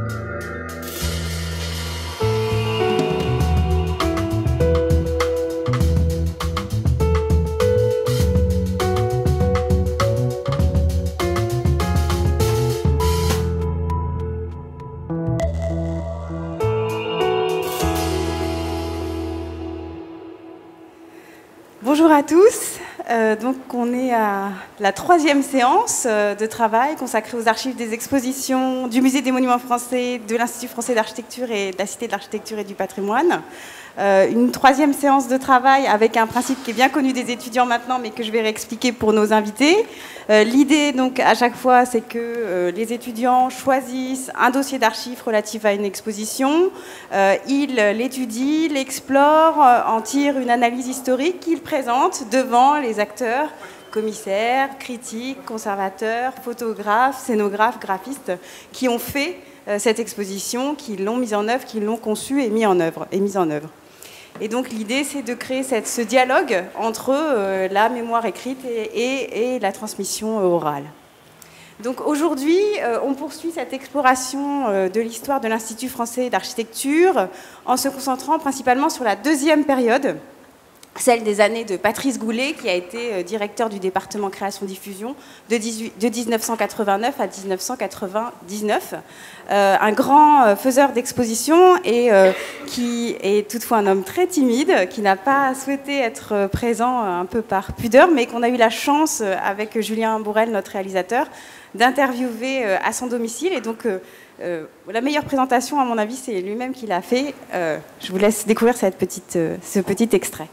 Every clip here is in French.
Bonjour à tous. Donc on est à la 3e séance de travail consacrée aux archives des expositions du Musée des Monuments Français, de l'Institut Français d'Architecture et de la Cité de l'Architecture et du Patrimoine. Une 3e séance de travail avec un principe qui est bien connu des étudiants maintenant, mais que je vais réexpliquer pour nos invités. L'idée, donc, à chaque fois, c'est que les étudiants choisissent un dossier d'archives relatif à une exposition. Ils l'étudient, l'explorent, en tirent une analyse historique qu'ils présentent devant les acteurs, commissaires, critiques, conservateurs, photographes, scénographes, graphistes, qui ont fait cette exposition, qui l'ont mise en œuvre, qui l'ont conçue et mise en œuvre. Et donc l'idée, c'est de créer ce dialogue entre la mémoire écrite et la transmission orale. Donc aujourd'hui, on poursuit cette exploration de l'histoire de l'Institut français d'architecture en se concentrant principalement sur la 2e période, celle des années de Patrice Goulet, qui a été directeur du département création-diffusion de 1989 à 1999. Un grand faiseur d'expositions et qui est toutefois un homme très timide, qui n'a pas souhaité être présent un peu par pudeur, mais qu'on a eu la chance, avec Julien Bourrel, notre réalisateur, d'interviewer à son domicile. Et donc, la meilleure présentation, à mon avis, c'est lui-même qui l'a fait. Je vous laisse découvrir ce petit extrait.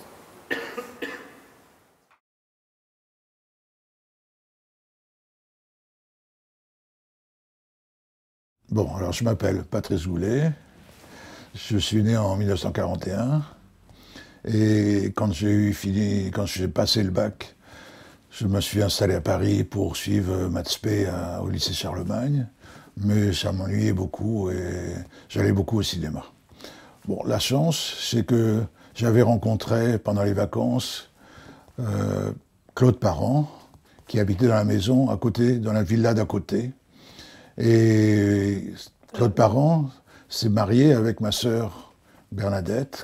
Bon, alors je m'appelle Patrice Goulet, je suis né en 1941 et quand j'ai passé le bac, je me suis installé à Paris pour suivre maths spé au lycée Charlemagne, mais ça m'ennuyait beaucoup et j'allais beaucoup au cinéma. Bon, la chance, c'est que j'avais rencontré pendant les vacances Claude Parent, qui habitait dans la maison à côté, dans la villa d'à côté. Et Claude Parent s'est marié avec ma sœur Bernadette,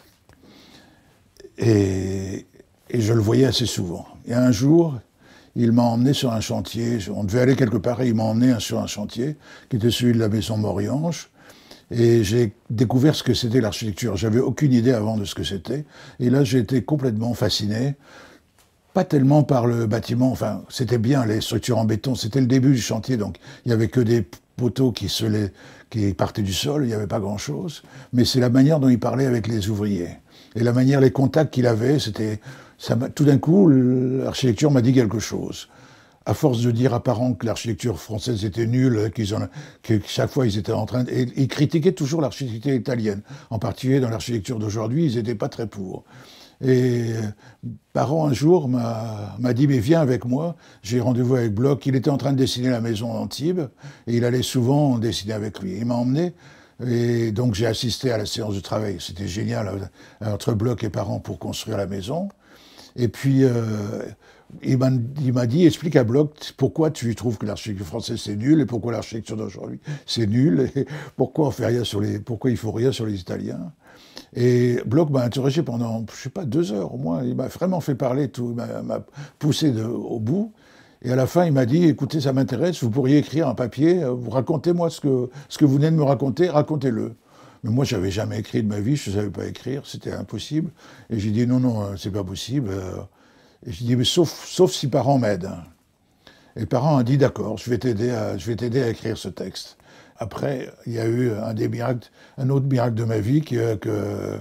et je le voyais assez souvent. Et un jour, il m'a emmené sur un chantier, on devait aller quelque part, et il m'a emmené sur un chantier qui était celui de la maison Moriange, et j'ai découvert ce que c'était l'architecture. J'avais aucune idée avant de ce que c'était, et là j'ai été complètement fasciné. Pas tellement par le bâtiment, enfin, c'était bien les structures en béton, c'était le début du chantier, donc il n'y avait que des poteaux qui partaient du sol, il n'y avait pas grand-chose, mais c'est la manière dont il parlait avec les ouvriers. Et la manière, les contacts qu'il avait, tout d'un coup, l'architecture m'a dit quelque chose. À force de dire à Parent que l'architecture française était nulle, que chaque fois ils étaient en train et ils critiquaient toujours l'architecture italienne. En particulier dans l'architecture d'aujourd'hui, ils n'étaient pas très pour. Et Parent, un jour, m'a dit « Mais viens avec moi ». J'ai rendez-vous avec Bloch. Il était en train de dessiner la maison d'Antibes et il allait souvent dessiner avec lui. Il m'a emmené et donc j'ai assisté à la séance de travail. C'était génial, entre Bloch et Parent pour construire la maison. Et puis, il m'a dit « Explique à Bloch pourquoi tu trouves que l'architecture française c'est nul et pourquoi l'architecture d'aujourd'hui c'est nul et pourquoi il faut rien sur les Italiens ». Et Bloch m'a interrogé pendant, je sais pas, 2 heures au moins. Il m'a vraiment fait parler, il m'a poussé au bout. Et à la fin, il m'a dit, écoutez, ça m'intéresse, vous pourriez écrire un papier, racontez-moi ce que vous venez de me raconter, racontez-le. Mais moi, j'avais jamais écrit de ma vie, je ne savais pas écrire, c'était impossible. Et j'ai dit, non, c'est pas possible. Et j'ai dit, mais sauf si Parent m'aide. Et Parent a dit, d'accord, je vais t'aider à écrire ce texte. Après, il y a eu un autre miracle de ma vie que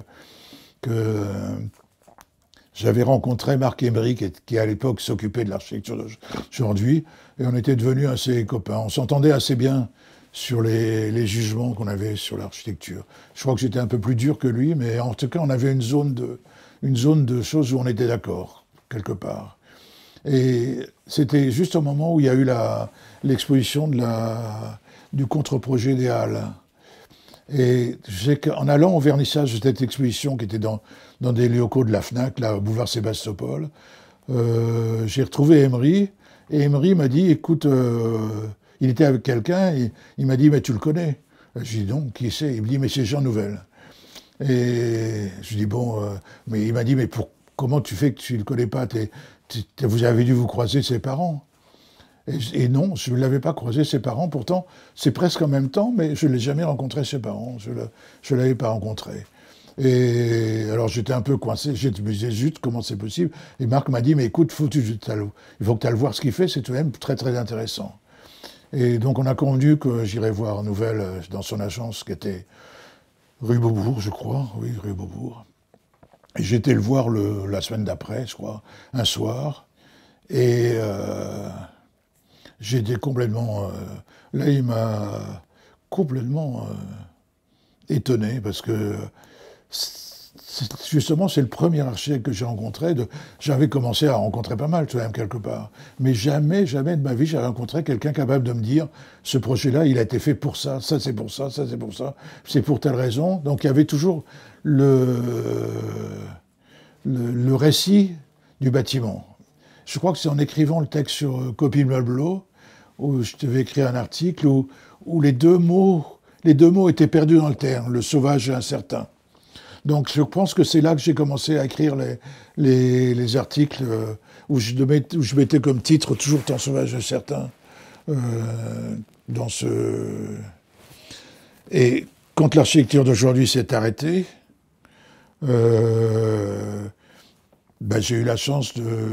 j'avais rencontré Marc Emery, qui à l'époque s'occupait de l'architecture d'aujourd'hui, et on était devenus assez copains. On s'entendait assez bien sur les jugements qu'on avait sur l'architecture. Je crois que j'étais un peu plus dur que lui, mais en tout cas, on avait une zone de choses où on était d'accord, quelque part. Et c'était juste au moment où il y a eu l'exposition du contre-projet des Halles. Et je sais qu'en allant au vernissage de cette exposition qui était dans des locaux de la FNAC, là, au boulevard Sébastopol, j'ai retrouvé Emery, et Emery m'a dit, écoute, il était avec quelqu'un, et il m'a dit, mais tu le connais. Je dis non, qui c'est? Il me dit mais c'est Jean Nouvel. Et je dis bon, mais il m'a dit mais comment tu fais que tu ne le connais pas? Vous avez dû vous croiser ses parents. Et non, je ne l'avais pas croisé ses parents, pourtant c'est presque en même temps, mais je ne l'ai jamais rencontré ses parents, je ne l'avais pas rencontré. Et alors j'étais un peu coincé, je me disais zut, comment c'est possible? Et Marc m'a dit mais écoute, il faut que tu ailles voir ce qu'il fait, c'est tout de même très très intéressant. Et donc on a convenu que j'irais voir Nouvel dans son agence qui était rue Beaubourg, je crois, oui, rue Beaubourg. Et j'ai été le voir la semaine d'après, je crois, un soir, et j'étais complètement... là, il m'a complètement étonné, parce que justement, c'est le premier architecte que j'ai rencontré. J'avais commencé à rencontrer pas mal, tout de même, quelque part. Mais jamais, jamais de ma vie, j'avais rencontré quelqu'un capable de me dire ce projet-là, il a été fait pour ça, ça c'est pour ça, ça c'est pour ça, c'est pour telle raison. Donc il y avait toujours le récit du bâtiment. Je crois que c'est en écrivant le texte sur Copie Meublo, où je devais écrire un article où les deux mots étaient perdus dans le terme, le sauvage et incertain. Donc je pense que c'est là que j'ai commencé à écrire les articles où je mettais comme titre toujours Temps sauvage et incertain. Et quand l'architecture d'aujourd'hui s'est arrêtée, j'ai eu la chance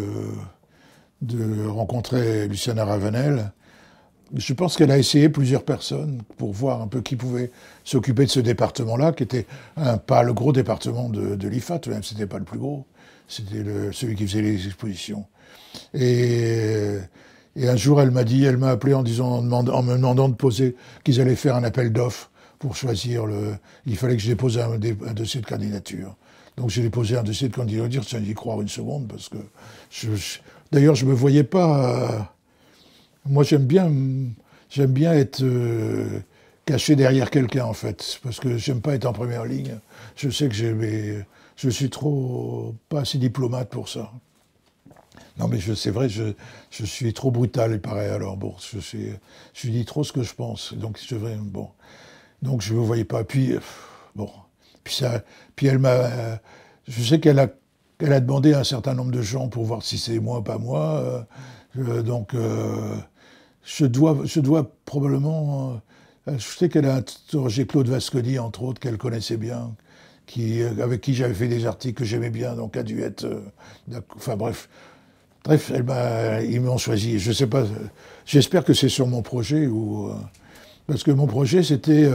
de rencontrer Luciana Ravenel. Je pense qu'elle a essayé plusieurs personnes pour voir un peu qui pouvait s'occuper de ce département-là, qui était pas le gros département de l'IFA, tout de même, c'était pas le plus gros, c'était celui qui faisait les expositions. Et un jour, elle m'a appelé en me demandant de poser, qu'ils allaient faire un appel d'offres pour choisir il fallait que je dépose un dossier de candidature. Donc j'ai déposé un dossier de candidature, sans y croire une seconde, parce que d'ailleurs, je me voyais pas. Moi, j'aime bien être caché derrière quelqu'un, en fait, parce que j'aime pas être en première ligne. Je sais que je suis pas assez diplomate pour ça. Non, mais c'est vrai, je suis trop brutal, il paraît. Alors bon, je dis trop ce que je pense. Donc donc je me voyais pas. Puis bon, puis elle m'a. Je sais qu'elle a demandé à un certain nombre de gens pour voir si c'est moi ou pas moi. Donc je dois probablement... je sais qu'elle a interrogé Claude Vasconi, entre autres, qu'elle connaissait bien, avec qui j'avais fait des articles que j'aimais bien, donc a dû être... enfin bref, ils m'ont choisi. Je sais pas, j'espère que c'est sur mon projet, parce que mon projet, c'était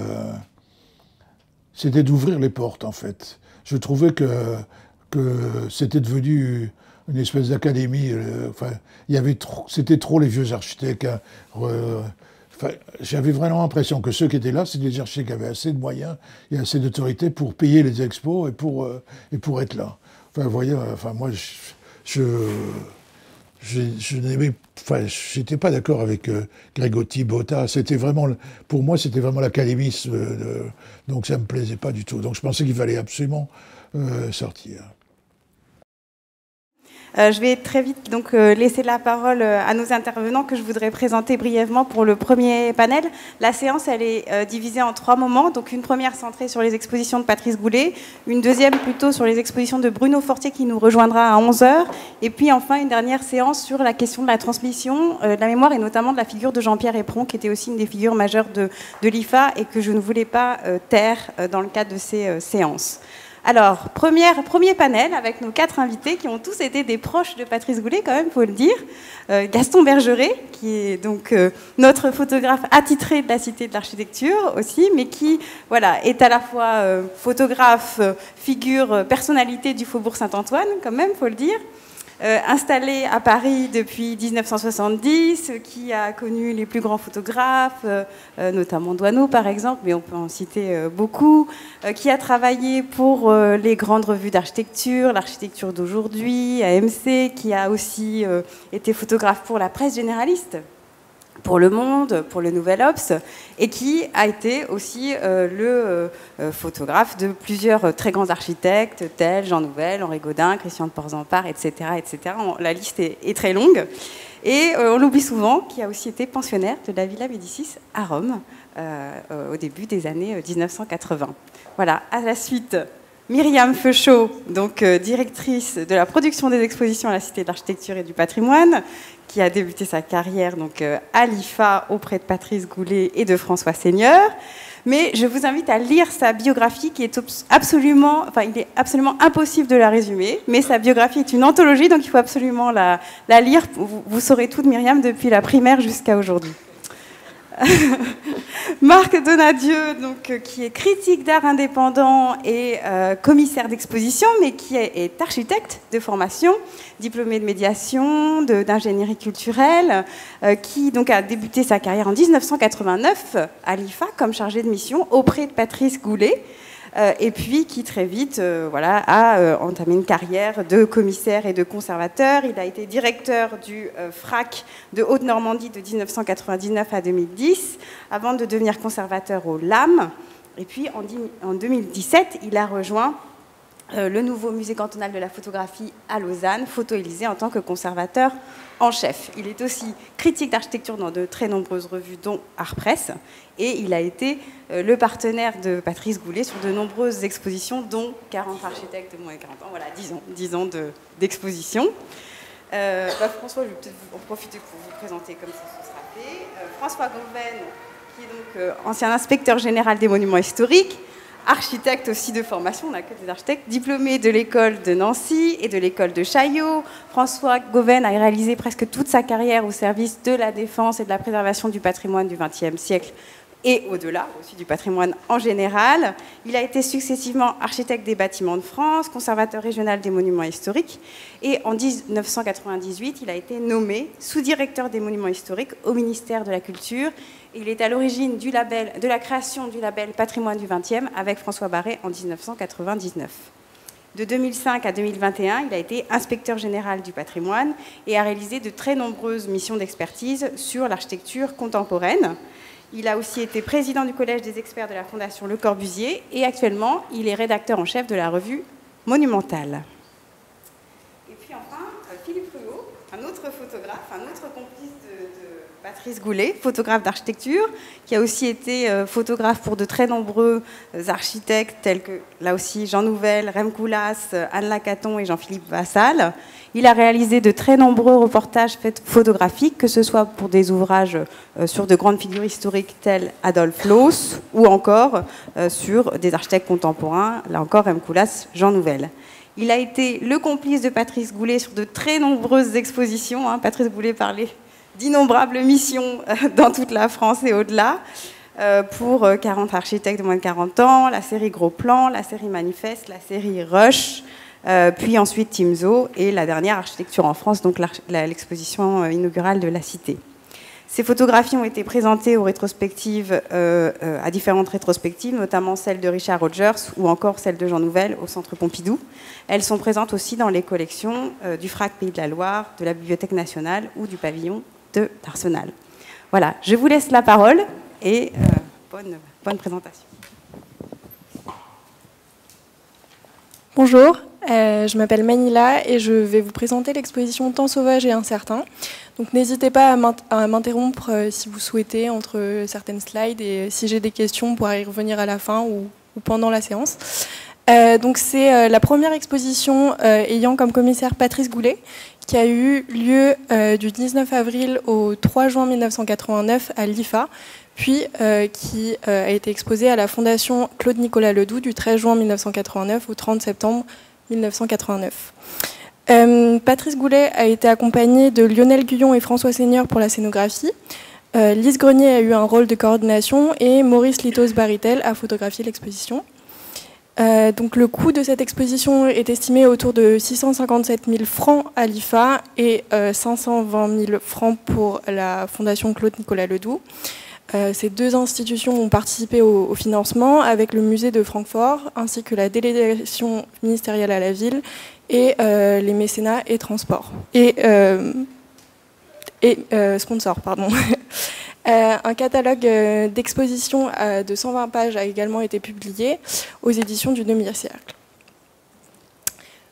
d'ouvrir les portes, en fait. Je trouvais que c'était devenu une espèce d'académie. C'était trop les vieux architectes. J'avais vraiment l'impression que ceux qui étaient là, c'était des architectes qui avaient assez de moyens et assez d'autorité pour payer les expos et pour être là. Enfin, vous voyez, moi, j'étais pas d'accord avec Grégotti, Botta. Pour moi, c'était vraiment l'académisme. Donc ça me plaisait pas du tout. Donc je pensais qu'il fallait absolument sortir. Je vais très vite donc laisser la parole à nos intervenants que je voudrais présenter brièvement pour le premier panel. La séance, elle est divisée en 3 moments. Donc une première centrée sur les expositions de Patrice Goulet, une deuxième plutôt sur les expositions de Bruno Fortier qui nous rejoindra à 11h, et puis enfin une dernière séance sur la question de la transmission de la mémoire et notamment de la figure de Jean-Pierre Éperon qui était aussi une des figures majeures de l'IFA et que je ne voulais pas taire dans le cadre de ces séances. Alors, premier panel avec nos 4 invités qui ont tous été des proches de Patrice Goulet, quand même, il faut le dire. Gaston Bergeret, qui est donc notre photographe attitré de la Cité de l'Architecture aussi, mais qui est à la fois photographe, figure, personnalité du Faubourg Saint-Antoine, quand même, il faut le dire. Installé à Paris depuis 1970, qui a connu les plus grands photographes, notamment Doisneau par exemple, mais on peut en citer beaucoup, qui a travaillé pour les grandes revues d'architecture, l'architecture d'aujourd'hui, AMC, qui a aussi été photographe pour la presse généraliste, pour Le Monde, pour le Nouvel Obs, et qui a été aussi le photographe de plusieurs très grands architectes, tels Jean Nouvel, Henri Gaudin, Christian de Porzampar, etc., etc. La liste est très longue. Et on l'oublie souvent, qui a aussi été pensionnaire de la Villa Médicis à Rome au début des années 1980. Voilà, à la suite, Myriam Feuchot, donc directrice de la production des expositions à la Cité de l'Architecture et du Patrimoine, qui a débuté sa carrière donc, à l'IFA auprès de Patrice Goulet et de François Seigneur. Mais je vous invite à lire sa biographie qui est il est absolument impossible de la résumer, mais sa biographie est une anthologie, donc il faut absolument la lire. Vous saurez tout de Myriam depuis la primaire jusqu'à aujourd'hui. Marc Donadieu, donc, qui est critique d'art indépendant et commissaire d'exposition, mais qui est architecte de formation, diplômé de médiation, d'ingénierie culturelle, qui donc, a débuté sa carrière en 1989 à l'IFA comme chargé de mission auprès de Patrice Goulet. Et puis qui très vite a entamé une carrière de commissaire et de conservateur. Il a été directeur du FRAC de Haute-Normandie de 1999 à 2010, avant de devenir conservateur au LAM. Et puis en 2017, il a rejoint le nouveau musée cantonal de la photographie à Lausanne, Photo-Élysée, en tant que conservateur en chef. Il est aussi critique d'architecture dans de très nombreuses revues, dont Art Press, et il a été le partenaire de Patrice Goulet sur de nombreuses expositions, dont 40 architectes de moins de 40 ans, voilà, 10 ans d'exposition. François, je vais peut-être en profiter pour vous présenter comme ça ce sera fait. François Gauvaine, qui est donc ancien inspecteur général des monuments historiques, architecte aussi de formation, on n'a que des architectes, diplômé de l'école de Nancy et de l'école de Chaillot. François Gauvaine a réalisé presque toute sa carrière au service de la défense et de la préservation du patrimoine du XXe siècle et au-delà, aussi du patrimoine en général. Il a été successivement architecte des bâtiments de France, conservateur régional des monuments historiques, et en 1998, il a été nommé sous-directeur des monuments historiques au ministère de la Culture. Il est à l'origine de la création du label Patrimoine du XXe avec François Barret en 1999. De 2005 à 2021, il a été inspecteur général du patrimoine et a réalisé de très nombreuses missions d'expertise sur l'architecture contemporaine. Il a aussi été président du Collège des experts de la Fondation Le Corbusier et actuellement, il est rédacteur en chef de la revue Monumentale. Et puis enfin, Philippe Ruot, un autre photographe, un autre complice de Patrice Goulet, photographe d'architecture, qui a aussi été photographe pour de très nombreux architectes tels que, là aussi, Jean Nouvel, Rem Koolhaas, Anne Lacaton et Jean-Philippe Vassal. Il a réalisé de très nombreux reportages photographiques, que ce soit pour des ouvrages sur de grandes figures historiques telles Adolphe Loos, ou encore sur des architectes contemporains, là encore Rem Koolhaas, Jean Nouvel. Il a été le complice de Patrice Goulet sur de très nombreuses expositions. Patrice Goulet parlait d'innombrables missions dans toute la France et au-delà, pour 40 architectes de moins de 40 ans, la série Gros Plan, la série Manifeste, la série Rush, puis ensuite Timzo et la dernière Architecture en France, donc l'exposition inaugurale de la Cité. Ces photographies ont été présentées aux rétrospectives, à différentes rétrospectives, notamment celle de Richard Rogers ou encore celle de Jean Nouvel au Centre Pompidou. Elles sont présentes aussi dans les collections du FRAC Pays de la Loire, de la Bibliothèque nationale ou du pavillon d'Arsenal. Voilà, je vous laisse la parole et bonne présentation. Bonjour, je m'appelle Manila et je vais vous présenter l'exposition Temps sauvage et incertain. Donc n'hésitez pas à m'interrompre si vous souhaitez entre certaines slides et si j'ai des questions, on pourra y revenir à la fin ou pendant la séance. Donc c'est la première exposition ayant comme commissaire Patrice Goulet, qui a eu lieu du 19 avril au 3 juin 1989 à l'IFA, puis qui a été exposée à la Fondation Claude-Nicolas Ledoux du 13 juin 1989 au 30 septembre 1989. Patrice Goulet a été accompagné de Lionel Guyon et François Seigneur pour la scénographie. Lise Grenier a eu un rôle de coordination et Maurice Litos-Baritel a photographié l'exposition. Donc le coût de cette exposition est estimé autour de 657 000 francs à l'IFA et 520 000 francs pour la Fondation Claude-Nicolas Ledoux. Ces deux institutions ont participé au financement avec le musée de Francfort ainsi que la délégation ministérielle à la ville et les mécénats et transports et sponsors, pardon. Un catalogue d'expositions de 120 pages a également été publié aux éditions du demi-siècle.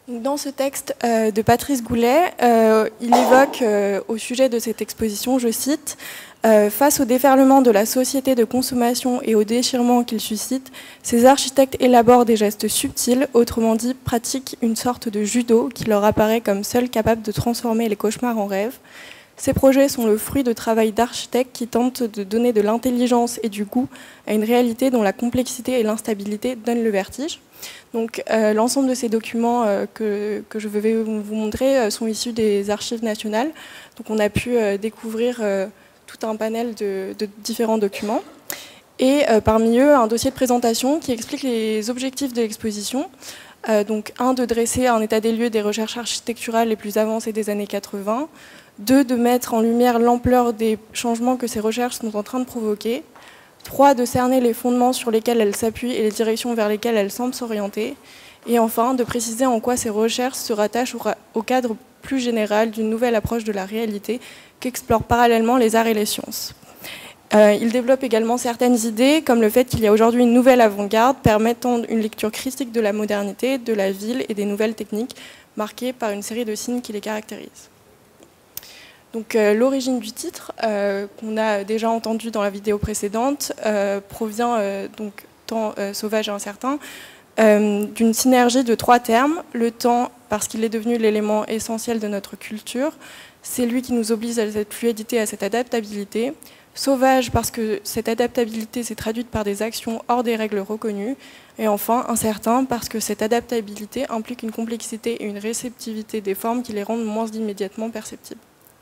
Dans ce texte de Patrice Goulet, il évoque au sujet de cette exposition, je cite, face au déferlement de la société de consommation et au déchirement qu'il suscite, ces architectes élaborent des gestes subtils, autrement dit pratiquent une sorte de judo qui leur apparaît comme seul capable de transformer les cauchemars en rêves. Ces projets sont le fruit de travail d'architectes qui tentent de donner de l'intelligence et du goût à une réalité dont la complexité et l'instabilité donnent le vertige. Donc l'ensemble de ces documents que je vais vous montrer sont issus des archives nationales. Donc on a pu découvrir tout un panel de différents documents. Et parmi eux, un dossier de présentation qui explique les objectifs de l'exposition. Donc de dresser un état des lieux des recherches architecturales les plus avancées des années 80. 2, de mettre en lumière l'ampleur des changements que ces recherches sont en train de provoquer. 3, de cerner les fondements sur lesquels elles s'appuient et les directions vers lesquelles elles semblent s'orienter. Et enfin, de préciser en quoi ces recherches se rattachent au cadre plus général d'une nouvelle approche de la réalité qu'explorent parallèlement les arts et les sciences. Il développe également certaines idées, comme le fait qu'il y a aujourd'hui une nouvelle avant-garde permettant une lecture critique de la modernité, de la ville et des nouvelles techniques, marquées par une série de signes qui les caractérisent. Donc l'origine du titre, qu'on a déjà entendu dans la vidéo précédente, provient donc temps sauvage et incertain, d'une synergie de 3 termes. Le temps, parce qu'il est devenu l'élément essentiel de notre culture, c'est lui qui nous oblige à cette fluidité, à cette adaptabilité. Sauvage, parce que cette adaptabilité s'est traduite par des actions hors des règles reconnues. Et enfin, incertain, parce que cette adaptabilité implique une complexité et une réceptivité des formes qui les rendent moins immédiatement perceptibles.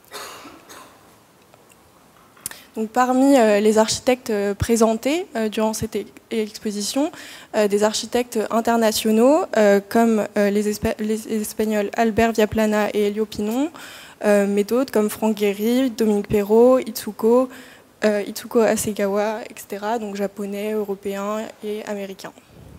Donc, parmi les architectes présentés durant cette exposition, des architectes internationaux comme les Espagnols Albert Viaplana et Elio Pinon, mais d'autres comme Franck Gehry, Dominique Perrault, Itsuko Hasegawa, etc., donc japonais, européens et américains.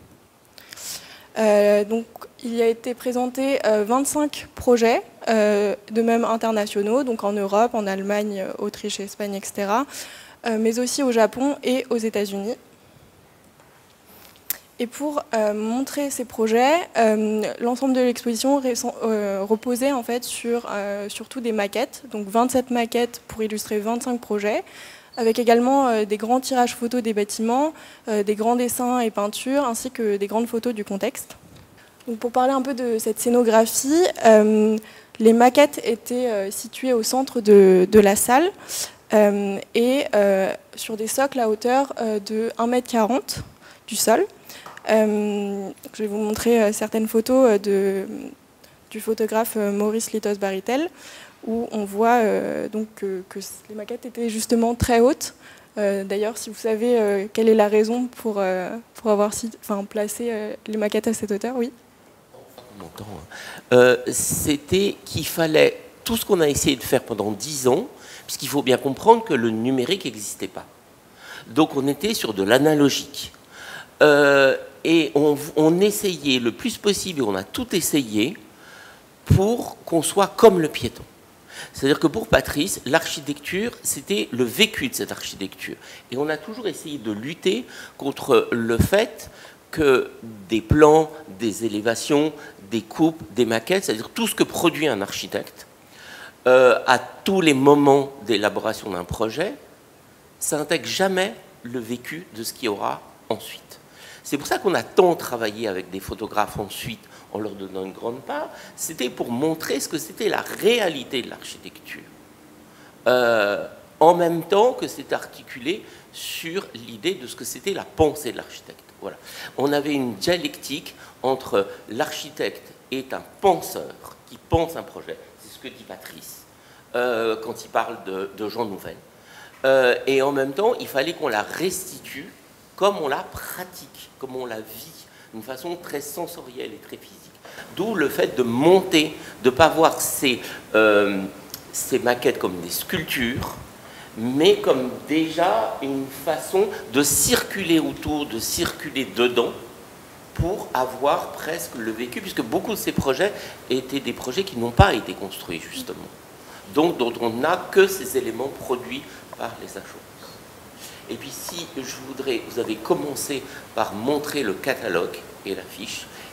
Donc, il a été présenté 25 projets, de même internationaux, donc en Europe, en Allemagne, Autriche, Espagne, etc., mais aussi au Japon et aux États-Unis. Et pour montrer ces projets, l'ensemble de l'exposition reposait en fait sur surtout des maquettes, donc 27 maquettes pour illustrer 25 projets, avec également des grands tirages photos des bâtiments, des grands dessins et peintures, ainsi que des grandes photos du contexte. Donc pour parler un peu de cette scénographie, les maquettes étaient situées au centre de la salle et sur des socles à hauteur de 1,40 m du sol. Je vais vous montrer certaines photos du photographe Maurice Litos-Baritel, où on voit donc que les maquettes étaient justement très hautes. D'ailleurs, si vous savez quelle est la raison pour avoir placé les maquettes à cette hauteur, oui. C'était qu'il fallait tout ce qu'on a essayé de faire pendant 10 ans, puisqu'il faut bien comprendre que le numérique n'existait pas. Donc on était sur de l'analogique. Et on essayait le plus possible, et on a tout essayé, pour qu'on soit comme le piéton. C'est-à-dire que pour Patrice, l'architecture, c'était le vécu de cette architecture. Et on a toujours essayé de lutter contre le fait que des plans, des élévations, des coupes, des maquettes, c'est-à-dire tout ce que produit un architecte, à tous les moments d'élaboration d'un projet, ça n'intègre jamais le vécu de ce qu'il y aura ensuite. C'est pour ça qu'on a tant travaillé avec des photographes ensuite, en leur donnant une grande part, c'était pour montrer ce que c'était la réalité de l'architecture. En même temps que c'était articulé sur l'idée de ce que c'était la pensée de l'architecte. Voilà. On avait une dialectique entre l'architecte est un penseur qui pense un projet, c'est ce que dit Patrice quand il parle de gens nouvelles. Et en même temps, il fallait qu'on la restitue comme on la pratique, comme on la vit, d'une façon très sensorielle et très physique. D'où le fait de monter, de ne pas voir ces maquettes comme des sculptures, mais comme déjà une façon de circuler autour, de circuler dedans, pour avoir presque le vécu, puisque beaucoup de ces projets étaient des projets qui n'ont pas été construits, justement. Donc, dont on n'a que ces éléments produits par les agences. Et puis, si je voudrais, vous avez commencé par montrer le catalogue et l'affiche,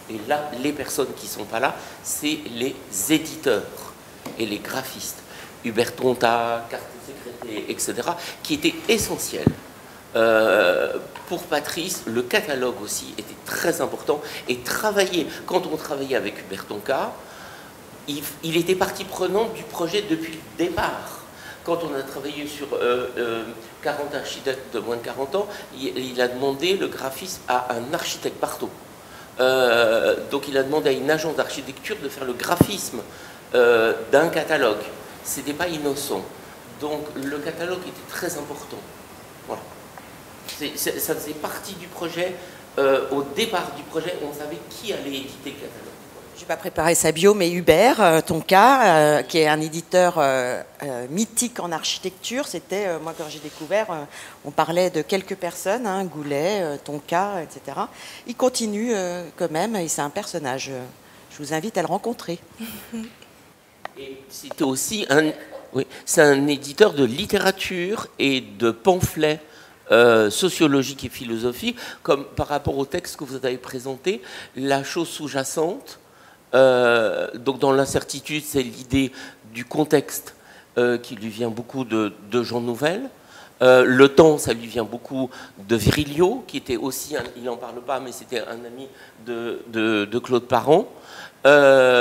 Et là, les personnes qui ne sont pas là, c'est les éditeurs et les graphistes. Hubert Tonta, Carte Sécrété, etc., qui étaient essentiels. Pour Patrice, le catalogue aussi était très important. Et travailler, quand on travaillait avec Hubert Tonta, il était partie prenante du projet depuis le départ. Quand on a travaillé sur 40 architectes de moins de 40 ans, il a demandé le graphisme à un architecte Barthaud. Donc il a demandé à une agence d'architecture de faire le graphisme d'un catalogue. Ce n'était pas innocent. Donc le catalogue était très important. Voilà. Ça faisait partie du projet. Au départ du projet, on savait qui allait éditer le catalogue. Je n'ai pas préparé sa bio, mais Hubert Tonka, qui est un éditeur mythique en architecture, c'était, moi quand j'ai découvert, on parlait de quelques personnes, hein, Goulet, Tonka, etc. Il continue quand même, et c'est un personnage. Je vous invite à le rencontrer. Et c'était aussi c'est un éditeur de littérature et de pamphlets sociologiques et philosophiques, comme par rapport au texte que vous avez présenté, la chose sous-jacente. Donc dans l'incertitude, c'est l'idée du contexte qui lui vient beaucoup de Jean Nouvel. Le temps, ça lui vient beaucoup de Virilio, qui était aussi, il n'en parle pas, mais c'était un ami de Claude Parent. Et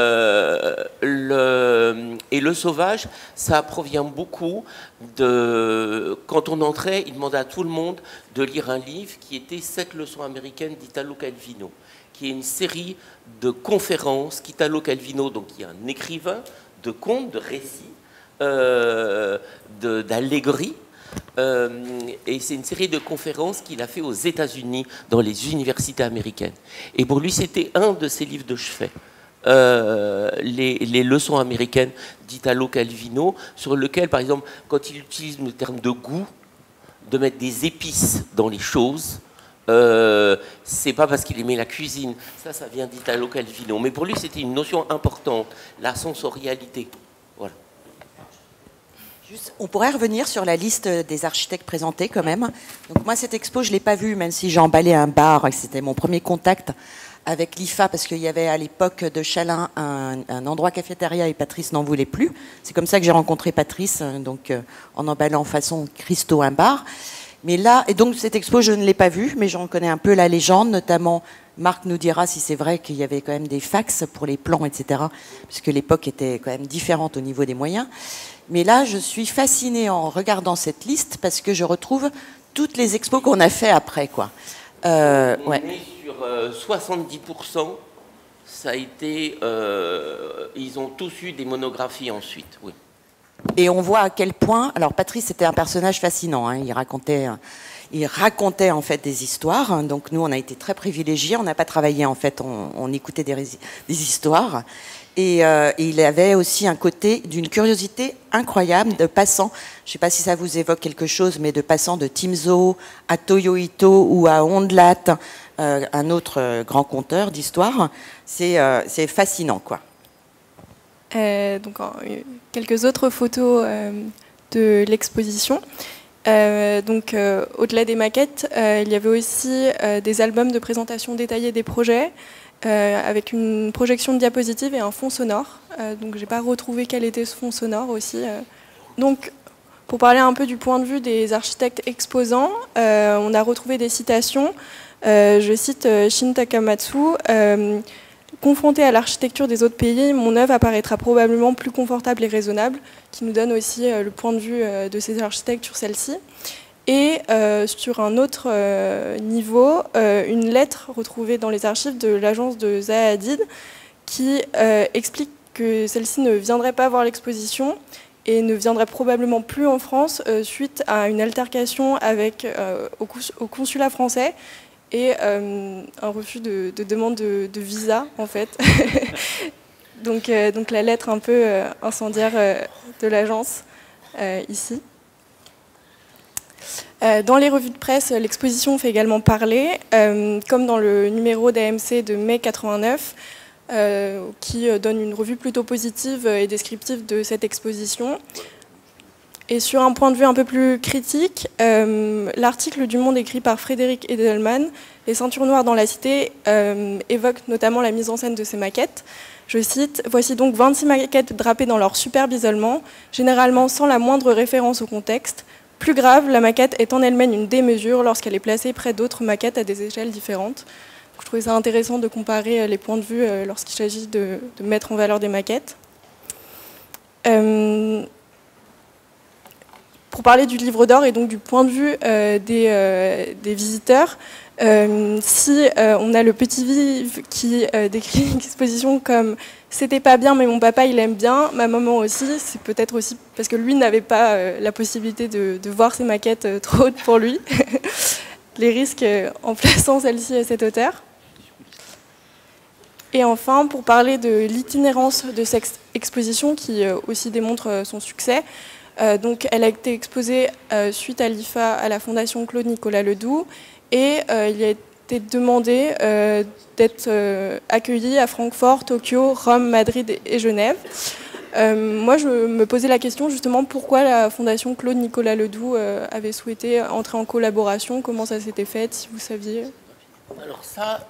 le sauvage, ça provient beaucoup de... Quand on entrait, il demandait à tout le monde de lire un livre qui était 7 leçons américaines d'Italo Calvino, qui est une série de conférences qu'Italo Calvino, donc qui est un écrivain de contes, de récits, d'allégories, et c'est une série de conférences qu'il a fait aux États-Unis, dans les universités américaines. Et pour lui, c'était un de ses livres de chevet. Les leçons américaines d'Italo Calvino, sur lequel, par exemple, quand il utilise le terme de goût, de mettre des épices dans les choses, c'est pas parce qu'il aimait la cuisine, ça vient d'Italo Calvino, mais pour lui c'était une notion importante, la sensorialité. Voilà. Juste, on pourrait revenir sur la liste des architectes présentés quand même. Donc moi cette expo je l'ai pas vue, même si j'ai emballé un bar, c'était mon premier contact avec l'IFA, parce qu'il y avait à l'époque de Chalin un endroit cafétéria et Patrice n'en voulait plus. C'est comme ça que j'ai rencontré Patrice, donc en emballant façon Christo un bar. Mais là, et donc cette expo, je ne l'ai pas vue, mais j'en connais un peu la légende, notamment Marc nous dira si c'est vrai qu'il y avait quand même des fax pour les plans, etc., puisque l'époque était quand même différente au niveau des moyens. Mais là, je suis fascinée en regardant cette liste, parce que je retrouve toutes les expos qu'on a fait après, quoi. On est sur 70%, ça a été... ils ont tous eu des monographies ensuite, oui. Et on voit à quel point... Alors Patrice était un personnage fascinant, hein, il racontait en fait des histoires, hein, donc nous on a été très privilégiés, on n'a pas travaillé en fait, on écoutait des histoires, et il avait aussi un côté d'une curiosité incroyable de passant, je ne sais pas si ça vous évoque quelque chose, mais de passant de Timzo à Toyo Ito ou à Ondelat, un autre grand conteur d'histoire, c'est fascinant quoi. Donc quelques autres photos de l'exposition. Au-delà des maquettes, il y avait aussi des albums de présentation détaillée des projets avec une projection de diapositives et un fond sonore. Donc j'ai pas retrouvé quel était ce fond sonore aussi. Donc pour parler un peu du point de vue des architectes exposants, on a retrouvé des citations. Je cite Shin Takamatsu. Confronté à l'architecture des autres pays, mon œuvre apparaîtra probablement plus confortable et raisonnable, qui nous donne aussi le point de vue de ces architectes sur celle-ci. Et sur un autre niveau, une lettre retrouvée dans les archives de l'agence de Zaha Hadid, qui explique que celle-ci ne viendrait pas voir l'exposition et ne viendrait probablement plus en France suite à une altercation avec, au consulat français, et un refus de demande de visa, en fait. donc la lettre un peu incendiaire de l'agence, ici. Dans les revues de presse, l'exposition fait également parler, comme dans le numéro d'AMC de mai 89, qui donne une revue plutôt positive et descriptive de cette exposition. Et sur un point de vue un peu plus critique, l'article du Monde écrit par Frédéric Edelman, Les ceintures noires dans la cité, évoque notamment la mise en scène de ces maquettes. Je cite, « Voici donc 26 maquettes drapées dans leur superbe isolement, généralement sans la moindre référence au contexte. Plus grave, la maquette est en elle-même une démesure lorsqu'elle est placée près d'autres maquettes à des échelles différentes. » Je trouvais ça intéressant de comparer les points de vue lorsqu'il s'agit de mettre en valeur des maquettes. Pour parler du livre d'or et donc du point de vue des visiteurs, si on a le petit Vive qui décrit l'exposition comme « c'était pas bien mais mon papa il aime bien, ma maman aussi », c'est peut-être aussi parce que lui n'avait pas la possibilité de voir ces maquettes trop hautes pour lui. Les risques en plaçant celle-ci à cette hauteur. Et enfin, pour parler de l'itinérance de cette exposition qui aussi démontre son succès, donc elle a été exposée suite à l'IFA à la Fondation Claude Nicolas Ledoux et il a été demandé d'être accueilli à Francfort, Tokyo, Rome, Madrid et Genève. Moi, je me posais la question justement pourquoi la Fondation Claude Nicolas Ledoux avait souhaité entrer en collaboration, comment ça s'était fait, si vous saviez. Alors ça,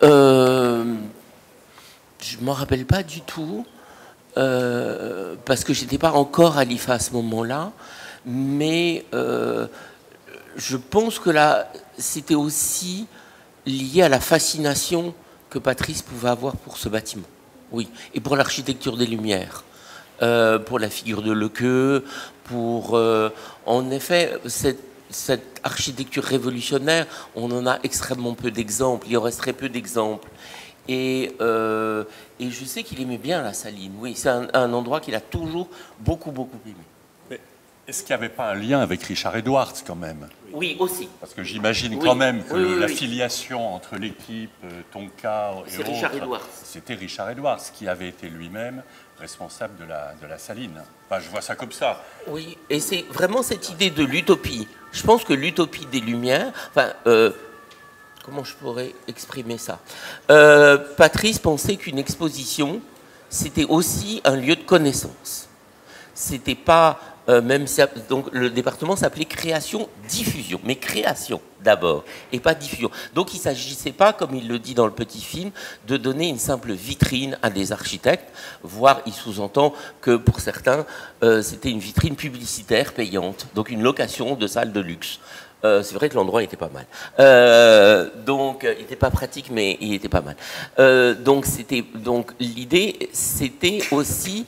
je ne m'en rappelle pas du tout, parce que je n'étais pas encore à l'IFA à ce moment-là, mais je pense que là, c'était aussi lié à la fascination que Patrice pouvait avoir pour ce bâtiment, oui, et pour l'architecture des Lumières, pour la figure de Lequeux, pour, en effet, cette architecture révolutionnaire, on en a extrêmement peu d'exemples, il y aurait très peu d'exemples. Et je sais qu'il aimait bien la Saline, oui, c'est un endroit qu'il a toujours beaucoup aimé. Mais est-ce qu'il n'y avait pas un lien avec Richard Edwards quand même? Oui, aussi. Parce que j'imagine quand même que la filiation entre l'équipe, Tonka et autres, Richard Edwards. C'était Richard Edwards qui avait été lui-même responsable de la Saline. Enfin, je vois ça comme ça. Oui, et c'est vraiment cette idée de l'utopie. Je pense que l'utopie des Lumières... Enfin, comment je pourrais exprimer ça? Patrice pensait qu'une exposition, c'était aussi un lieu de connaissance. C'était pas, même si, donc le département s'appelait création-diffusion, mais création d'abord, et pas diffusion. Donc il ne s'agissait pas, comme il le dit dans le petit film, de donner une simple vitrine à des architectes, voire il sous-entend que pour certains, c'était une vitrine publicitaire payante, donc une location de salle de luxe. C'est vrai que l'endroit était pas mal. Donc, il n'était pas pratique, mais il était pas mal. Donc l'idée, c'était aussi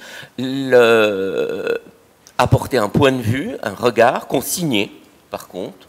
apporter un point de vue, un regard qu'on signait, par contre.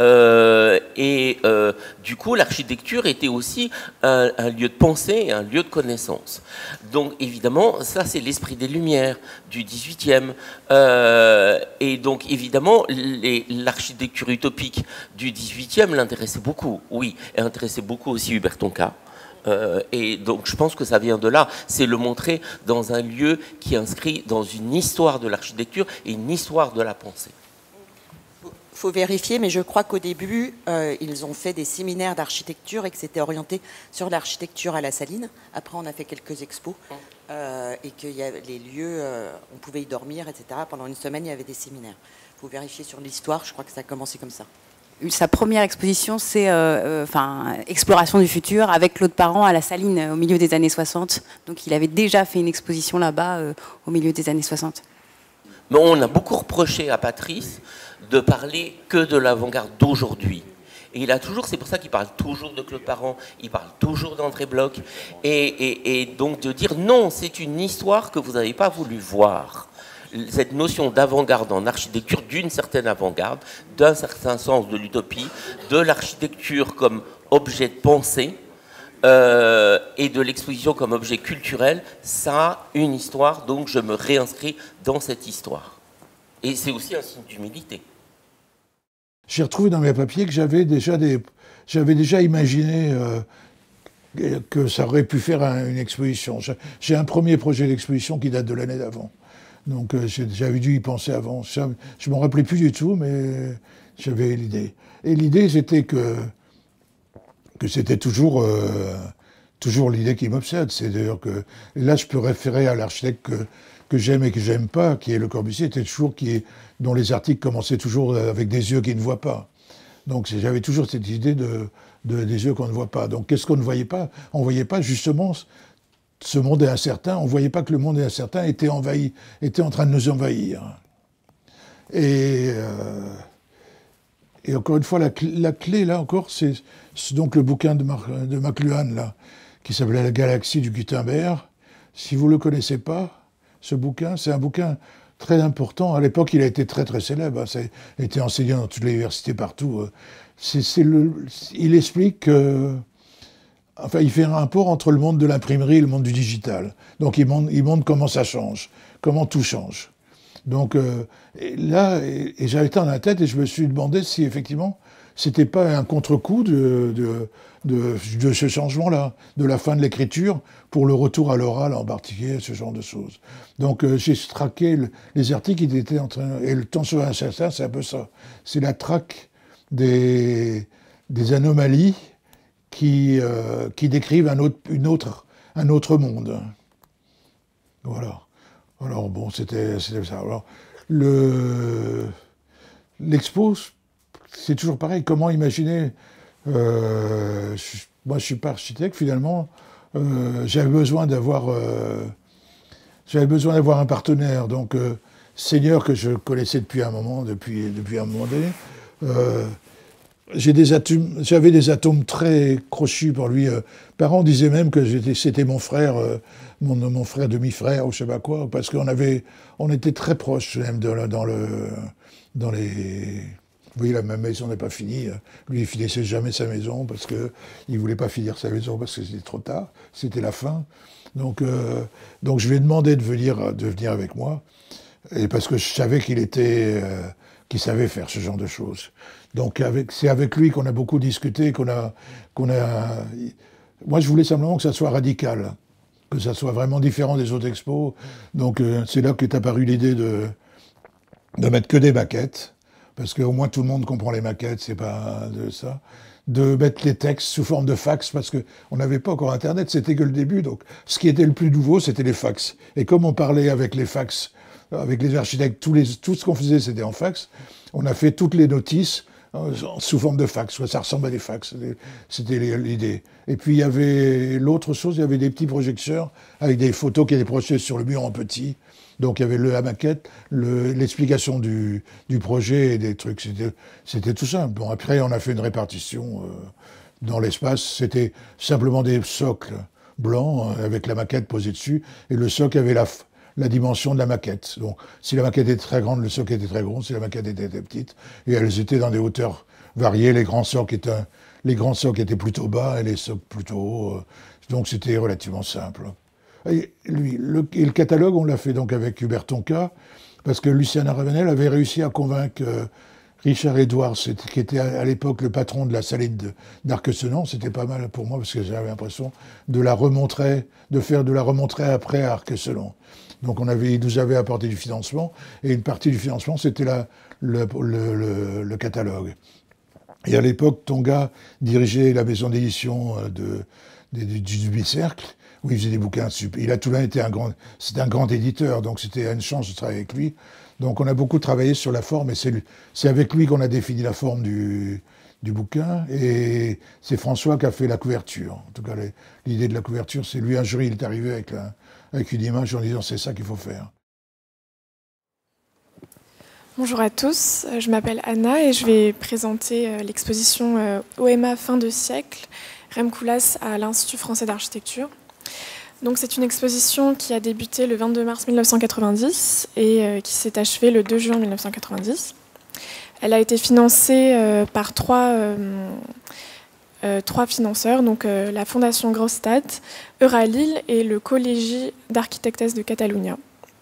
Du coup, l'architecture était aussi un lieu de pensée et un lieu de connaissance. Donc, évidemment, ça, c'est l'esprit des Lumières du XVIIIe. Et donc, évidemment, l'architecture utopique du XVIIIe l'intéressait beaucoup, oui, et intéressait beaucoup aussi Hubert Tonka. Et donc, je pense que ça vient de là. C'est le montrer dans un lieu qui inscrit dans une histoire de l'architecture et une histoire de la pensée. Il faut vérifier, mais je crois qu'au début, ils ont fait des séminaires d'architecture et que c'était orienté sur l'architecture à la Saline. Après, on a fait quelques expos et qu'il y a les lieux, on pouvait y dormir, etc. Pendant une semaine, il y avait des séminaires. Il faut vérifier sur l'histoire, je crois que ça a commencé comme ça. Sa première exposition, c'est Exploration du futur avec Claude Parent à la Saline au milieu des années 60. Donc il avait déjà fait une exposition là-bas au milieu des années 60. Mais on a beaucoup reproché à Patrice de parler que de l'avant-garde d'aujourd'hui. Et il a toujours, c'est pour ça qu'il parle toujours de Claude Parent, il parle toujours d'André Bloch, et donc de dire non, c'est une histoire que vous n'avez pas voulu voir. Cette notion d'avant-garde en architecture, d'une certaine avant-garde, d'un certain sens de l'utopie, de l'architecture comme objet de pensée, et de l'exposition comme objet culturel, ça a une histoire, donc je me réinscris dans cette histoire. Et c'est aussi un signe d'humilité. J'ai retrouvé dans mes papiers que j'avais déjà imaginé que ça aurait pu faire une exposition. J'ai un premier projet d'exposition qui date de l'année d'avant. Donc j'avais dû y penser avant. Je ne m'en rappelais plus du tout, mais j'avais l'idée. Et l'idée, c'était que c'était toujours l'idée qui m'obsède. C'est d'ailleurs que, et là, je peux référer à l'architecte que que j'aime et que j'aime pas, qui est Le Corbusier, était toujours dont les articles commençaient toujours avec des yeux qui ne voient pas. Donc j'avais toujours cette idée des yeux qu'on ne voit pas. Donc qu'est-ce qu'on ne voyait pas? On ne voyait pas justement ce monde est incertain, on ne voyait pas que le monde est incertain était envahi, était en train de nous envahir. Et encore une fois, la clé, là encore, c'est donc le bouquin de McLuhan, là, qui s'appelait La Galaxie du Gutenberg. Si vous ne le connaissez pas, ce bouquin, c'est un bouquin très important. À l'époque, il a été très très célèbre. Hein. Ça a été enseigné dans toutes les universités partout. Il explique enfin, il fait un rapport entre le monde de l'imprimerie et le monde du digital. Donc il montre comment ça change, comment tout change. Donc là, j'avais été dans la tête et je me suis demandé si effectivement c'était pas un contre-coup de ce changement-là, de la fin de l'écriture pour le retour à l'oral en particulier, ce genre de choses. Donc j'ai traqué les articles qui étaient en train... Et le temps sur un certain, c'est un peu ça. C'est la traque des anomalies qui décrivent un autre monde. Voilà. Alors bon, c'était ça. Alors, l'expo, c'est toujours pareil. Comment imaginer moi, je suis pas architecte, finalement. J'avais besoin d'avoir un partenaire. Donc, Seigneur, que je connaissais depuis un moment donné, j'avais des atomes très crochus pour lui. Parents disaient même que c'était mon frère, mon frère demi-frère ou je sais pas quoi, parce on était très proches même dans les... Vous voyez, la même maison n'est pas finie. Lui, il finissait jamais sa maison parce qu'il voulait pas finir sa maison parce que c'était trop tard. C'était la fin. Donc je lui ai demandé de venir avec moi, et parce que je savais qu'il savait faire ce genre de choses. Donc c'est avec lui qu'on a beaucoup discuté, moi je voulais simplement que ça soit radical, que ça soit vraiment différent des autres expos. Donc c'est là qu'est apparue l'idée de mettre que des maquettes, parce qu'au moins tout le monde comprend les maquettes, c'est pas de ça. De mettre les textes sous forme de fax, parce qu'on n'avait pas encore Internet, c'était que le début. Donc ce qui était le plus nouveau, c'était les fax. Et comme on parlait avec les fax, avec les architectes, tout ce qu'on faisait, c'était en fax, on a fait toutes les notices sous forme de fax. Ça ressemble à des fax, c'était l'idée. Et puis il y avait l'autre chose, il y avait des petits projecteurs avec des photos qui étaient projetées sur le mur en petit. Donc il y avait la maquette, l'explication du projet et des trucs. C'était tout simple. Bon, après, on a fait une répartition dans l'espace. C'était simplement des socles blancs avec la maquette posée dessus. Et le socle avait la dimension de la maquette. Donc si la maquette était très grande, le socle était très grand. Si la maquette était petite, et elles étaient dans des hauteurs variées. Les grands socles étaient plutôt bas et les socles plutôt hauts. Donc c'était relativement simple. Et le catalogue, on l'a fait donc avec Hubert Tonka, parce que Luciana Ravenel avait réussi à convaincre Richard Edwards, qui était à l'époque le patron de la saline d'Arquesenon. C'était pas mal pour moi, parce que j'avais l'impression de faire de la remontrer après à Arquesenon. Donc il nous avait apporté du financement, et une partie du financement, c'était le catalogue. Et à l'époque, Tonga dirigeait la maison d'édition du Bicercle, où il faisait des bouquins super. Il a tout l'un été c'était un grand éditeur, donc c'était une chance de travailler avec lui. Donc on a beaucoup travaillé sur la forme, et c'est avec lui qu'on a défini la forme du bouquin, et c'est François qui a fait la couverture. En tout cas, l'idée de la couverture, c'est lui. Un jour, il est arrivé avec une image en disant c'est ça qu'il faut faire. Bonjour à tous, je m'appelle Anna et je vais présenter l'exposition OMA fin de siècle, Rem Koolhaas à l'Institut français d'architecture. Donc c'est une exposition qui a débuté le 22 mars 1990 et qui s'est achevée le 2 juin 1990. Elle a été financée par trois financeurs, donc la Fondation Grossstad, Euralil et le Collegi d'Arquitectes de Catalunya.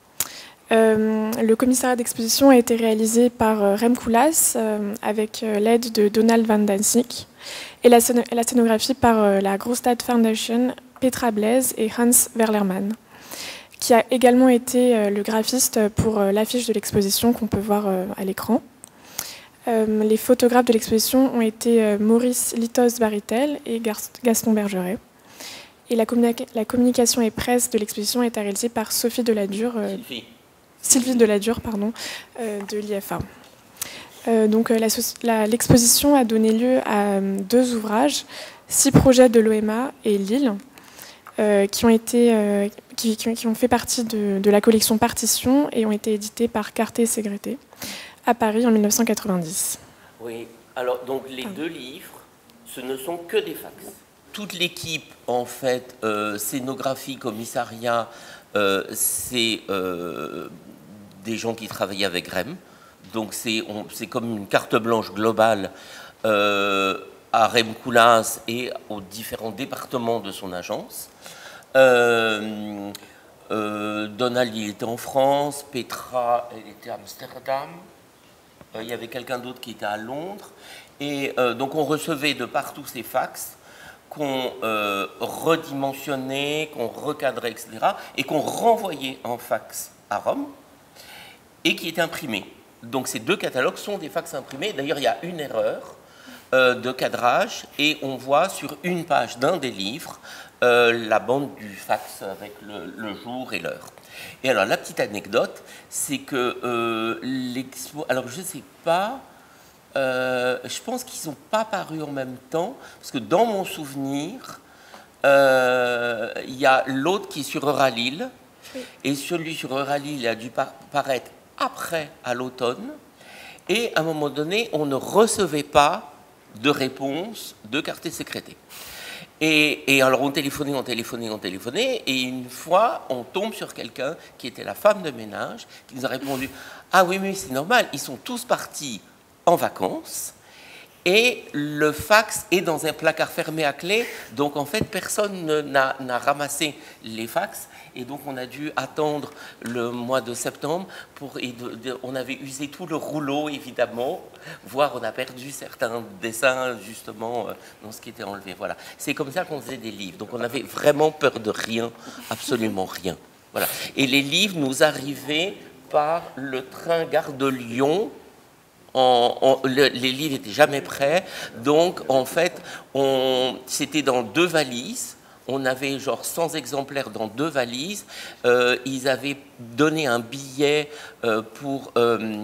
Le commissariat d'exposition a été réalisé par Rem Koolhaas avec l'aide de Donald van Danzig et la scénographie par la Grossstad Foundation, Petra Blaise et Hans Werlermann, qui a également été le graphiste pour l'affiche de l'exposition qu'on peut voir à l'écran. Les photographes de l'exposition ont été Maurice Litos-Baritel et Gaston Bergeret. Et la communication et presse de l'exposition est réalisée par Sophie Deladure, Sylvie Deladure, pardon, de l'IFA. Donc l'exposition a donné lieu à 2 ouvrages, 6 projets de l'OMA et Lille, qui ont fait partie de la collection Partition et ont été édités par Carté et Ségrité à Paris en 1990. Oui, alors donc les 2 livres, ce ne sont que des fax. Toute l'équipe, en fait, scénographie, commissariat, c'est des gens qui travaillaient avec REM. Donc c'est comme une carte blanche globale à REM Koolhaas et aux différents départements de son agence. Donald, il était en France, Petra, elle était à Amsterdam, il y avait quelqu'un d'autre qui était à Londres. Et donc on recevait de partout ces fax qu'on redimensionnait, qu'on recadrait, etc. et qu'on renvoyait en fax à Rome et qui étaient imprimés. Donc ces 2 catalogues sont des fax imprimés. D'ailleurs, il y a une erreur de cadrage et on voit sur une page d'un des livres la bande du fax avec le jour et l'heure. Et alors, la petite anecdote, c'est que l'expo... Alors, je ne sais pas... je pense qu'ils n'ont pas paru en même temps, parce que dans mon souvenir, il y a l'autre qui est sur Euralil, et celui sur Euralil, il a dû paraître après, à l'automne, et à un moment donné, on ne recevait pas de réponse de Carté Ségrité. Et alors on téléphonait, et une fois, on tombe sur quelqu'un qui était la femme de ménage, qui nous a répondu « Ah oui, mais c'est normal, ils sont tous partis en vacances, et le fax est dans un placard fermé à clé, donc en fait, personne n'a ramassé les fax, et donc on a dû attendre le mois de septembre, on avait usé tout le rouleau, évidemment, voire on a perdu certains dessins, justement, dans ce qui était enlevé. Voilà. C'est comme ça qu'on faisait des livres, donc on avait vraiment peur de rien, absolument rien. Voilà. Et les livres nous arrivaient par le train Gare de Lyon. Les livres n'étaient jamais prêts, donc en fait, c'était dans 2 valises. On avait genre 100 exemplaires dans 2 valises. Ils avaient donné un billet dans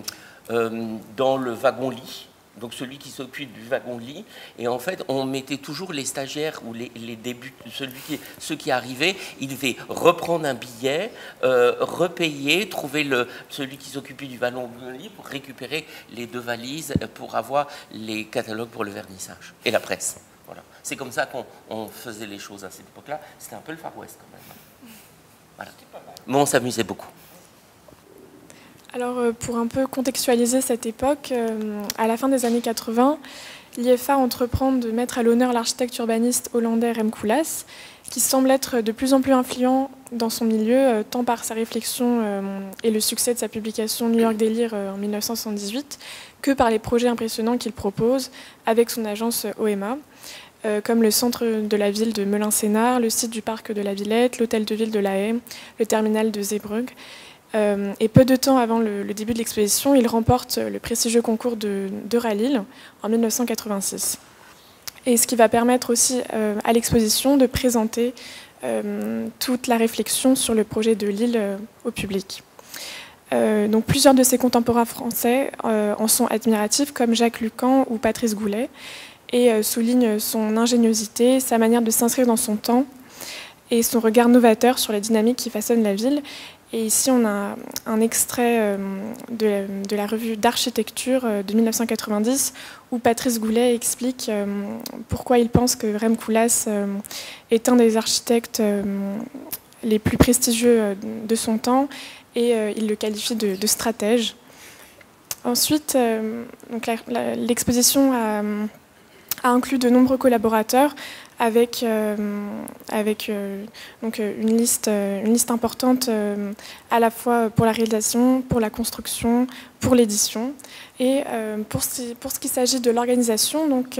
le wagon-lit, donc celui qui s'occupe du wagon-lit. Et en fait, on mettait toujours les stagiaires ou les débuts, ceux qui arrivaient, ils devaient reprendre un billet, repayer, trouver celui qui s'occupait du wagon-lit pour récupérer les 2 valises pour avoir les catalogues pour le vernissage et la presse. Voilà. C'est comme ça qu'on faisait les choses à cette époque-là. C'était un peu le Far West quand même. Voilà. Mais on s'amusait beaucoup. Alors, pour un peu contextualiser cette époque, à la fin des années 80, l'IFA entreprend de mettre à l'honneur l'architecte urbaniste hollandais Rem Koolhaas, qui semble être de plus en plus influent dans son milieu, tant par sa réflexion et le succès de sa publication New York Délire en 1978, que par les projets impressionnants qu'il propose avec son agence OMA, comme le centre de la ville de Melun-Sénart, le site du parc de la Villette, l'hôtel de ville de La Haye, le terminal de Zeebrugge. Et peu de temps avant le début de l'exposition, il remporte le prestigieux concours d'Euralil en 1986. Et ce qui va permettre aussi à l'exposition de présenter toute la réflexion sur le projet de Lille au public. Donc plusieurs de ses contemporains français en sont admiratifs, comme Jacques Lucan ou Patrice Goulet, et soulignent son ingéniosité, sa manière de s'inscrire dans son temps et son regard novateur sur les dynamiques qui façonnent la ville. Et ici, on a un extrait de la revue d'architecture de 1990 où Patrice Goulet explique pourquoi il pense que Rem Koolhaas est un des architectes les plus prestigieux de son temps et il le qualifie de stratège. Ensuite, l'exposition a inclus de nombreux collaborateurs avec donc une liste importante à la fois pour la réalisation, pour la construction, pour l'édition. Et pour ce qui s'agit de l'organisation, donc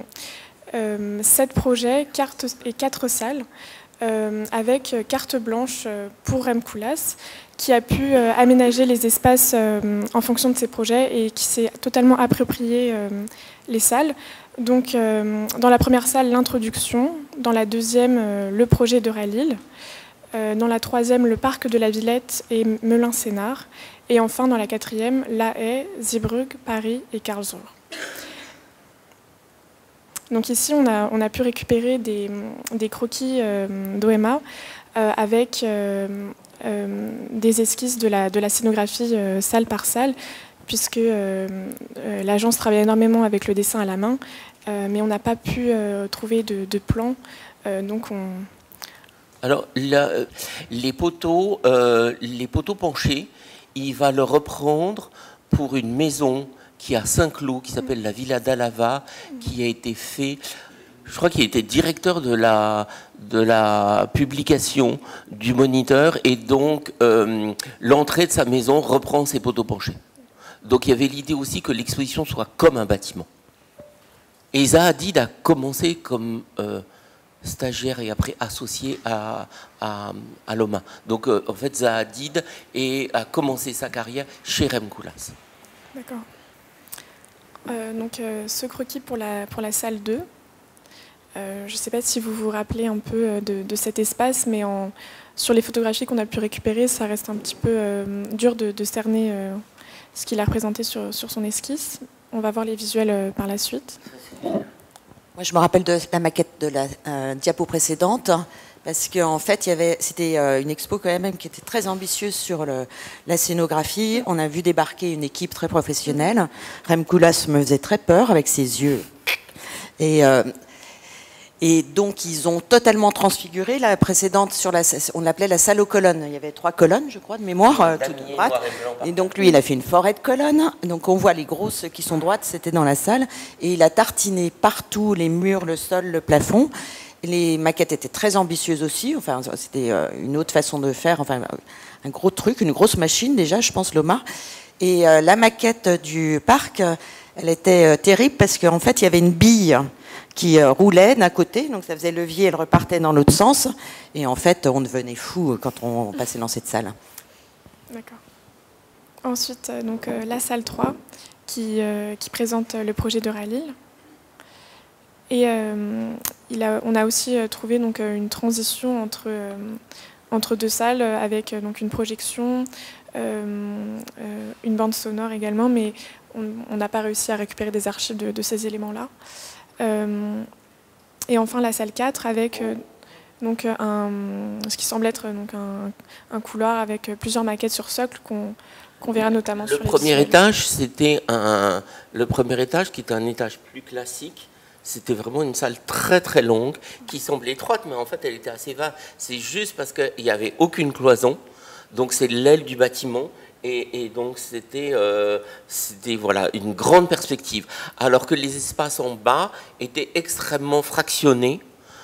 7 projets et 4 salles avec carte blanche pour Rem Koolhaas, qui a pu aménager les espaces en fonction de ses projets et qui s'est totalement approprié les salles. Donc, dans la première salle, l'introduction. Dans la deuxième, le projet de Rallye. Dans la troisième, le parc de la Villette et Melun-Sénart. Et enfin, dans la quatrième, La Haye, Zeebrugge, Paris et Karlsruhe. Donc ici, on a pu récupérer des croquis d'OMA avec des esquisses de la scénographie salle par salle, puisque l'agence travaille énormément avec le dessin à la main, mais on n'a pas pu trouver de plan. Donc Alors, les poteaux penchés, il va le reprendre pour une maison qui est à Saint-Cloud, qui s'appelle la Villa d'Alava, qui a été fait, je crois qu'il était directeur de la publication du Moniteur, et donc l'entrée de sa maison reprend ses poteaux penchés. Donc il y avait l'idée aussi que l'exposition soit comme un bâtiment. Et Zaha Hadid a commencé comme stagiaire et après associé à l'OMA. Donc en fait, Zaha Hadid a commencé sa carrière chez Rem Koolhaas. D'accord. Donc ce croquis pour la salle 2. Je ne sais pas si vous vous rappelez un peu de cet espace, mais sur les photographies qu'on a pu récupérer, ça reste un petit peu dur de cerner ce qu'il a représenté sur son esquisse. On va voir les visuels par la suite. Moi, je me rappelle de la maquette de la diapo précédente, parce qu'en fait, c'était une expo quand même qui était très ambitieuse sur la scénographie. On a vu débarquer une équipe très professionnelle. Rem Koolhaas me faisait très peur avec ses yeux. Et donc, ils ont totalement transfiguré la précédente on l'appelait la salle aux colonnes. Il y avait 3 colonnes, je crois, de mémoire, toutes droites. Et donc, lui, il a fait une forêt de colonnes. Donc, on voit les grosses qui sont droites, c'était dans la salle. Et il a tartiné partout les murs, le sol, le plafond. Les maquettes étaient très ambitieuses aussi. Enfin, c'était une autre façon de faire. Enfin, un gros truc, une grosse machine déjà, je pense, l'OMA. Et la maquette du parc, elle était terrible parce qu'en fait, il y avait une bille qui roulait d'un côté, donc ça faisait levier, elle repartait dans l'autre sens. Et en fait, on devenait fou quand on passait dans cette salle. D'accord. Ensuite, donc, la salle 3, qui présente le projet de Rallye. Et on a aussi trouvé donc, une transition entre 2 salles avec donc, une projection, une bande sonore également, mais on n'a pas réussi à récupérer des archives de ces éléments-là. Et enfin la salle 4 avec donc, ce qui semble être donc, un couloir avec plusieurs maquettes sur socle qu'on verra notamment sur les premier étage, c'était le premier étage qui était un étage plus classique. C'était vraiment une salle très très longue qui semblait étroite, mais en fait elle était assez vaste. C'est juste parce qu'il n'y avait aucune cloison, donc c'est l'aile du bâtiment. Et donc c'était voilà, une grande perspective. Alors que les espaces en bas étaient extrêmement fractionnés,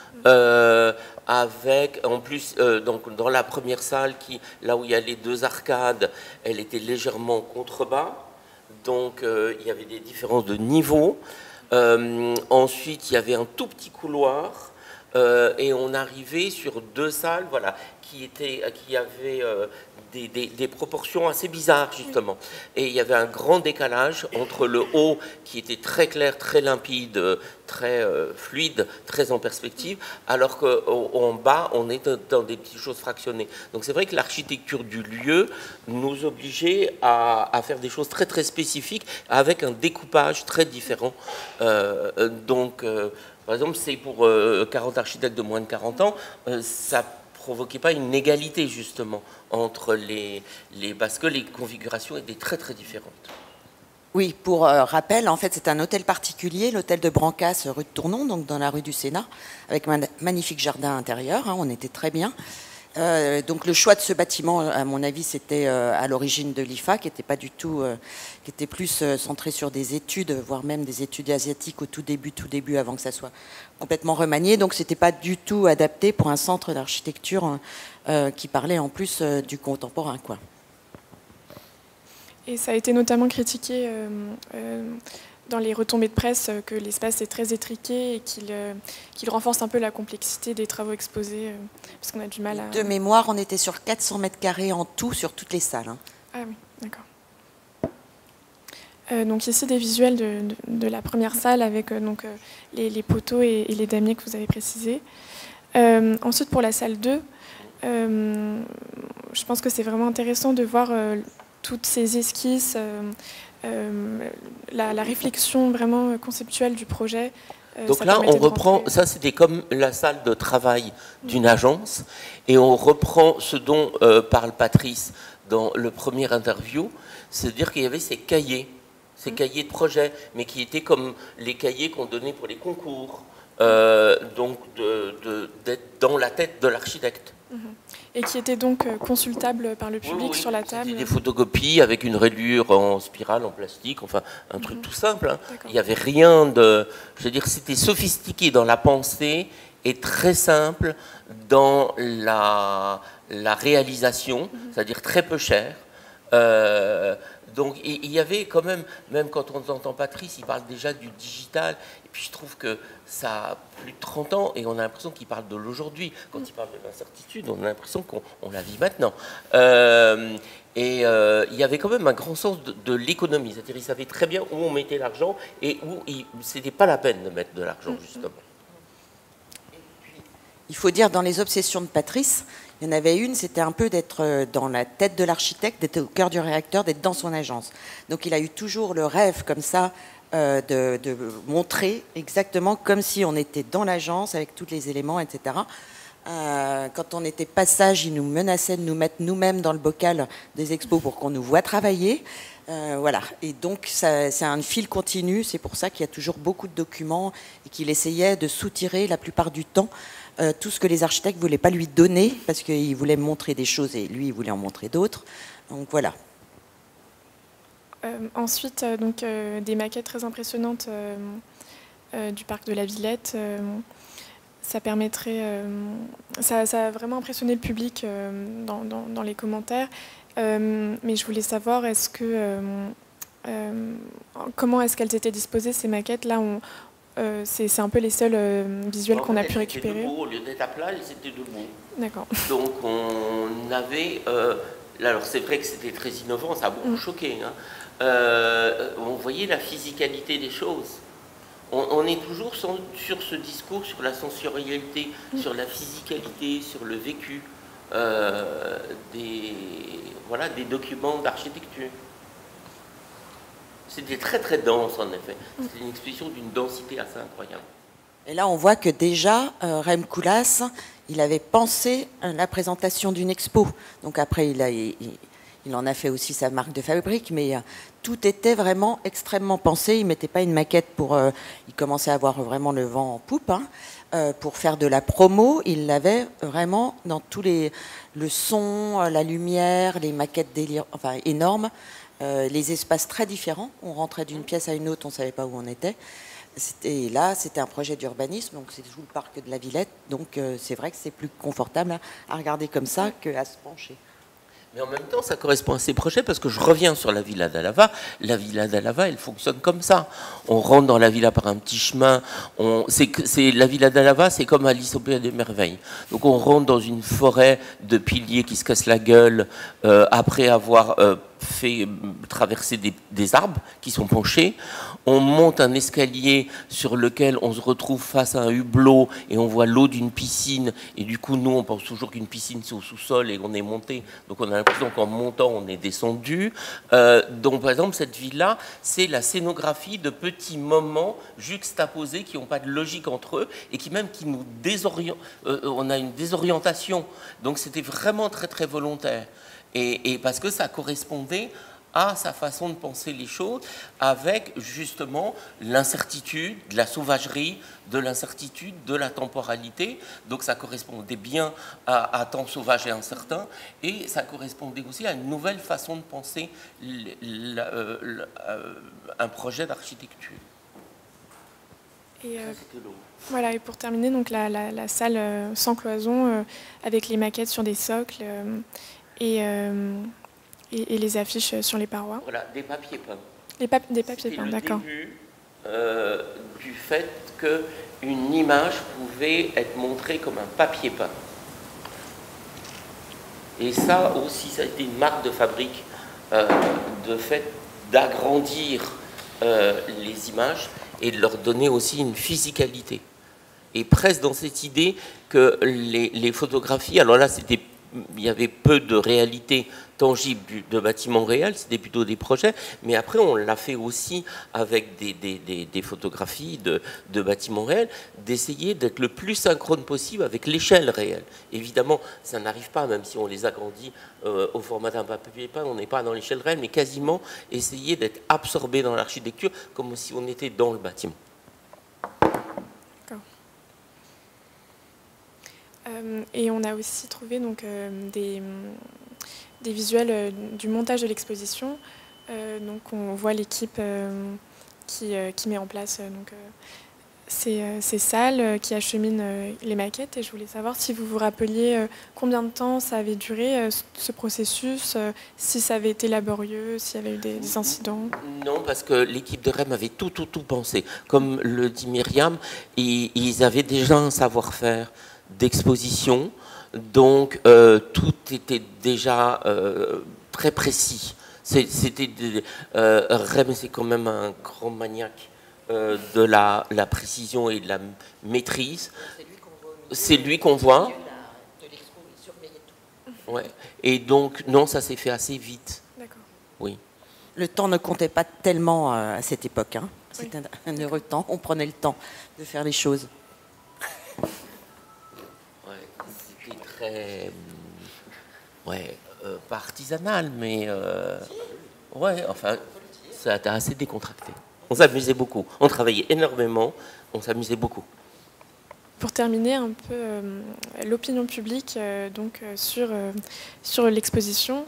avec en plus donc dans la première salle là où il y a les 2 arcades, elle était légèrement en contrebas, donc il y avait des différences de niveau. Ensuite il y avait un tout petit couloir et on arrivait sur 2 salles, voilà, qui avaient des proportions assez bizarres, justement. Et il y avait un grand décalage entre le haut, qui était très clair, très limpide, très fluide, très en perspective, alors qu'en bas, on est dans des petites choses fractionnées. Donc c'est vrai que l'architecture du lieu nous obligeait à faire des choses très, très spécifiques, avec un découpage très différent. Par exemple, c'est pour 40 architectes de moins de 40 ans, ça provoquait pas une égalité justement entre parce que les configurations étaient très très différentes. Oui, pour rappel, en fait, c'est un hôtel particulier, l'hôtel de Brancas, rue de Tournon, donc dans la rue du Sénat, avec un magnifique jardin intérieur. On était très bien. Donc le choix de ce bâtiment, à mon avis, c'était à l'origine de l'IFA, qui était pas du tout, qui était plus centré sur des études, voire même des études asiatiques au tout début, avant que ça soit complètement remanié. Donc c'était pas du tout adapté pour un centre d'architecture qui parlait en plus du contemporain, quoi. Et ça a été notamment critiqué dans les retombées de presse que l'espace est très étriqué et qu'il renforce un peu la complexité des travaux exposés, parce qu'on a du mal à... De mémoire, on était sur 400 mètres carrés en tout sur toutes les salles. Hein. Ah oui, d'accord. Donc ici des visuels de la première salle avec les poteaux et les damiers que vous avez précisés. Ensuite pour la salle 2, je pense que c'est vraiment intéressant de voir toutes ces esquisses, la réflexion vraiment conceptuelle du projet. Donc là, on reprend, ça c'était comme la salle de travail d'une agence, et on reprend ce dont parle Patrice dans le premier interview, c'est-à-dire qu'il y avait ces cahiers de projet, mais qui étaient comme les cahiers qu'on donnait pour les concours, donc d'être dans la tête de l'architecte. Et qui étaient donc consultables par le public sur la table. Des photocopies avec une rayure en spirale, en plastique, enfin un truc tout simple. Hein. Il n'y avait rien de... Je veux dire, c'était sophistiqué dans la pensée et très simple dans la réalisation, c'est-à-dire très peu cher. Donc il y avait quand même quand on entend Patrice, il parle déjà du digital, et puis je trouve que ça a plus de 30 ans, et on a l'impression qu'il parle de l'aujourd'hui. Quand il parle de l'incertitude, on a l'impression qu'on la vit maintenant. Il y avait quand même un grand sens de l'économie, c'est-à-dire il savait très bien où on mettait l'argent, et où c'était pas la peine de mettre de l'argent, justement. Il faut dire, dans les obsessions de Patrice, il y en avait une, c'était un peu d'être dans la tête de l'architecte, d'être au cœur du réacteur, d'être dans son agence. Donc il a eu toujours le rêve comme ça de montrer exactement comme si on était dans l'agence avec tous les éléments, etc. Quand on était passage, il nous menaçait de nous mettre nous-mêmes dans le bocal des expos pour qu'on nous voit travailler. Voilà. Et donc c'est un fil continu, c'est pour ça qu'il y a toujours beaucoup de documents et qu'il essayait de soutirer la plupart du temps tout ce que les architectes ne voulaient pas lui donner parce qu'ils voulaient montrer des choses et lui il voulait en montrer d'autres. Donc voilà. Ensuite, des maquettes très impressionnantes du parc de la Villette. Ça permettrait, ça a vraiment impressionné le public dans les commentaires. Mais je voulais savoir, comment est-ce qu'elles étaient disposées ces maquettes là? C'est un peu les seuls visuels qu'on a pu récupérer. Debout, au lieu d'être à plat, ils étaient debout. D'accord. Donc on avait, alors c'est vrai que c'était très innovant, ça a beaucoup choqué. Hein. On voyait la physicalité des choses. On est toujours sur ce discours, sur la sensorialité, sur la physicalité, sur le vécu des documents d'architecture. C'était très très dense en effet. C'était une exposition d'une densité assez incroyable. Et là on voit que déjà Rem Koolhaas, il avait pensé à la présentation d'une expo. Donc après il en a fait aussi sa marque de fabrique, mais tout était vraiment extrêmement pensé. Il ne mettait pas une maquette pour... il commençait à avoir vraiment le vent en poupe. Hein, pour faire de la promo, il l'avait vraiment dans tous les... Le son, la lumière, les maquettes énormes, les espaces très différents. On rentrait d'une pièce à une autre, on ne savait pas où on était. Et là, c'était un projet d'urbanisme, donc c'est tout le parc de la Villette. Donc c'est vrai que c'est plus confortable à regarder comme ça qu'à se pencher. Mais en même temps, ça correspond à ces projets parce que je reviens sur la Villa d'Alava. La Villa d'Alava, elle fonctionne comme ça. On rentre dans la villa par un petit chemin. La Villa d'Alava, c'est comme Alice au Pays des Merveilles. Donc on rentre dans une forêt de piliers qui se cassent la gueule après avoir fait traverser des arbres qui sont penchés. On monte un escalier sur lequel on se retrouve face à un hublot et on voit l'eau d'une piscine. Et du coup, nous, on pense toujours qu'une piscine, c'est au sous-sol et qu'on est monté. Donc on a l'impression qu'en montant, on est descendu. Donc par exemple, cette villa, c'est la scénographie de petits moments juxtaposés qui n'ont pas de logique entre eux et qui nous désorientent. On a une désorientation. Donc c'était vraiment très très volontaire. Et parce que ça correspondait à sa façon de penser les choses, avec justement l'incertitude, de la sauvagerie, de l'incertitude, de la temporalité. Donc ça correspondait bien à temps sauvage et incertain, et ça correspondait aussi à une nouvelle façon de penser un projet d'architecture. Et voilà, et pour terminer, donc la salle sans cloison, avec les maquettes sur des socles et les affiches sur les parois. Voilà, des papiers peints. Des papiers peints, d'accord. C'est le début du fait qu'une image pouvait être montrée comme un papier peint. Et ça aussi, ça a été une marque de fabrique, de fait d'agrandir les images et de leur donner aussi une physicalité. Et presque dans cette idée que les photographies, alors là, il y avait peu de réalité tangible de bâtiments réels, c'était plutôt des projets, mais après on l'a fait aussi avec des photographies de bâtiments réels, d'essayer d'être le plus synchrone possible avec l'échelle réelle. Évidemment, ça n'arrive pas, même si on les agrandit au format d'un papier peint, on n'est pas dans l'échelle réelle, mais quasiment essayer d'être absorbé dans l'architecture comme si on était dans le bâtiment. Et on a aussi trouvé donc, des visuels du montage de l'exposition. Donc on voit l'équipe qui met en place ces salles, qui achemine les maquettes. Et je voulais savoir si vous vous rappeliez combien de temps ça avait duré, ce processus, si ça avait été laborieux, s'il y avait eu des incidents. Non, parce que l'équipe de REM avait tout pensé. Comme le dit Myriam, ils avaient déjà un savoir-faire d'exposition, donc tout était déjà très précis. Rem, c'est quand même un grand maniaque de la précision et de la maîtrise. C'est lui qu'on voit. Ouais. Et donc, non, ça s'est fait assez vite. D'accord. Oui. Le temps ne comptait pas tellement à cette époque. Hein. Oui. C'était un heureux temps. On prenait le temps de faire les choses. C'était très, pas artisanal, mais ouais, enfin, ça a été assez décontracté. On s'amusait beaucoup, on travaillait énormément, on s'amusait beaucoup. Pour terminer un peu l'opinion publique sur l'exposition,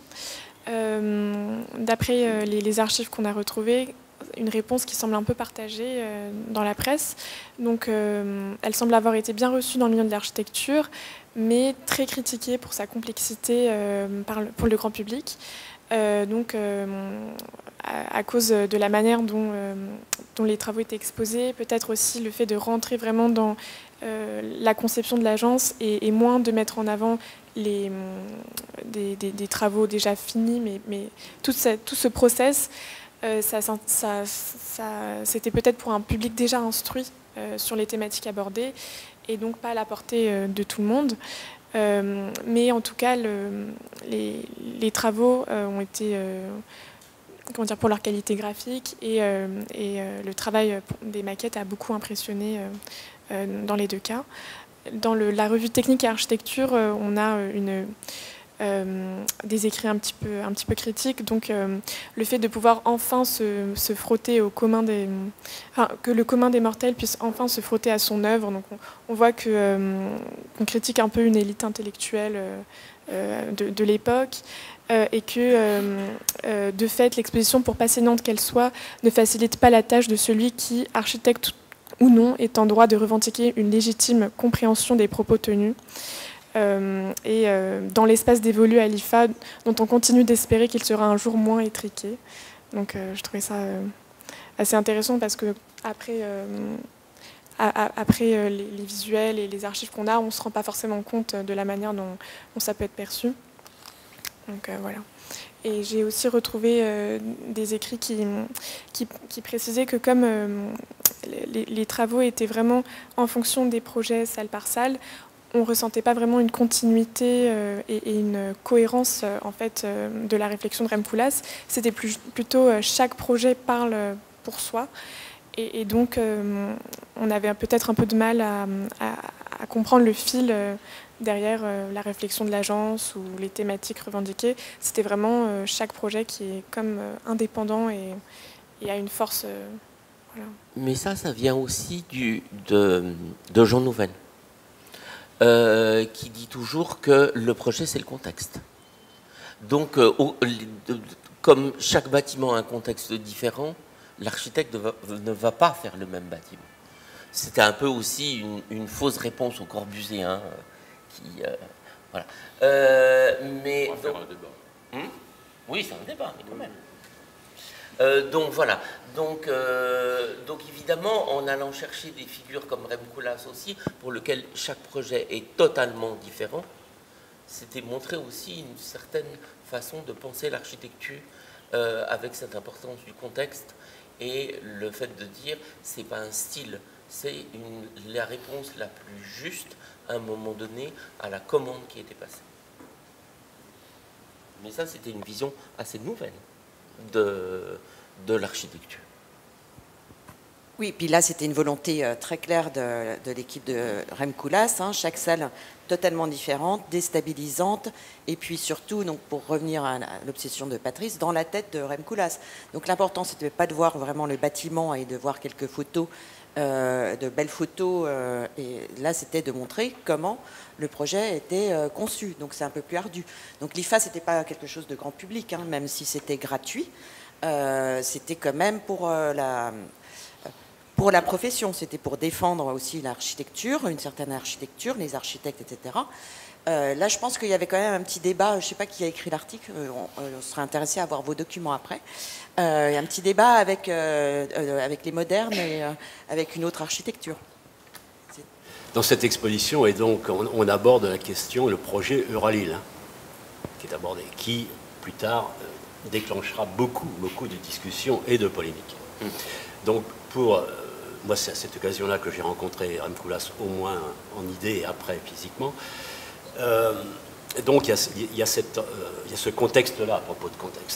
d'après les archives qu'on a retrouvées, une réponse qui semble un peu partagée dans la presse. Donc, elle semble avoir été bien reçue dans le milieu de l'architecture, mais très critiquée pour sa complexité pour le grand public. À cause de la manière dont les travaux étaient exposés, peut-être aussi le fait de rentrer vraiment dans la conception de l'agence et moins de mettre en avant des travaux déjà finis, mais tout ce process, c'était peut-être pour un public déjà instruit sur les thématiques abordées et donc pas à la portée de tout le monde. Mais en tout cas, les travaux ont été, pour leur qualité graphique et le travail des maquettes a beaucoup impressionné dans les deux cas. Dans la revue Technique et Architecture, on a des écrits un petit peu critiques. Donc, le fait de pouvoir enfin se frotter au commun que le commun des mortels puisse enfin se frotter à son œuvre. Donc, on voit qu'on critique un peu une élite intellectuelle de l'époque et que, de fait, l'exposition, pour passionnante qu'elle soit, ne facilite pas la tâche de celui qui, architecte ou non, est en droit de revendiquer une légitime compréhension des propos tenus. Dans l'espace dévolu à l'IFA, dont on continue d'espérer qu'il sera un jour moins étriqué. Donc je trouvais ça assez intéressant parce que après les visuels et les archives qu'on a, on ne se rend pas forcément compte de la manière dont ça peut être perçu. Donc voilà. Et j'ai aussi retrouvé des écrits qui précisaient que comme les travaux étaient vraiment en fonction des projets salle par salle, on ne ressentait pas vraiment une continuité et une cohérence en fait, de la réflexion de Rem Koolhaas. C'était plutôt chaque projet parle pour soi. Et donc, on avait peut-être un peu de mal à comprendre le fil derrière la réflexion de l'agence ou les thématiques revendiquées. C'était vraiment chaque projet qui est comme indépendant et a une force. Voilà. Mais ça vient aussi de Jean Nouvel. Qui dit toujours que le projet, c'est le contexte. Donc, comme chaque bâtiment a un contexte différent, l'architecte ne va pas faire le même bâtiment. C'était un peu aussi une fausse réponse au Corbusier. Voilà. Mais on va faire un débat. Oui, c'est un débat, mais quand même. Donc voilà, donc évidemment en allant chercher des figures comme Rem Koolhaas aussi, pour lequel chaque projet est totalement différent, c'était montrer aussi une certaine façon de penser l'architecture avec cette importance du contexte et le fait de dire c'est pas un style, c'est la réponse la plus juste à un moment donné à la commande qui était passée. Mais ça, c'était une vision assez nouvelle de l'architecture. Oui, puis là, c'était une volonté très claire de l'équipe de Rem Koolhaas, hein, chaque salle totalement différente, déstabilisante, et puis surtout, donc, pour revenir à l'obsession de Patrice, dans la tête de Rem Koolhaas. Donc l'important, c'était pas de voir vraiment le bâtiment et de voir quelques photos, de belles photos, et là, c'était de montrer comment le projet était conçu. Donc c'est un peu plus ardu. Donc l'IFA, c'était pas quelque chose de grand public, hein, même si c'était gratuit, c'était quand même pour la profession, c'était pour défendre aussi l'architecture, une certaine architecture, les architectes, etc. Là, je pense qu'il y avait quand même un petit débat, je ne sais pas qui a écrit l'article, on serait intéressé à voir vos documents après. Il y a un petit débat avec les modernes et avec une autre architecture. Dans cette exposition, et donc, on aborde la question, le projet Euralil, qui est abordé, qui, plus tard, déclenchera beaucoup de discussions et de polémiques. Donc, moi, c'est à cette occasion-là que j'ai rencontré Rem Koolhaas, au moins en idée et après physiquement. Donc, il y a ce contexte-là, à propos de contexte.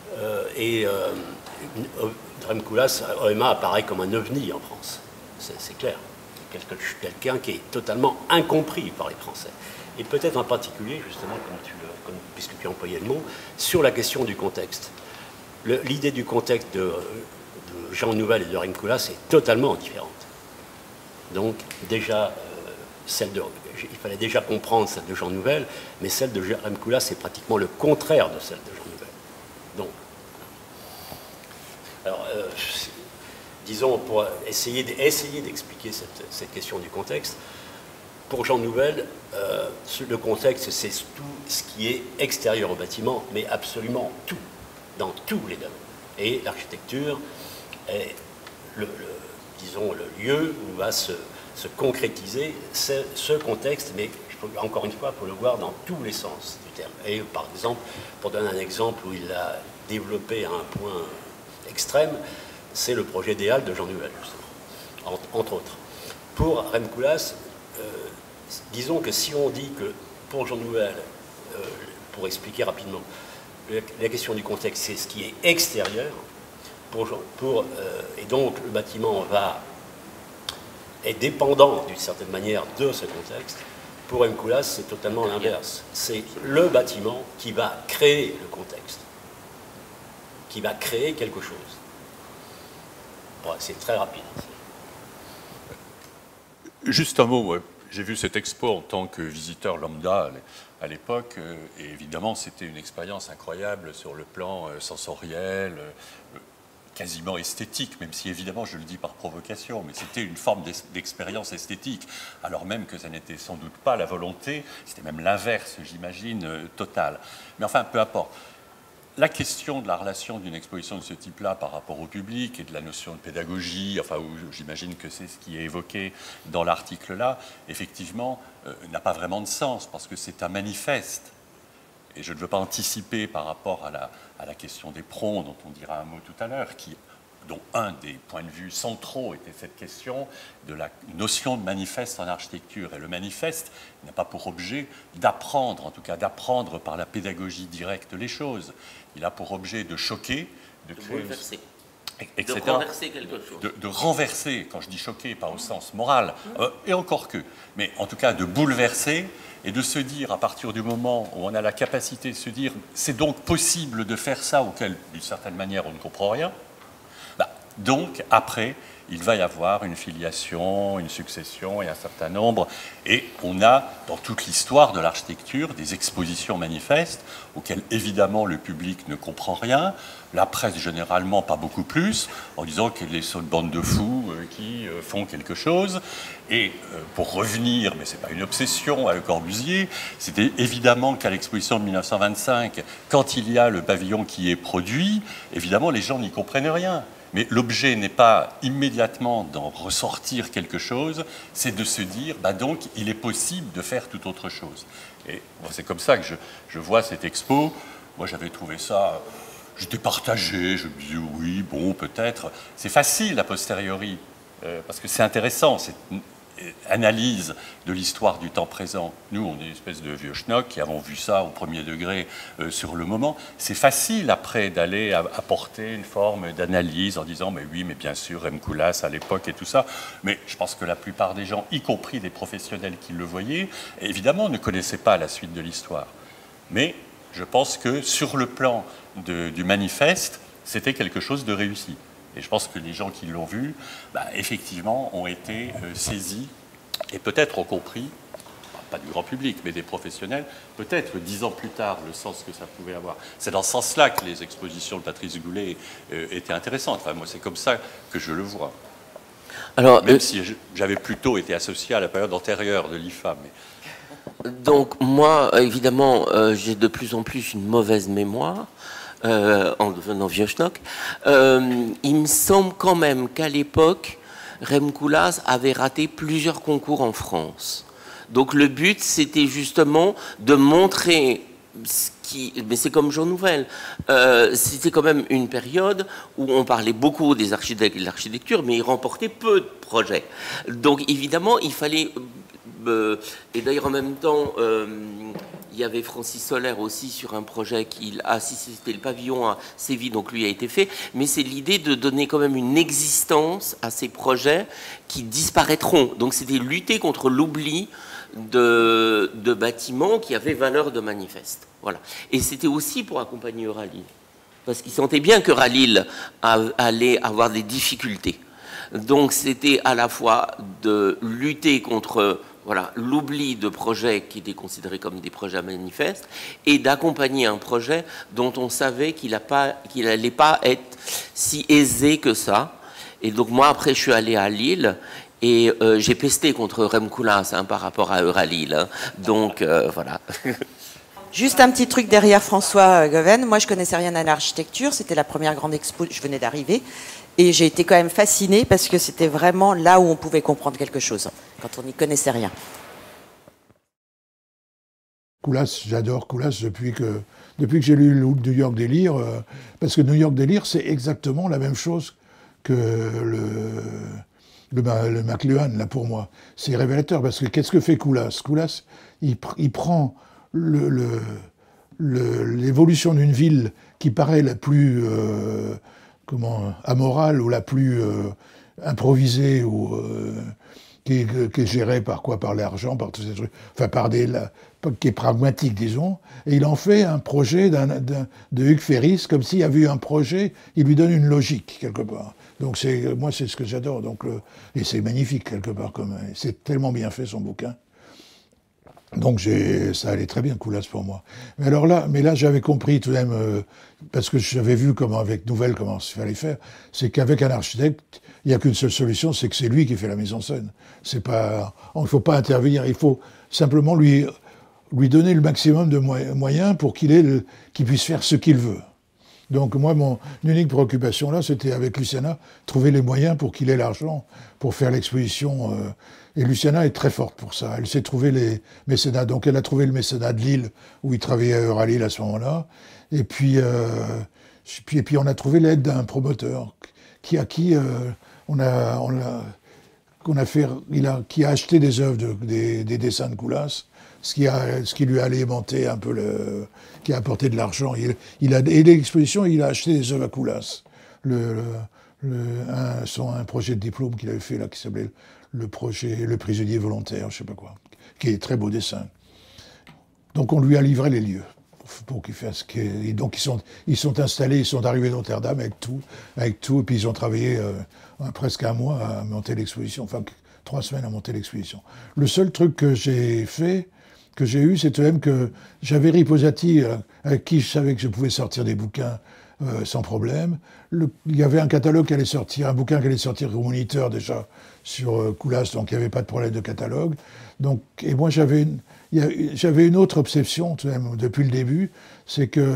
Rem Koolhaas, OMA apparaît comme un ovni en France, c'est clair. Quelqu'un qui est totalement incompris par les Français. Et peut-être en particulier, justement, puisque tu as employé le mot, sur la question du contexte. L'idée du contexte de Jean Nouvel et de Rem Koolhaas est totalement différente. Donc, déjà, il fallait déjà comprendre celle de Jean Nouvel, mais celle de Rem Koolhaas, c'est pratiquement le contraire de celle de Jean Nouvel. Donc, alors, disons, pour essayer d'expliquer cette question du contexte, pour Jean Nouvel, le contexte, c'est tout ce qui est extérieur au bâtiment, mais absolument tout, dans tous les domaines. Et l'architecture est disons, le lieu où va se concrétiser ce contexte, mais encore une fois, pour le voir dans tous les sens du terme. Et par exemple, pour donner un exemple où il a développé à un point extrême, c'est le projet des Halles de Jean Nouvel, justement, entre autres. Pour Rem Koolhaas, disons que si on dit que pour Jean Nouvel, pour expliquer rapidement, la question du contexte, c'est ce qui est extérieur, et donc le bâtiment est dépendant d'une certaine manière de ce contexte. Pour Rem Koolhaas, c'est totalement l'inverse. C'est le bâtiment qui va créer le contexte, qui va créer quelque chose. Bon, c'est très rapide. Juste un mot, j'ai vu cette expo en tant que visiteur lambda à l'époque, et évidemment c'était une expérience incroyable sur le plan sensoriel, quasiment esthétique, même si évidemment je le dis par provocation, mais c'était une forme d'expérience esthétique, alors même que ça n'était sans doute pas la volonté, c'était même l'inverse, j'imagine, total. Mais enfin, peu importe. La question de la relation d'une exposition de ce type-là par rapport au public et de la notion de pédagogie, enfin, j'imagine que c'est ce qui est évoqué dans l'article-là, effectivement, n'a pas vraiment de sens, parce que c'est un manifeste. Et je ne veux pas anticiper par rapport à la question des prongs, dont on dira un mot tout à l'heure, dont un des points de vue centraux était cette question de la notion de manifeste en architecture. Et le manifeste n'a pas pour objet d'apprendre, en tout cas d'apprendre par la pédagogie directe les choses. Il a pour objet de choquer, de créer, etc. De renverser quelque chose. De renverser, quand je dis choquer, pas au sens moral, et encore que, mais en tout cas de bouleverser, et de se dire, à partir du moment où on a la capacité de se dire, c'est donc possible de faire ça, auquel, d'une certaine manière, on ne comprend rien, donc, après, il va y avoir une filiation, une succession et un certain nombre. Et on a, dans toute l'histoire de l'architecture, des expositions manifestes auxquelles, évidemment, le public ne comprend rien. La presse, généralement, pas beaucoup plus, en disant qu'elles sont une bande de fous qui font quelque chose. Et pour revenir, mais ce n'est pas une obsession, à Le Corbusier, c'était évidemment qu'à l'exposition de 1925, quand il y a le pavillon qui est produit, évidemment, les gens n'y comprennent rien. Mais l'objet n'est pas immédiatement d'en ressortir quelque chose, c'est de se dire, donc, il est possible de faire tout autre chose. Et c'est comme ça que je vois cette expo. Moi, j'avais trouvé ça, j'étais partagé, je me disais oui, bon, peut-être. C'est facile a posteriori, parce que c'est intéressant, cette analyse de l'histoire du temps présent. Nous, on est une espèce de vieux schnock qui avons vu ça au premier degré sur le moment. C'est facile après d'aller apporter une forme d'analyse en disant mais oui, mais bien sûr, Rem Koolhaas à l'époque et tout ça. Mais je pense que la plupart des gens, y compris des professionnels qui le voyaient, évidemment ne connaissaient pas la suite de l'histoire. Mais je pense que sur le plan du manifeste, c'était quelque chose de réussi. Et je pense que les gens qui l'ont vu, effectivement, ont été saisis et peut-être ont compris, pas du grand public, mais des professionnels, peut-être 10 ans plus tard, le sens que ça pouvait avoir. C'est dans ce sens-là que les expositions de Patrice Goulet étaient intéressantes. Enfin, moi, c'est comme ça que je le vois. Alors, même si j'avais plutôt été associé à la période antérieure de l'IFA. Mais... Donc, moi, évidemment, j'ai de plus en plus une mauvaise mémoire. En devenant vieux schnock, il me semble quand même qu'à l'époque, Rem Koolhaas avait raté plusieurs concours en France. Donc le but, c'était justement de montrer ce qui... Mais c'est comme Jean Nouvel. C'était quand même une période où on parlait beaucoup des architectes et de l'architecture, mais il remportait peu de projets. Donc évidemment, il fallait... et d'ailleurs, en même temps... il y avait Francis Solaire aussi sur un projet si c'était le pavillon à Séville, donc lui a été fait, mais c'est l'idée de donner quand même une existence à ces projets qui disparaîtront. Donc c'était lutter contre l'oubli de bâtiments qui avaient valeur de manifeste. Voilà. Et c'était aussi pour accompagner Euralil, parce qu'ils sentaient bien que Euralil allait avoir des difficultés. Donc c'était à la fois de lutter contre... Voilà, l'oubli de projets qui étaient considérés comme des projets manifestes et d'accompagner un projet dont on savait qu'il n'allait pas être si aisé que ça. Et donc moi, après, je suis allé à Lille et j'ai pesté contre Rem Koolhaas par rapport à Euralil. Donc, voilà. Juste un petit truc derrière François Goven. Moi, je connaissais rien à l'architecture. C'était la première grande expo. Je venais d'arriver. Et j'ai été quand même fascinée parce que c'était vraiment là où on pouvait comprendre quelque chose, quand on n'y connaissait rien. Koolhaas, j'adore Koolhaas depuis que j'ai lu le New York Délire, parce que New York Délire, c'est exactement la même chose que le McLuhan, là, pour moi. C'est révélateur, parce que qu'est-ce que fait Koolhaas? Koolhaas, il prend l'évolution d'une ville qui paraît la plus... amorale ou la plus improvisée ou qui est gérée par quoi? Par l'argent, par tous ces trucs, enfin qui est pragmatique, disons, et il en fait un projet de Hugues Ferris, comme s'il y avait eu un projet, il lui donne une logique, quelque part. Donc moi, c'est ce que j'adore, et c'est magnifique, quelque part, c'est tellement bien fait, son bouquin. Donc ça allait très bien, Koolhaas, pour moi. Mais là, j'avais compris tout de même, parce que j'avais vu avec Nouvel comment il fallait faire, c'est qu'avec un architecte, il n'y a qu'une seule solution, c'est que c'est lui qui fait la mise en scène. Il ne faut pas intervenir, il faut simplement lui donner le maximum de moyens pour qu'il puisse faire ce qu'il veut. Donc moi, mon unique préoccupation là, c'était avec Luciana, trouver les moyens pour qu'il ait l'argent pour faire l'exposition. Et Luciana est très forte pour ça. Elle sait trouver les mécénats. Donc elle a trouvé le mécénat de Lille, où il travaillait à Euralil à ce moment-là. Et puis on a trouvé l'aide d'un promoteur qui a acheté des œuvres, des dessins de Koolhaas, ce qui lui a alimenté un peu qui a apporté de l'argent. Il a aidé l'exposition, il a acheté des œuvres à Koolhaas. Un projet de diplôme qu'il avait fait là, qui s'appelait le prisonnier volontaire, je sais pas quoi, qui est très beau dessin. Donc on lui a livré les lieux pour qu'il fasse. Et donc ils sont installés, ils sont arrivés d'Amsterdam avec tout, et puis ils ont travaillé presque un mois à monter l'exposition, enfin 3 semaines à monter l'exposition. Le seul truc que j'ai eu, c'est tout de même que j'avais Riposati, avec qui je savais que je pouvais sortir des bouquins sans problème. Il y avait un catalogue qui allait sortir, un bouquin qui allait sortir au Moniteur déjà sur Koolhaas, donc il n'y avait pas de problème de catalogue. Donc, et moi j'avais une autre obsession tout de même depuis le début, c'est que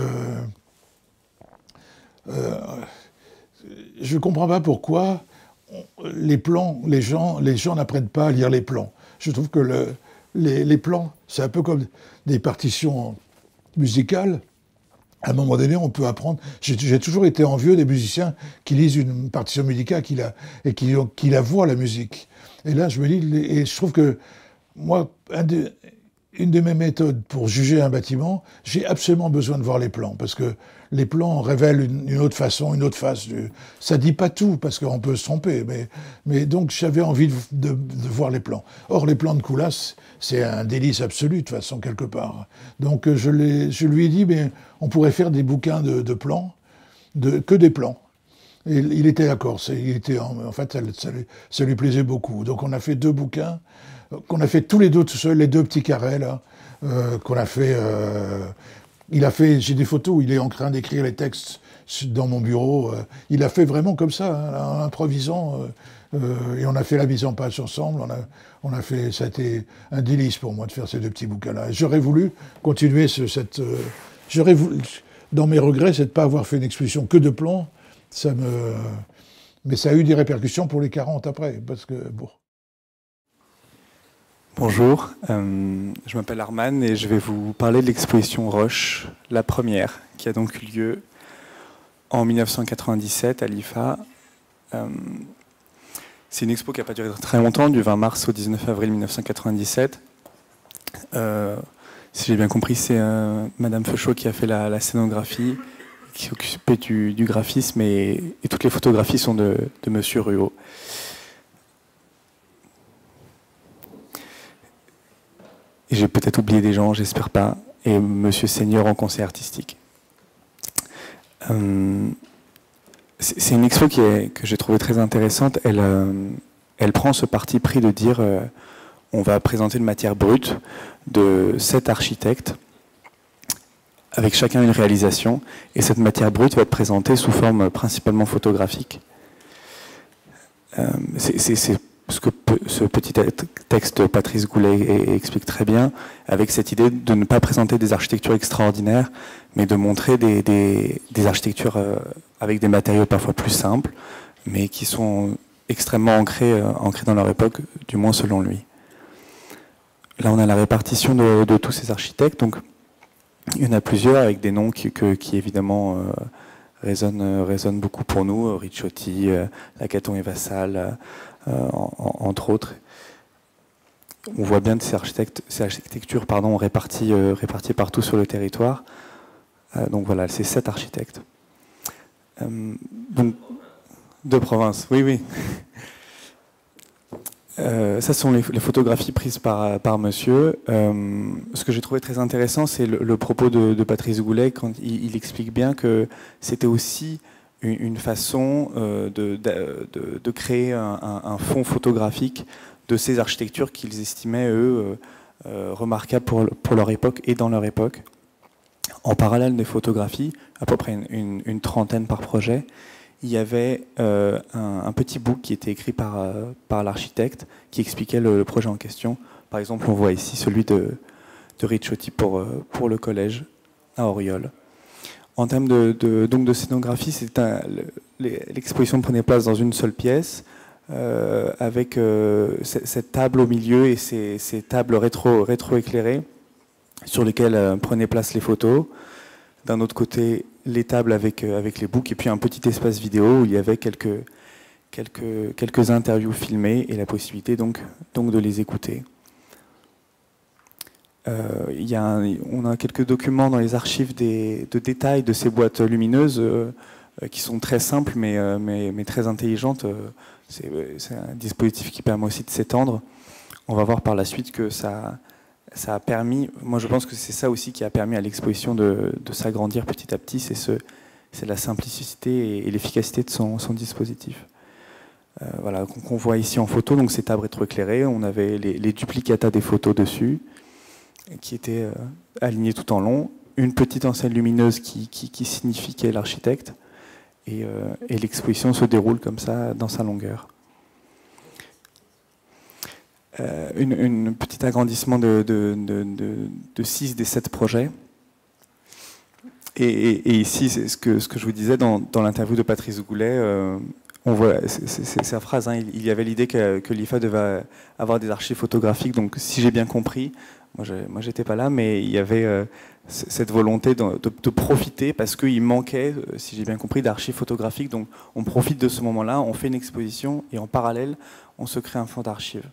je ne comprends pas pourquoi les plans, les gens n'apprennent pas à lire les plans. Je trouve que les plans, c'est un peu comme des partitions musicales. À un moment donné, on peut apprendre. J'ai toujours été envieux des musiciens qui lisent une partition musicale et qui la voient, la musique. Et là, je me dis, et je trouve que moi, une de mes méthodes pour juger un bâtiment, j'ai absolument besoin de voir les plans, parce que les plans révèlent une autre façon, une autre face. Ça dit pas tout, parce qu'on peut se tromper, mais donc j'avais envie de voir les plans. Or, les plans de Koulas, c'est un délice absolu, de toute façon, quelque part. Donc je lui ai dit, mais on pourrait faire des bouquins de plans, que des plans. Et il était d'accord, en fait, ça lui plaisait beaucoup. Donc on a fait 2 bouquins, qu'on a fait tous les deux tout seuls, les 2 petits carrés, là, qu'on a fait... j'ai des photos où il est en train d'écrire les textes dans mon bureau. Il a fait vraiment comme ça, hein, en improvisant. Et on a fait la mise en page ensemble. Ça a été un délice pour moi de faire ces 2 petits bouquins-là. J'aurais voulu continuer dans mes regrets, c'est de ne pas avoir fait une exposition que de plans. Mais ça a eu des répercussions pour les 40 après, parce que bon. Bonjour, je m'appelle Arman et je vais vous parler de l'exposition Roche, la première, qui a donc eu lieu en 1997 à l'IFA. C'est une expo qui n'a pas duré très longtemps, du 20 mars au 19 avril 1997. Si j'ai bien compris, c'est Madame Feuchot qui a fait la scénographie, qui s'occupait du graphisme, et toutes les photographies sont de Monsieur Ruot. Et j'ai peut-être oublié des gens, j'espère pas, et Monsieur Seigneur en conseil artistique. C'est une expo que j'ai trouvée très intéressante. Elle prend ce parti pris de dire on va présenter une matière brute de 7 architectes, avec chacun une réalisation, et cette matière brute va être présentée sous forme principalement photographique. C'est ce que ce petit texte Patrice Goulet explique très bien, avec cette idée de ne pas présenter des architectures extraordinaires, mais de montrer des architectures avec des matériaux parfois plus simples, mais qui sont extrêmement ancrés dans leur époque, du moins selon lui. Là, on a la répartition de tous ces architectes. Donc, il y en a plusieurs avec des noms qui évidemment résonnent beaucoup pour nous. Ricciotti, Lacaton et Vassal, entre autres. On voit bien de ces architectures réparties partout sur le territoire. Donc voilà, c'est 7 architectes. Donc, de province, oui. Ça sont les photographies prises par monsieur. Ce que j'ai trouvé très intéressant, c'est le propos de Patrice Goulet, quand il explique bien que c'était aussi une façon de créer un fond photographique de ces architectures qu'ils estimaient, eux, remarquables pour leur époque et dans leur époque. En parallèle des photographies, à peu près une trentaine par projet, il y avait un petit book qui était écrit par l'architecte qui expliquait le projet en question. Par exemple, on voit ici celui de Ricciotti pour le collège à Auriol. En termes de scénographie, l'exposition prenait place dans une seule pièce, avec cette table au milieu et ces tables rétro-éclairées sur lesquelles prenaient place les photos. D'un autre côté, les tables avec les books, et puis un petit espace vidéo où il y avait quelques interviews filmées et la possibilité donc de les écouter. On a quelques documents dans les archives de détails de ces boîtes lumineuses qui sont très simples mais très intelligentes. C'est un dispositif qui permet aussi de s'étendre. On va voir par la suite que ça a permis, moi je pense que c'est ça aussi qui a permis à l'exposition de s'agrandir petit à petit, c'est la simplicité et l'efficacité de son dispositif. Voilà, qu'on voit ici en photo, donc ces tables rétroéclairées, on avait les duplicata des photos dessus, qui étaient alignés tout en long, une petite enseigne lumineuse qui signifiait l'architecte, et l'exposition se déroule comme ça dans sa longueur. Un petit agrandissement de 6 des 7 projets. Et ici, c'est ce que je vous disais dans l'interview de Patrice Goulet, on voit, c'est sa phrase, hein, il y avait l'idée que l'IFA devait avoir des archives photographiques, donc si j'ai bien compris, moi j'étais pas là, mais il y avait cette volonté de profiter parce qu'il manquait, si j'ai bien compris, d'archives photographiques. Donc on profite de ce moment-là, on fait une exposition et en parallèle, on se crée un fonds d'archives.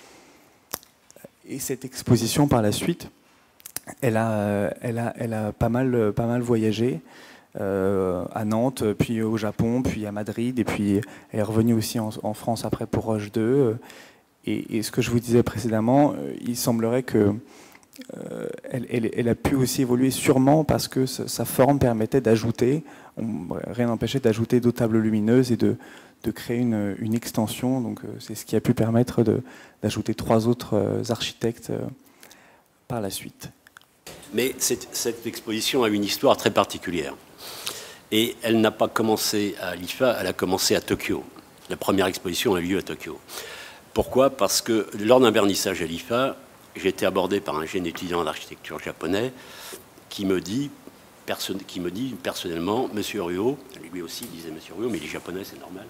Et cette exposition, par la suite, elle a pas mal voyagé à Nantes, puis au Japon, puis à Madrid, et puis elle est revenue aussi en France après pour Roche 2. Et ce que je vous disais précédemment, il semblerait que elle a pu aussi évoluer sûrement parce que sa forme permettait d'ajouter, rien n'empêchait d'ajouter d'autres tables lumineuses et de créer une extension. Donc c'est ce qui a pu permettre d'ajouter 3 autres architectes par la suite. Mais cette exposition a une histoire très particulière. Et elle n'a pas commencé à l'IFA, elle a commencé à Tokyo. La première exposition a eu lieu à Tokyo. Pourquoi? Parce que lors d'un vernissage à l'IFA, j'ai été abordé par un jeune étudiant d'architecture japonais qui me dit personnellement, Monsieur Ruo, lui aussi il disait Monsieur Ruo, mais il est japonais, c'est normal.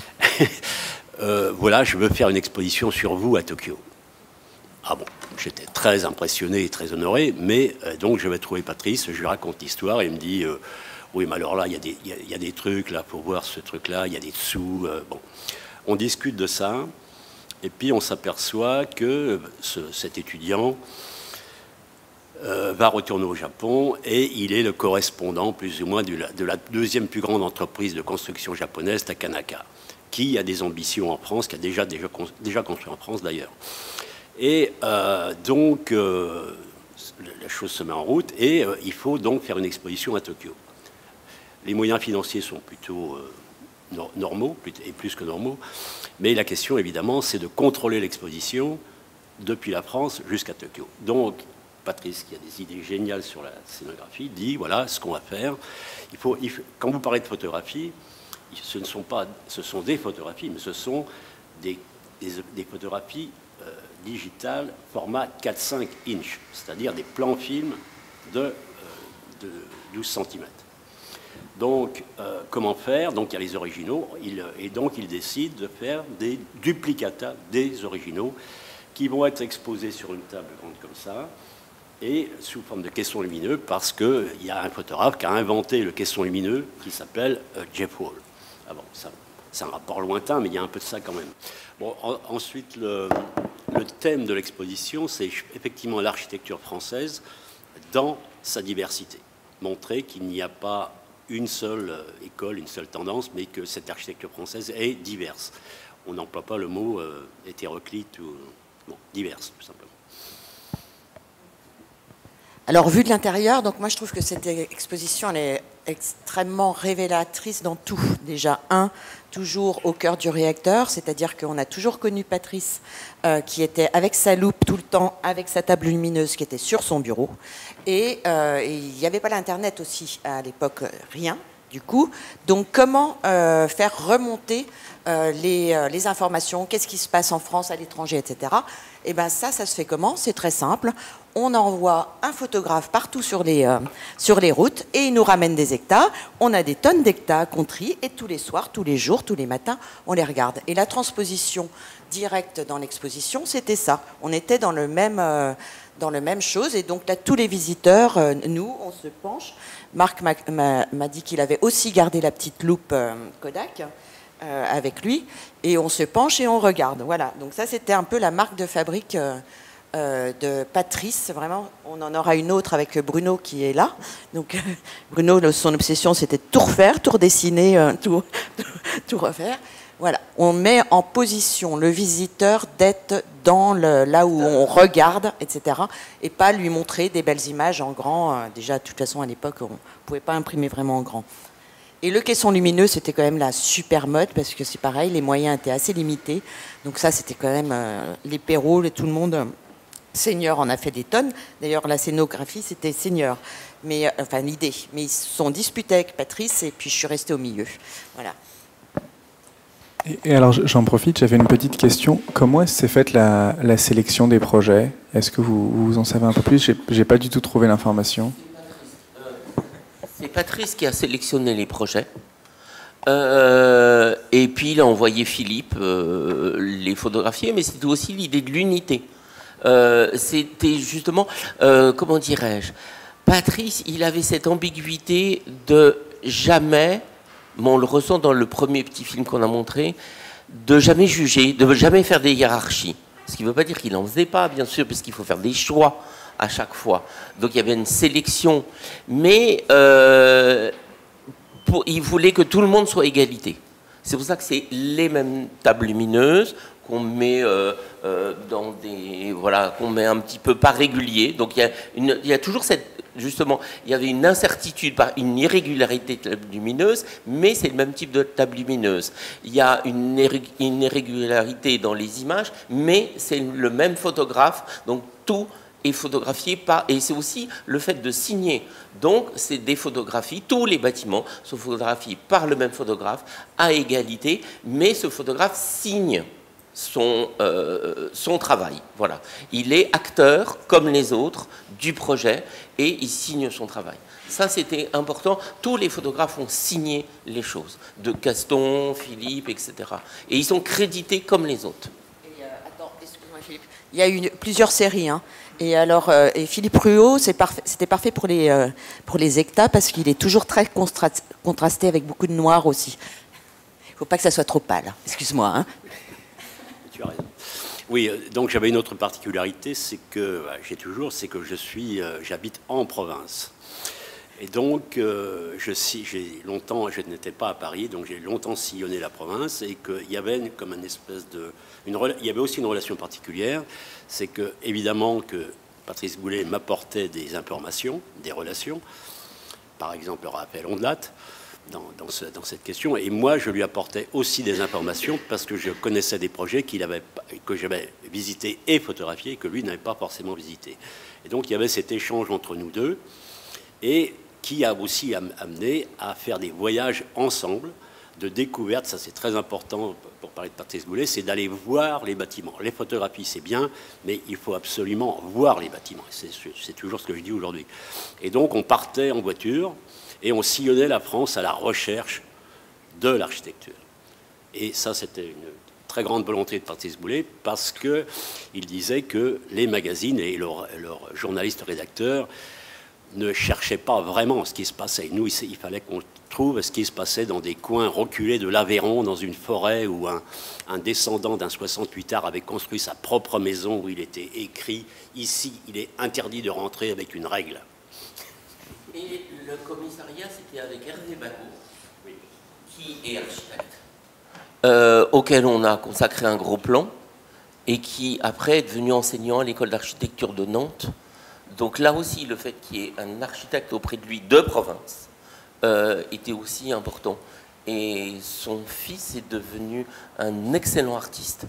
Voilà, je veux faire une exposition sur vous à Tokyo. Ah bon, j'étais très impressionné et très honoré, mais donc je vais trouver Patrice, je lui raconte l'histoire et il me dit oui, mais alors là, il y a des trucs, là, pour voir ce truc-là, il y a des dessous. Bon, on discute de ça, et puis on s'aperçoit que cet étudiant va retourner au Japon et il est le correspondant, plus ou moins, de la deuxième plus grande entreprise de construction japonaise, Takanaka, qui a des ambitions en France, qui a déjà construit en France d'ailleurs. Et donc, la chose se met en route et il faut donc faire une exposition à Tokyo. Les moyens financiers sont plutôt normaux, et plus que normaux, mais la question, évidemment, c'est de contrôler l'exposition depuis la France jusqu'à Tokyo. Donc, Patrice, qui a des idées géniales sur la scénographie, dit, voilà ce qu'on va faire. Quand vous parlez de photographie, ce sont des photographies, mais ce sont des photographies digitales format 4-5 inches, c'est-à-dire des plans films de 12 cm. Donc, comment faire? Donc, il y a les originaux, et donc il décide de faire des duplicata des originaux qui vont être exposés sur une table grande comme ça, et sous forme de caissons lumineux, parce qu'il y a un photographe qui a inventé le caisson lumineux qui s'appelle Jeff Wall. Ah bon, c'est un rapport lointain, mais il y a un peu de ça quand même. Bon, ensuite, le thème de l'exposition, c'est effectivement l'architecture française dans sa diversité. Montrer qu'il n'y a pas une seule école, une seule tendance, mais que cette architecture française est diverse. On n'emploie pas le mot hétéroclite ou bon, diverse, tout simplement. Alors, vu de l'intérieur, donc moi je trouve que cette exposition elle est extrêmement révélatrice dans tout. Déjà, toujours au cœur du réacteur, c'est-à-dire qu'on a toujours connu Patrice qui était avec sa loupe tout le temps, avec sa table lumineuse qui était sur son bureau. Et il n'y avait pas l'Internet aussi à l'époque, rien du coup. Donc comment faire remonter les informations, qu'est-ce qui se passe en France, à l'étranger, etc. Et bien ça se fait comment? C'est très simple. On envoie un photographe partout sur les routes et il nous ramène des hectares. On a des tonnes d'hectares qu'on trie et tous les soirs, tous les jours, tous les matins, on les regarde. Et la transposition directe dans l'exposition, c'était ça. On était dans le même chose et donc là, tous les visiteurs, nous, on se penche. Marc m'a dit qu'il avait aussi gardé la petite loupe Kodak avec lui et on se penche et on regarde. Voilà, donc ça c'était un peu la marque de fabrique de Patrice, vraiment. On en aura une autre avec Bruno qui est là. Donc Bruno, son obsession c'était de tout refaire, tout redessiner, tout refaire. Voilà, on met en position le visiteur d'être dans là où on regarde, etc. Et pas lui montrer des belles images en grand. Déjà, de toute façon, à l'époque, on ne pouvait pas imprimer vraiment en grand. Et le caisson lumineux, c'était quand même la super mode, parce que c'est pareil, les moyens étaient assez limités. Donc ça, c'était quand même les Perrault, tout le monde. Seigneur en a fait des tonnes. D'ailleurs, la scénographie, c'était Seigneur. Mais, enfin, l'idée. Mais ils se sont disputés avec Patrice, et puis je suis restée au milieu. Voilà. Et alors, j'en profite, j'avais une petite question. Comment s'est faite la sélection des projets? Est-ce que vous en savez un peu plus? J'ai pas du tout trouvé l'information. C'est Patrice qui a sélectionné les projets. Et puis il a envoyé Philippe les photographier, mais c'était aussi l'idée de l'unité. C'était justement, comment dirais-je, Patrice, il avait cette ambiguïté de jamais, mais on le ressent dans le premier petit film qu'on a montré, de jamais juger, de jamais faire des hiérarchies. Ce qui ne veut pas dire qu'il n'en faisait pas, bien sûr, parce qu'il faut faire des choix à chaque fois. Donc il y avait une sélection. Mais il voulait que tout le monde soit égalité. C'est pour ça que c'est les mêmes tables lumineuses qu'on met dans des... Voilà, qu'on met un petit peu pas régulier. Donc il y a toujours cette... Justement, il y avait une incertitude, une irrégularité de table lumineuse, mais c'est le même type de table lumineuse. Il y a une irrégularité dans les images, mais c'est le même photographe, donc tout est photographié par... Et c'est aussi le fait de signer. Donc, c'est des photographies, tous les bâtiments sont photographiés par le même photographe, à égalité, mais ce photographe signe son travail. Voilà. Il est acteur, comme les autres, du projet, et il signe son travail. Ça, c'était important. Tous les photographes ont signé les choses, de Gaston, Philippe, etc. Et ils sont crédités comme les autres. Et, attends, excuse-moi Philippe. Il y a eu plusieurs séries, hein. Et alors, et Philippe Ruot, c'était parfait pour les hectas parce qu'il est toujours très contrasté avec beaucoup de noir aussi. Il ne faut pas que ça soit trop pâle. Excuse-moi. Hein. Tu as raison. Oui, donc j'avais une autre particularité, c'est que j'habite en province. Et donc, je n'étais pas à Paris, donc j'ai longtemps sillonné la province, et qu'il y avait comme une espèce de... il y avait aussi une relation particulière, c'est que, évidemment, que Patrice Goulet m'apportait des informations, des relations, par exemple le rappel Ondelat, dans cette question, et moi je lui apportais aussi des informations parce que je connaissais des projets que j'avais visités et photographiés et que lui n'avait pas forcément visités. Et donc il y avait cet échange entre nous deux et qui a aussi amené à faire des voyages ensemble de découverte. Ça c'est très important pour parler de Patrice Goulet, c'est d'aller voir les bâtiments. Les photographies c'est bien, mais il faut absolument voir les bâtiments. C'est toujours ce que je dis aujourd'hui. Et donc on partait en voiture et on sillonnait la France à la recherche de l'architecture. Et ça, c'était une très grande volonté de Patrice Goulet, parce qu'il disait que les magazines et leurs journalistes rédacteurs ne cherchaient pas vraiment ce qui se passait. Nous, il fallait qu'on trouve ce qui se passait dans des coins reculés de l'Aveyron, dans une forêt où un descendant d'un 68 art avait construit sa propre maison, où il était écrit « Ici, il est interdit de rentrer avec une règle ». Et le commissariat, c'était avec Hervé Bagot, qui est architecte, auquel on a consacré un gros plan, et qui, après, est devenu enseignant à l'école d'architecture de Nantes. Donc là aussi, le fait qu'il y ait un architecte auprès de lui de province était aussi important. Et son fils est devenu un excellent artiste.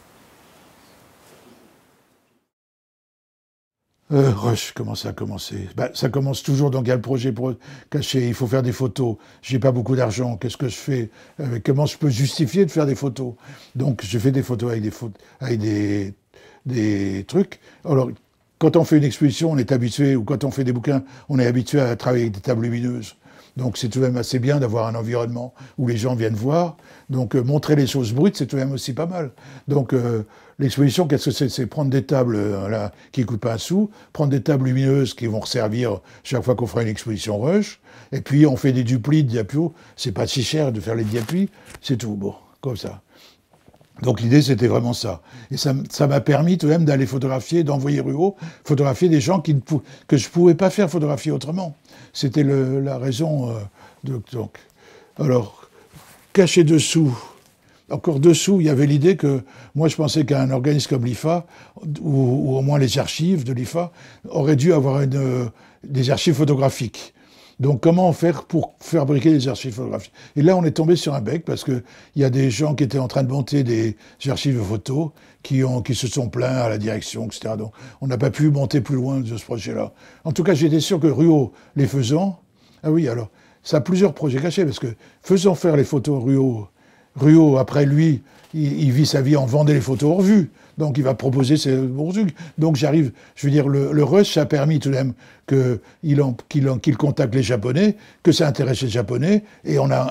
Rush, comment ça a commencé? Ça commence toujours dans quel projet pour cacher. Il faut faire des photos. J'ai pas beaucoup d'argent. Qu'est-ce que je fais? Comment je peux justifier de faire des photos? Donc, je fais des photos avec des trucs. Alors, quand on fait une exposition, on est habitué, ou quand on fait des bouquins, on est habitué à travailler avec des tables lumineuses. Donc, c'est tout de même assez bien d'avoir un environnement où les gens viennent voir. Donc, montrer les choses brutes, c'est tout de même aussi pas mal. Donc, l'exposition, qu'est-ce que c'est? C'est prendre des tables là, qui ne coûtent pas un sou, prendre des tables lumineuses qui vont resservir chaque fois qu'on fera une exposition Rush, et puis on fait des duplis de diapos. C'est pas si cher de faire les diapis, c'est tout. Bon, comme ça. Donc l'idée, c'était vraiment ça. Et ça m'a permis tout de même d'aller photographier, d'envoyer Ruot, photographier des gens que je ne pouvais pas faire photographier autrement. C'était la raison. Donc. Alors, caché dessous, encore dessous, il y avait l'idée que, moi je pensais qu'un organisme comme l'IFA, ou au moins les archives de l'IFA, auraient dû avoir des archives photographiques. Donc comment faire pour fabriquer des archives photographiques? Et là on est tombé sur un bec parce qu'il y a des gens qui étaient en train de monter des archives photos qui se sont plaints à la direction, etc. Donc on n'a pas pu monter plus loin de ce projet-là. En tout cas j'étais sûr que Ruot les faisant, ah oui alors, ça a plusieurs projets cachés parce que faisant faire les photos Ruot après lui, il vit sa vie en vendant les photos hors vue. Donc il va proposer ses bons trucs. Donc je veux dire, le Rush, ça a permis tout de même qu'il contacte les Japonais, que ça intéresse les Japonais, et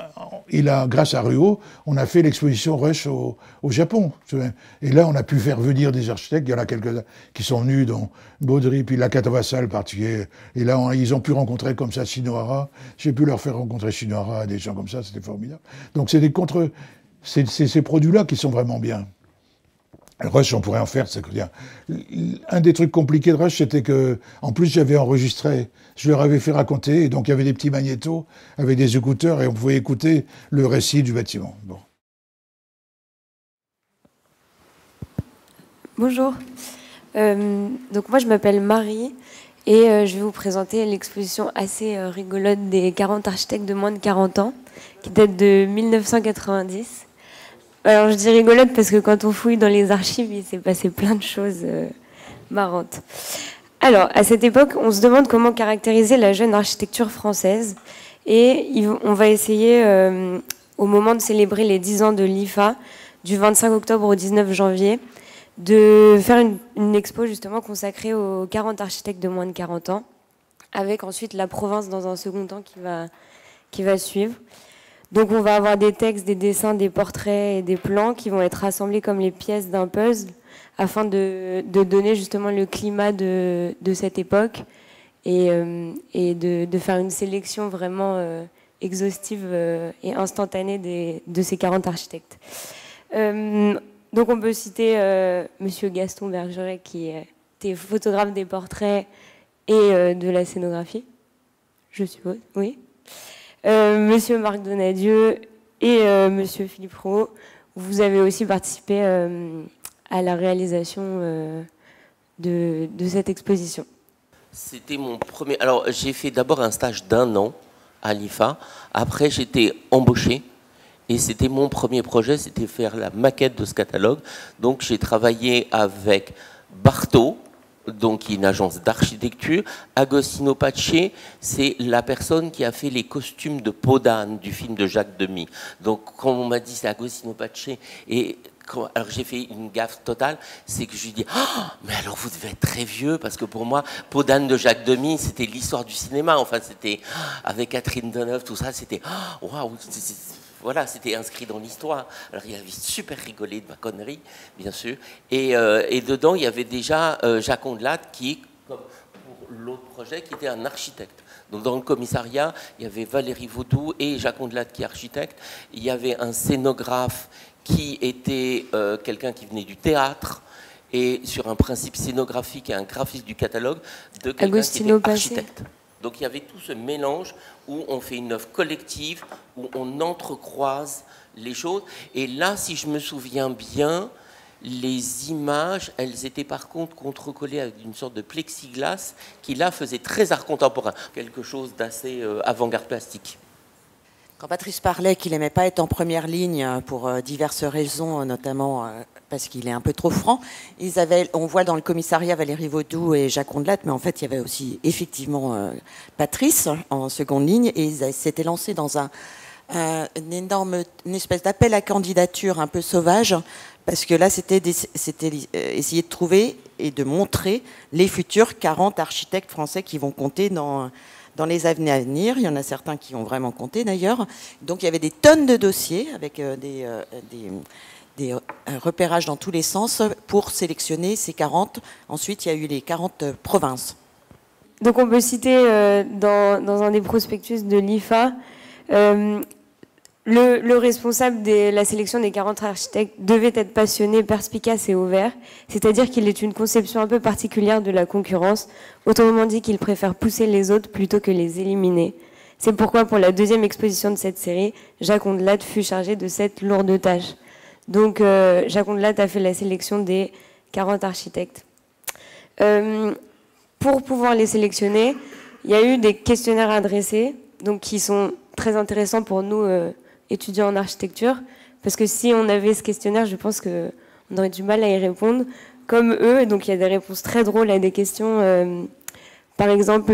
grâce à Ruo, on a fait l'exposition Rush au Japon. Et là, on a pu faire venir des architectes. Il y en a quelques-uns qui sont venus, dont Baudry, puis Lakato Vassal, particulier. Et là, ils ont pu rencontrer comme ça Shinohara. J'ai pu leur faire rencontrer Shinohara, des gens comme ça, c'était formidable. Donc c'est ces produits-là qui sont vraiment bien. Rush, on pourrait en faire, c'est bien. Un des trucs compliqués de Rush, c'était que, en plus, j'avais enregistré, je leur avais fait raconter, et donc il y avait des petits magnétos avec des écouteurs, et on pouvait écouter le récit du bâtiment. Bon. Bonjour. Donc moi, je m'appelle Marie, et je vais vous présenter l'exposition assez rigolote des 40 architectes de moins de 40 ans, qui date de 1990. Alors je dis rigolote parce que quand on fouille dans les archives, il s'est passé plein de choses marrantes. Alors à cette époque, on se demande comment caractériser la jeune architecture française. Et on va essayer, au moment de célébrer les 10 ans de l'IFA, du 25 octobre au 19 janvier, de faire une expo justement consacrée aux 40 architectes de moins de 40 ans, avec ensuite la province dans un second temps qui va suivre. Donc on va avoir des textes, des dessins, des portraits et des plans qui vont être rassemblés comme les pièces d'un puzzle afin de donner justement le climat de cette époque et de faire une sélection vraiment exhaustive et instantanée de ces 40 architectes. Donc on peut citer Monsieur Gaston Bergeret qui était photographe des portraits et de la scénographie, je suppose, oui. Monsieur Marc Donadieu et Monsieur Philippe Rouault, vous avez aussi participé à la réalisation de cette exposition. C'était mon premier... Alors, j'ai fait d'abord un stage d'1 an à l'IFA. Après, j'étais embauché. Et c'était mon premier projet, c'était faire la maquette de ce catalogue. Donc, j'ai travaillé avec Barthaud, donc qui est une agence d'architecture. Agostino Pace, c'est la personne qui a fait les costumes de Podane du film de Jacques Demy. Donc quand on m'a dit c'est Agostino Pace, et alors j'ai fait une gaffe totale, c'est que je lui dis oh, mais alors vous devez être très vieux, parce que pour moi Podane de Jacques Demy c'était l'histoire du cinéma, enfin c'était avec Catherine Deneuve, tout ça, c'était waouh, voilà, c'était inscrit dans l'histoire. Alors il avait super rigolé de ma connerie, bien sûr. Et dedans, il y avait déjà Jacques Ondelat, qui, comme pour l'autre projet, qui était un architecte. Donc dans le commissariat, il y avait Valérie Vaudou et Jacques Ondelat qui est architecte. Il y avait un scénographe qui était quelqu'un qui venait du théâtre, et sur un principe scénographique et un graphiste du catalogue, de quelqu'un qui était architecte. Donc il y avait tout ce mélange où on fait une œuvre collective, où on entrecroise les choses. Et là, si je me souviens bien, les images, elles étaient par contre contrecollées avec une sorte de plexiglas qui là faisait très art contemporain, quelque chose d'assez avant-garde plastique. Quand Patrice parlait qu'il n'aimait pas être en première ligne pour diverses raisons, notamment parce qu'il est un peu trop franc, on voit dans le commissariat Valérie Vaudou et Jacques Ondelat, mais en fait il y avait aussi effectivement Patrice en seconde ligne, et ils s'étaient lancés dans une espèce d'appel à candidature un peu sauvage, parce que là c'était essayer de trouver et de montrer les futurs 40 architectes français qui vont compter dans les années à venir. Il y en a certains qui ont vraiment compté d'ailleurs. Donc il y avait des tonnes de dossiers avec des repérages dans tous les sens pour sélectionner ces 40. Ensuite, il y a eu les 40 provinces. Donc on peut citer dans un des prospectus de l'IFA, le responsable de la sélection des 40 architectes devait être passionné, perspicace et ouvert, c'est-à-dire qu'il est une conception un peu particulière de la concurrence, autrement dit qu'il préfère pousser les autres plutôt que les éliminer. C'est pourquoi pour la deuxième exposition de cette série, Jacques Ondelat fut chargé de cette lourde tâche. Donc Jacques Ondelat a fait la sélection des 40 architectes. Pour pouvoir les sélectionner, il y a eu des questionnaires adressés, donc qui sont très intéressants pour nous étudiants en architecture, parce que si on avait ce questionnaire, je pense qu'on aurait du mal à y répondre comme eux. Donc il y a des réponses très drôles à des questions, par exemple,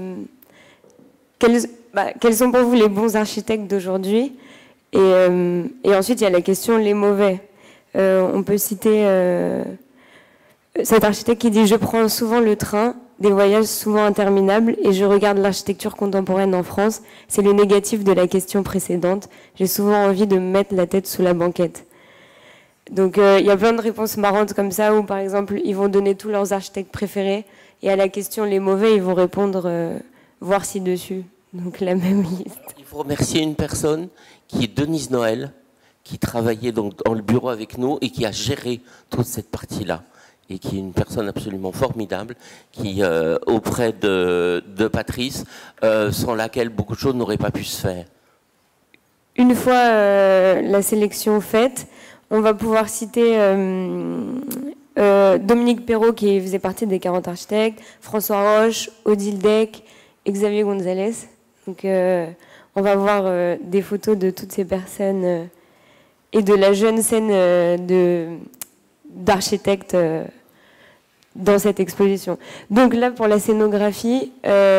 quels sont pour vous les bons architectes d'aujourd'hui, et ensuite il y a la question les mauvais. On peut citer cet architecte qui dit « Je prends souvent le train, des voyages souvent interminables, et je regarde l'architecture contemporaine en France. C'est le négatif de la question précédente. J'ai souvent envie de me mettre la tête sous la banquette. Donc il y a plein de réponses marrantes comme ça, où par exemple, ils vont donner tous leurs architectes préférés, et à la question les mauvais, ils vont répondre voir ci-dessus. Donc la même liste. Il faut remercier une personne qui est Denise Noël, qui travaillait donc dans le bureau avec nous et qui a géré toute cette partie-là. Et qui est une personne absolument formidable, qui, auprès de Patrice, sans laquelle beaucoup de choses n'auraient pas pu se faire. Une fois la sélection faite, on va pouvoir citer Dominique Perrault, qui faisait partie des 40 architectes, François Roche, Odile Deck, Xavier Gonzalez. Donc on va voir des photos de toutes ces personnes et de la jeune scène d'architectes dans cette exposition. Donc là, pour la scénographie,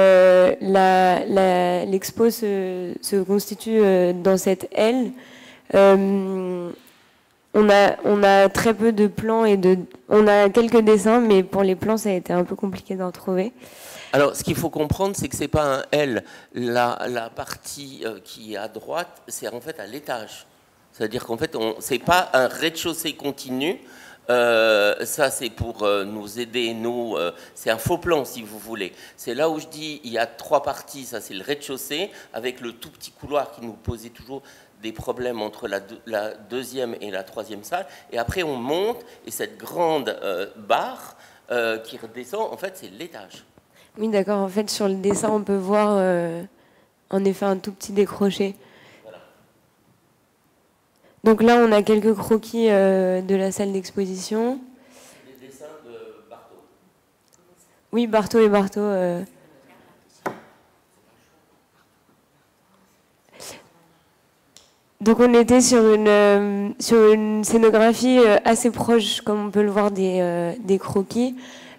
l'expo se constitue dans cette aile. On a très peu de plans on a quelques dessins, mais pour les plans, ça a été un peu compliqué d'en trouver. Alors, ce qu'il faut comprendre, c'est que c'est pas un L. La partie qui est à droite, c'est en fait à l'étage. C'est-à-dire qu'en fait, c'est pas un rez-de-chaussée continu. Ça, c'est pour nous aider, nous, c'est un faux plan, si vous voulez. C'est là où je dis, il y a 3 parties, ça c'est le rez-de-chaussée, avec le tout petit couloir qui nous posait toujours des problèmes entre la deuxième et la troisième salle. Et après, on monte, et cette grande barre qui redescend, en fait, c'est l'étage. Oui, d'accord. En fait, sur le dessin, on peut voir, en effet, un tout petit décroché. Donc là, on a quelques croquis de la salle d'exposition. C'est des dessins de Barthaud. Oui, Barthaud et Barthaud. Donc on était sur une scénographie assez proche, comme on peut le voir, des croquis.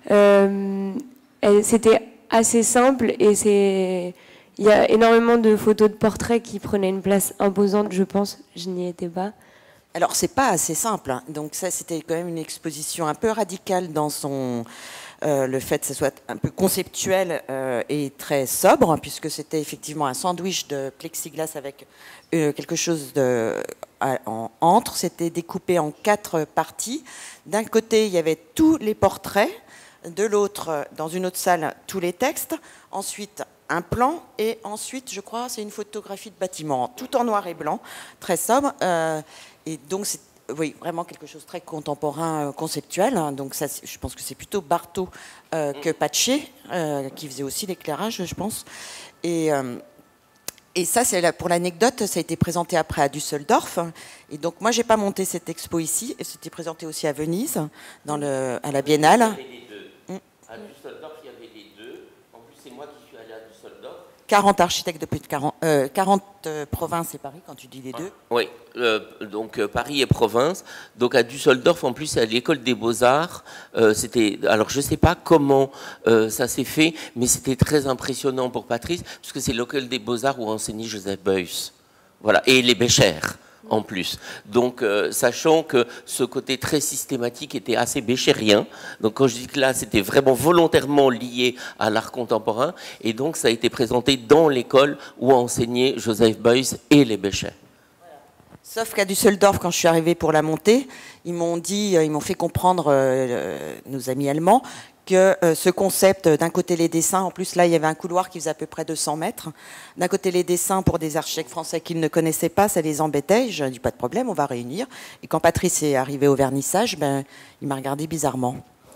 C'était assez simple et il y a énormément de photos de portraits qui prenaient une place imposante, je pense. Je n'y étais pas. Alors, c'est pas assez simple, hein. Donc ça, c'était quand même une exposition un peu radicale dans le fait que ce soit un peu conceptuel et très sobre, puisque c'était effectivement un sandwich de plexiglas avec quelque chose entre. C'était découpé en 4 parties. D'un côté, il y avait tous les portraits. De l'autre, dans une autre salle, tous les textes. Ensuite, un plan. Et ensuite, je crois, c'est une photographie de bâtiment, tout en noir et blanc, très sobre. Et donc, c'est vraiment quelque chose de très contemporain, conceptuel. Donc, ça, je pense que c'est plutôt Barthaud que Patché, qui faisait aussi l'éclairage, je pense. Et ça, c'est pour l'anecdote, ça a été présenté après à Düsseldorf. Et donc, moi, j'ai pas monté cette expo ici. C'était présenté aussi à Venise, à la Biennale. À Düsseldorf, il y avait les 2. En plus, c'est moi qui suis allé à Düsseldorf. 40 architectes de plus de 40 provinces et Paris, quand tu dis les 2. Oui, donc Paris et province. Donc à Düsseldorf, en plus, à l'école des Beaux-Arts, alors je ne sais pas comment ça s'est fait, mais c'était très impressionnant pour Patrice, puisque c'est l'école des Beaux-Arts où enseignait Joseph Beuys. Voilà, et les Bécher. En plus. Donc, sachant que ce côté très systématique était assez béchérien. Donc, quand je dis que là, c'était vraiment volontairement lié à l'art contemporain. Et donc, ça a été présenté dans l'école où enseignaient Joseph Beuys et les Bécher. Sauf qu'à Düsseldorf, quand je suis arrivée pour la montée, ils m'ont fait comprendre, nos amis allemands, que ce concept, d'un côté les dessins, en plus là il y avait un couloir qui faisait à peu près 200 mètres, d'un côté les dessins pour des architectes français qu'ils ne connaissaient pas, ça les embêtait, je dis pas de problème, on va réunir. Et quand Patrice est arrivé au vernissage, il m'a regardé bizarrement.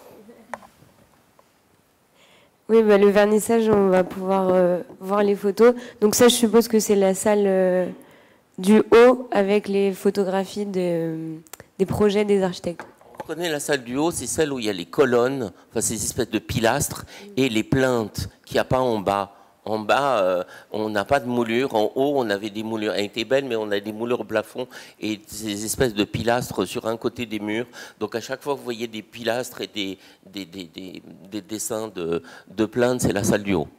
Oui, le vernissage, on va pouvoir voir les photos. Donc ça, je suppose que c'est la salle du haut avec les photographies des projets des architectes. On connaît la salle du haut, c'est celle où il y a les colonnes, enfin ces espèces de pilastres, et les plinthes qu'il n'y a pas en bas. En bas, on n'a pas de moulure. En haut, on avait des moulures. Elle était belle, mais on a des moulures au plafond et ces espèces de pilastres sur un côté des murs. Donc à chaque fois que vous voyez des pilastres et des dessins de plinthes, c'est la salle du haut.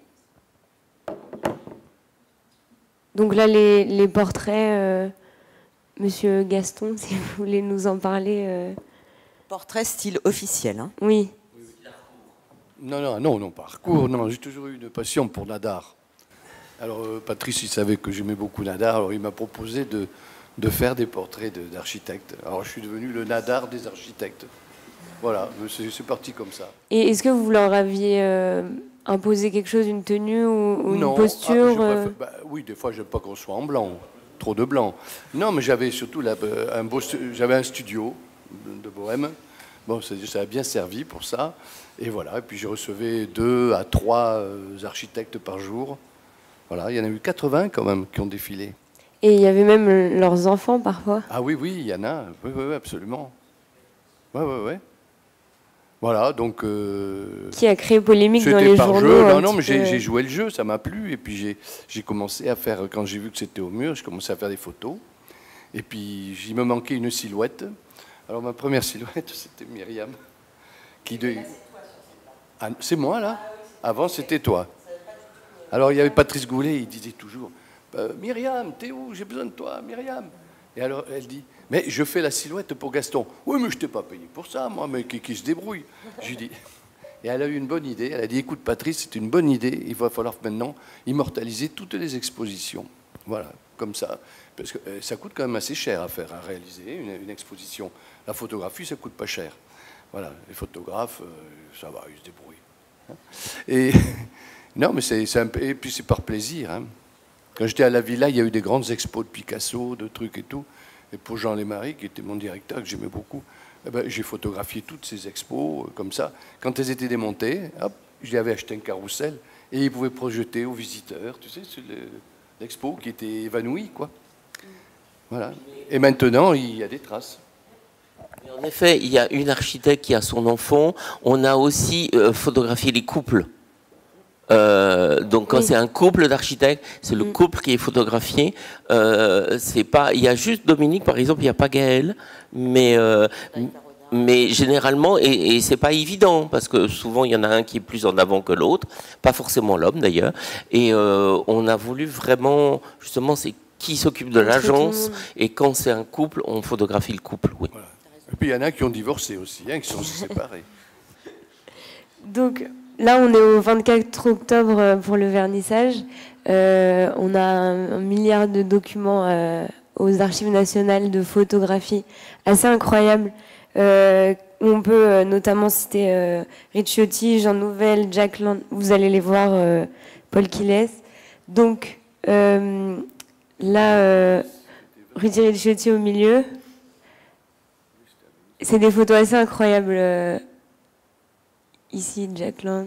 Donc là, les portraits, Monsieur Gaston, si vous voulez nous en parler. Portrait style officiel. Hein. Oui. Non, parcours, non, j'ai toujours eu une passion pour Nadar. Alors Patrice, il savait que j'aimais beaucoup Nadar, alors il m'a proposé de faire des portraits d'architectes. Alors je suis devenu le Nadar des architectes. Voilà, c'est parti comme ça. Et est-ce que vous leur aviez imposé quelque chose, une tenue ou une posture oui, des fois, je n'aime pas qu'on soit en blanc, trop de blanc. Non, mais j'avais surtout j'avais un studio de Bohème. Bon, ça a bien servi pour ça. Et voilà, et puis je recevais 2 à 3 architectes par jour. Voilà, il y en a eu 80 quand même qui ont défilé. Et il y avait même leurs enfants parfois? Ah oui, il y en a. Oui, absolument. Ouais. Voilà, donc... qui a créé polémique dans les journaux. Jeu. Non, mais j'ai joué le jeu, ça m'a plu. Et puis j'ai commencé à faire, quand j'ai vu que c'était au mur, j'ai commencé à faire des photos. Et puis il me manquait une silhouette. Alors ma première silhouette, c'était Myriam. C'est moi, là? Avant, c'était toi. Alors il y avait Patrice Goulet, il disait toujours Myriam, t'es où? J'ai besoin de toi, Myriam. Et alors elle dit mais je fais la silhouette pour Gaston. Oui, mais je t'ai pas payé pour ça, moi, mais qui se débrouille. J'ai dit. Et elle a eu une bonne idée. Elle a dit écoute, Patrice, c'est une bonne idée. Il va falloir maintenant immortaliser toutes les expositions. Voilà, comme ça. Parce que ça coûte quand même assez cher à faire, à réaliser une exposition. La photographie, ça coûte pas cher. Voilà, les photographes, ça va, ils se débrouillent. Et non, mais et puis c'est par plaisir. Hein. Quand j'étais à la Villa, il y a eu des grandes expos de Picasso, de trucs et tout. Et pour Jean Lémarie, qui était mon directeur, que j'aimais beaucoup, j'ai photographié toutes ces expos comme ça. Quand elles étaient démontées, hop, je lui avais acheté un carrousel et il pouvait projeter aux visiteurs, tu sais, l'expo qui était évanouie, quoi. Voilà. Et maintenant, il y a des traces. En effet, il y a une architecte qui a son enfant. On a aussi photographié les couples. Donc quand c'est un couple d'architectes, c'est le couple qui est photographié. C'est pas, il y a juste Dominique, par exemple, il n'y a pas Gaël, mais généralement, et c'est pas évident parce que souvent il y en a un qui est plus en avant que l'autre, pas forcément l'homme d'ailleurs. Et on a voulu vraiment, justement, c'est qui s'occupe de l'agence, et quand c'est un couple, on photographie le couple. Oui. Voilà. Et puis il y en a qui ont divorcé aussi, hein, qui sont séparés. Donc là, on est au 24 octobre pour le vernissage. On a un milliard de documents aux archives nationales de photographie assez incroyables. On peut notamment citer Ricciotti, Jean Nouvel, Jack Land. Vous allez les voir, Paul Quilès. Donc là, Rudy Ricciotti au milieu. C'est des photos assez incroyables. Ici, Jack Lang.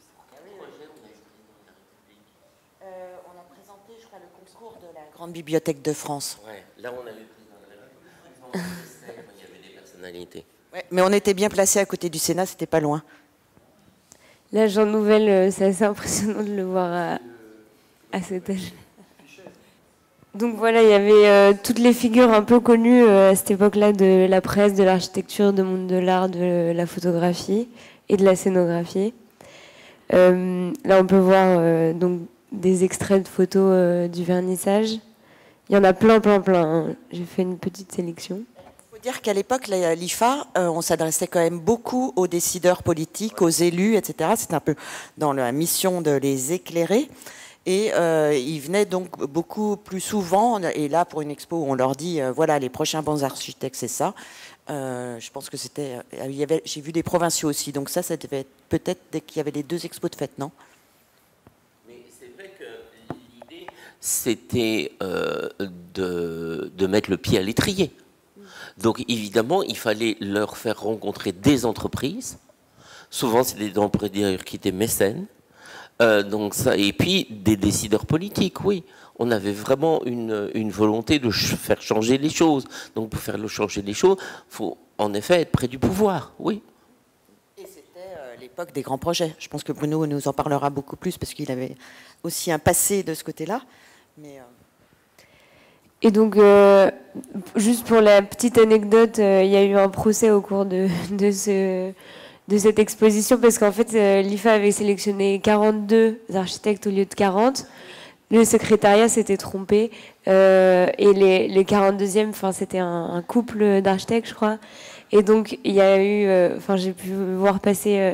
On a présenté, je crois, le concours de la Grande Bibliothèque de France. Ouais, là, on avait il y avait des personnalités. Ouais, mais on était bien placés à côté du Sénat, c'était pas loin. Là, Jean Nouvel, c'est assez impressionnant de le voir à cet âge. Donc voilà, il y avait toutes les figures un peu connues à cette époque-là de la presse, de l'architecture, du monde de l'art, de la photographie et de la scénographie. Là, on peut voir donc des extraits de photos du vernissage. Il y en a plein. Hein. J'ai fait une petite sélection. Il faut dire qu'à l'époque, l'IFA, on s'adressait quand même beaucoup aux décideurs politiques, aux élus, etc. C'était un peu dans la mission de les éclairer. Et ils venaient donc beaucoup plus souvent. Et là, pour une expo, on leur dit, voilà, les prochains bons architectes, c'est ça. Je pense que c'était... J'ai vu des provinciaux aussi. Donc ça devait être peut-être dès qu'il y avait les 2 expos de fête, non? Mais c'est vrai que l'idée, c'était de mettre le pied à l'étrier. Donc évidemment, il fallait leur faire rencontrer des entreprises. Souvent, c'est des entreprises qui étaient mécènes. Donc ça, et puis des décideurs politiques, oui. On avait vraiment une volonté de faire changer les choses. Donc pour faire changer les choses, il faut en effet être près du pouvoir, oui. Et c'était l'époque des grands projets. Je pense que Bruno nous en parlera beaucoup plus parce qu'il avait aussi un passé de ce côté-là. Mais Et donc, juste pour la petite anecdote, il y a eu un procès au cours de cette exposition parce qu'en fait, l'IFA avait sélectionné 42 architectes au lieu de 40. Le secrétariat s'était trompé et les 42e, c'était un couple d'architectes, je crois. Et donc, il y a eu, j'ai pu voir passer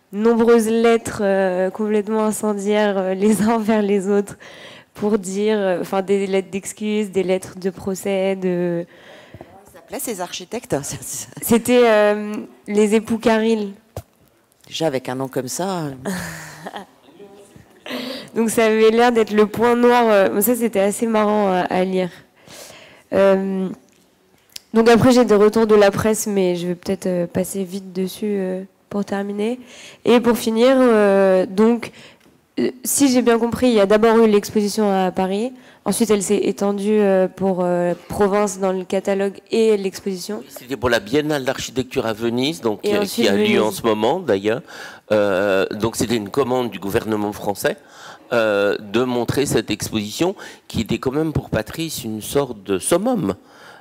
nombreuses lettres complètement incendiaires les uns vers les autres pour dire, enfin des lettres d'excuses, des lettres de procès, de... Ils s'appelaient ces architectes? C'était les époux Caril. Déjà avec un nom comme ça. Donc ça avait l'air d'être le point noir. Ça c'était assez marrant à lire. Donc après j'ai des retours de la presse, mais je vais peut-être passer vite dessus pour terminer. Et pour finir, donc si j'ai bien compris, il y a d'abord eu l'exposition à Paris. Ensuite, elle s'est étendue pour Provence dans le catalogue et l'exposition. C'était pour la Biennale d'architecture à Venise, donc qui a lieu Venise. en ce moment d'ailleurs. Donc c'était une commande du gouvernement français de montrer cette exposition qui était quand même pour Patrice une sorte de summum.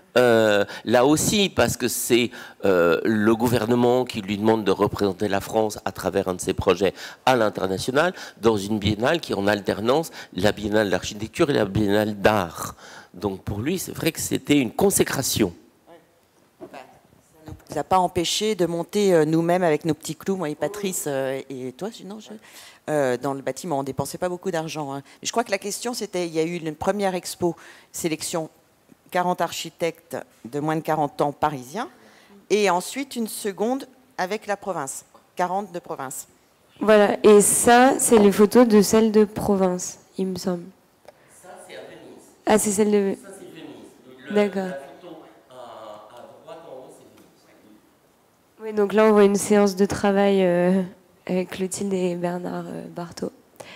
Là aussi, parce que c'est le gouvernement qui lui demande de représenter la France à travers un de ses projets à l'international, dans une biennale qui est en alternance la biennale d'architecture et la biennale d'art. Donc pour lui, c'est vrai que c'était une consécration. Ça ne nous a pas empêché de monter nous-mêmes avec nos petits clous, moi et Patrice et toi, sinon, dans le bâtiment. On ne dépensait pas beaucoup d'argent. Hein. Je crois que la question, c'était, il y a eu une première expo, sélection 40 architectes de moins de 40 ans parisiens, et ensuite une seconde avec la province, 40 de province. Voilà, et ça, c'est les photos de celles de province, il me semble. Ça, c'est à Venise. Ah, c'est celle de... Ça, c'est Venise. D'accord. La photo à droite en haut, c'est Venise. Oui, donc là, on voit une séance de travail avec Clotilde et Bernard Barthaud.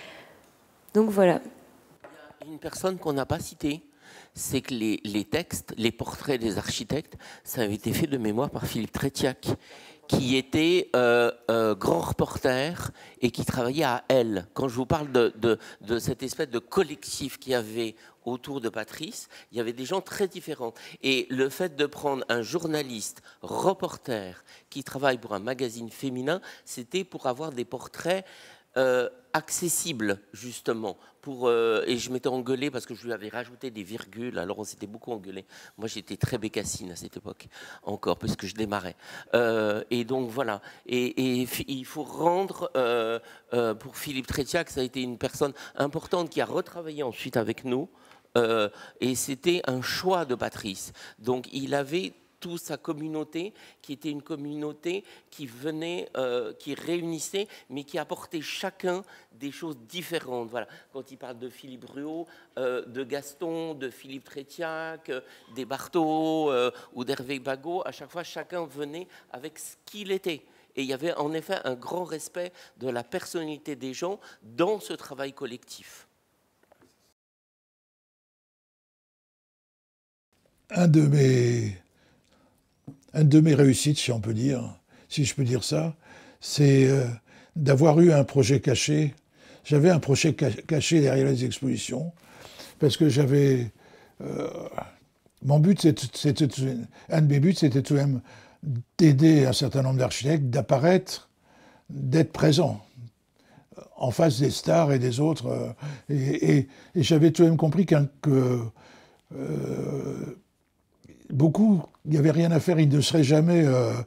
Donc voilà. Il y a une personne qu'on n'a pas citée. C'est que les textes, les portraits des architectes, ça avait été fait de mémoire par Philippe Trétiac, qui était grand reporter et qui travaillait à Elle. Quand je vous parle de cette espèce de collectif qu'il y avait autour de Patrice, il y avait des gens très différents. Et le fait de prendre un journaliste, reporter, qui travaille pour un magazine féminin, c'était pour avoir des portraits accessible justement et je m'étais engueulé parce que je lui avais rajouté des virgules, alors on s'était beaucoup engueulé. Moi j'étais très bécassine à cette époque encore parce que je démarrais et donc voilà et il faut rendre pour Philippe Trétiac, ça a été une personne importante qui a retravaillé ensuite avec nous et c'était un choix de Patrice, donc il avait toute sa communauté, qui était une communauté qui venait, qui réunissait, mais qui apportait chacun des choses différentes. Voilà. Quand il parle de Philippe Ruot, de Gaston, de Philippe Trétiac, des Barthaud ou d'Hervé Bagot, à chaque fois, chacun venait avec ce qu'il était. Et il y avait en effet un grand respect de la personnalité des gens dans ce travail collectif. Un de mes réussites, si on peut dire, si je peux dire ça, c'est d'avoir eu un projet caché. J'avais un projet caché derrière les expositions, parce que j'avais... mon but, un de mes buts, c'était tout de même d'aider un certain nombre d'architectes, d'apparaître, d'être présent en face des stars et des autres. Et j'avais tout de même compris que beaucoup, il n'y avait rien à faire, ils n'auraient jamais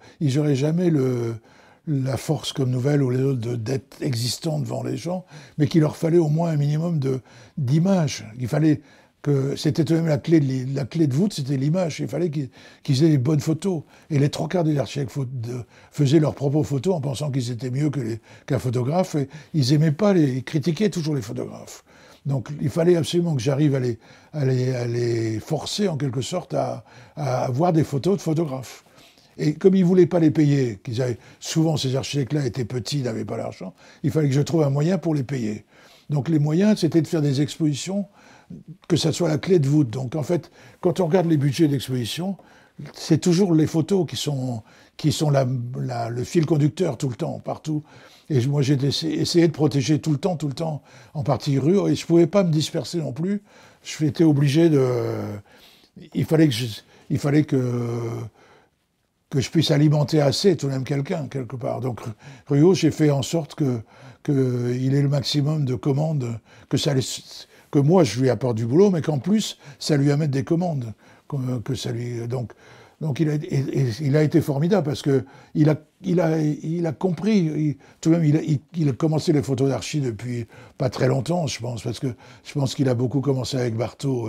la force comme Nouvelle ou les autres d'être existants devant les gens, mais qu'il leur fallait au moins un minimum d'image. Il fallait que c'était tout de même la clé de voûte, c'était l'image. Il fallait qu'ils aient des bonnes photos. Et les trois quarts des architectes faisaient leurs propres photos en pensant qu'ils étaient mieux qu'un photographe. Et ils n'aimaient pas ils critiquaient toujours les photographes. Donc il fallait absolument que j'arrive à les forcer en quelque sorte à avoir des photos de photographes. Et comme ils ne voulaient pas les payer, souvent ces architectes-là étaient petits, n'avaient pas l'argent, il fallait que je trouve un moyen pour les payer. Donc les moyens, c'était de faire des expositions, que ça soit la clé de voûte. Donc en fait, quand on regarde les budgets d'exposition, c'est toujours les photos qui sont le fil conducteur tout le temps, partout. Et moi, j'ai essayé de protéger tout le temps, en partie rue, et je ne pouvais pas me disperser non plus. J'étais obligé il fallait que je puisse alimenter assez tout de même quelqu'un, quelque part. Donc, Ruot, j'ai fait en sorte qu'il ait le maximum de commandes, que moi, je lui apporte du boulot, mais qu'en plus, ça lui amène des commandes. Donc, Donc il a été formidable parce qu'il a compris, tout de même il a commencé les photos d'archi depuis pas très longtemps, je pense, parce que je pense qu'il a beaucoup commencé avec Barthaud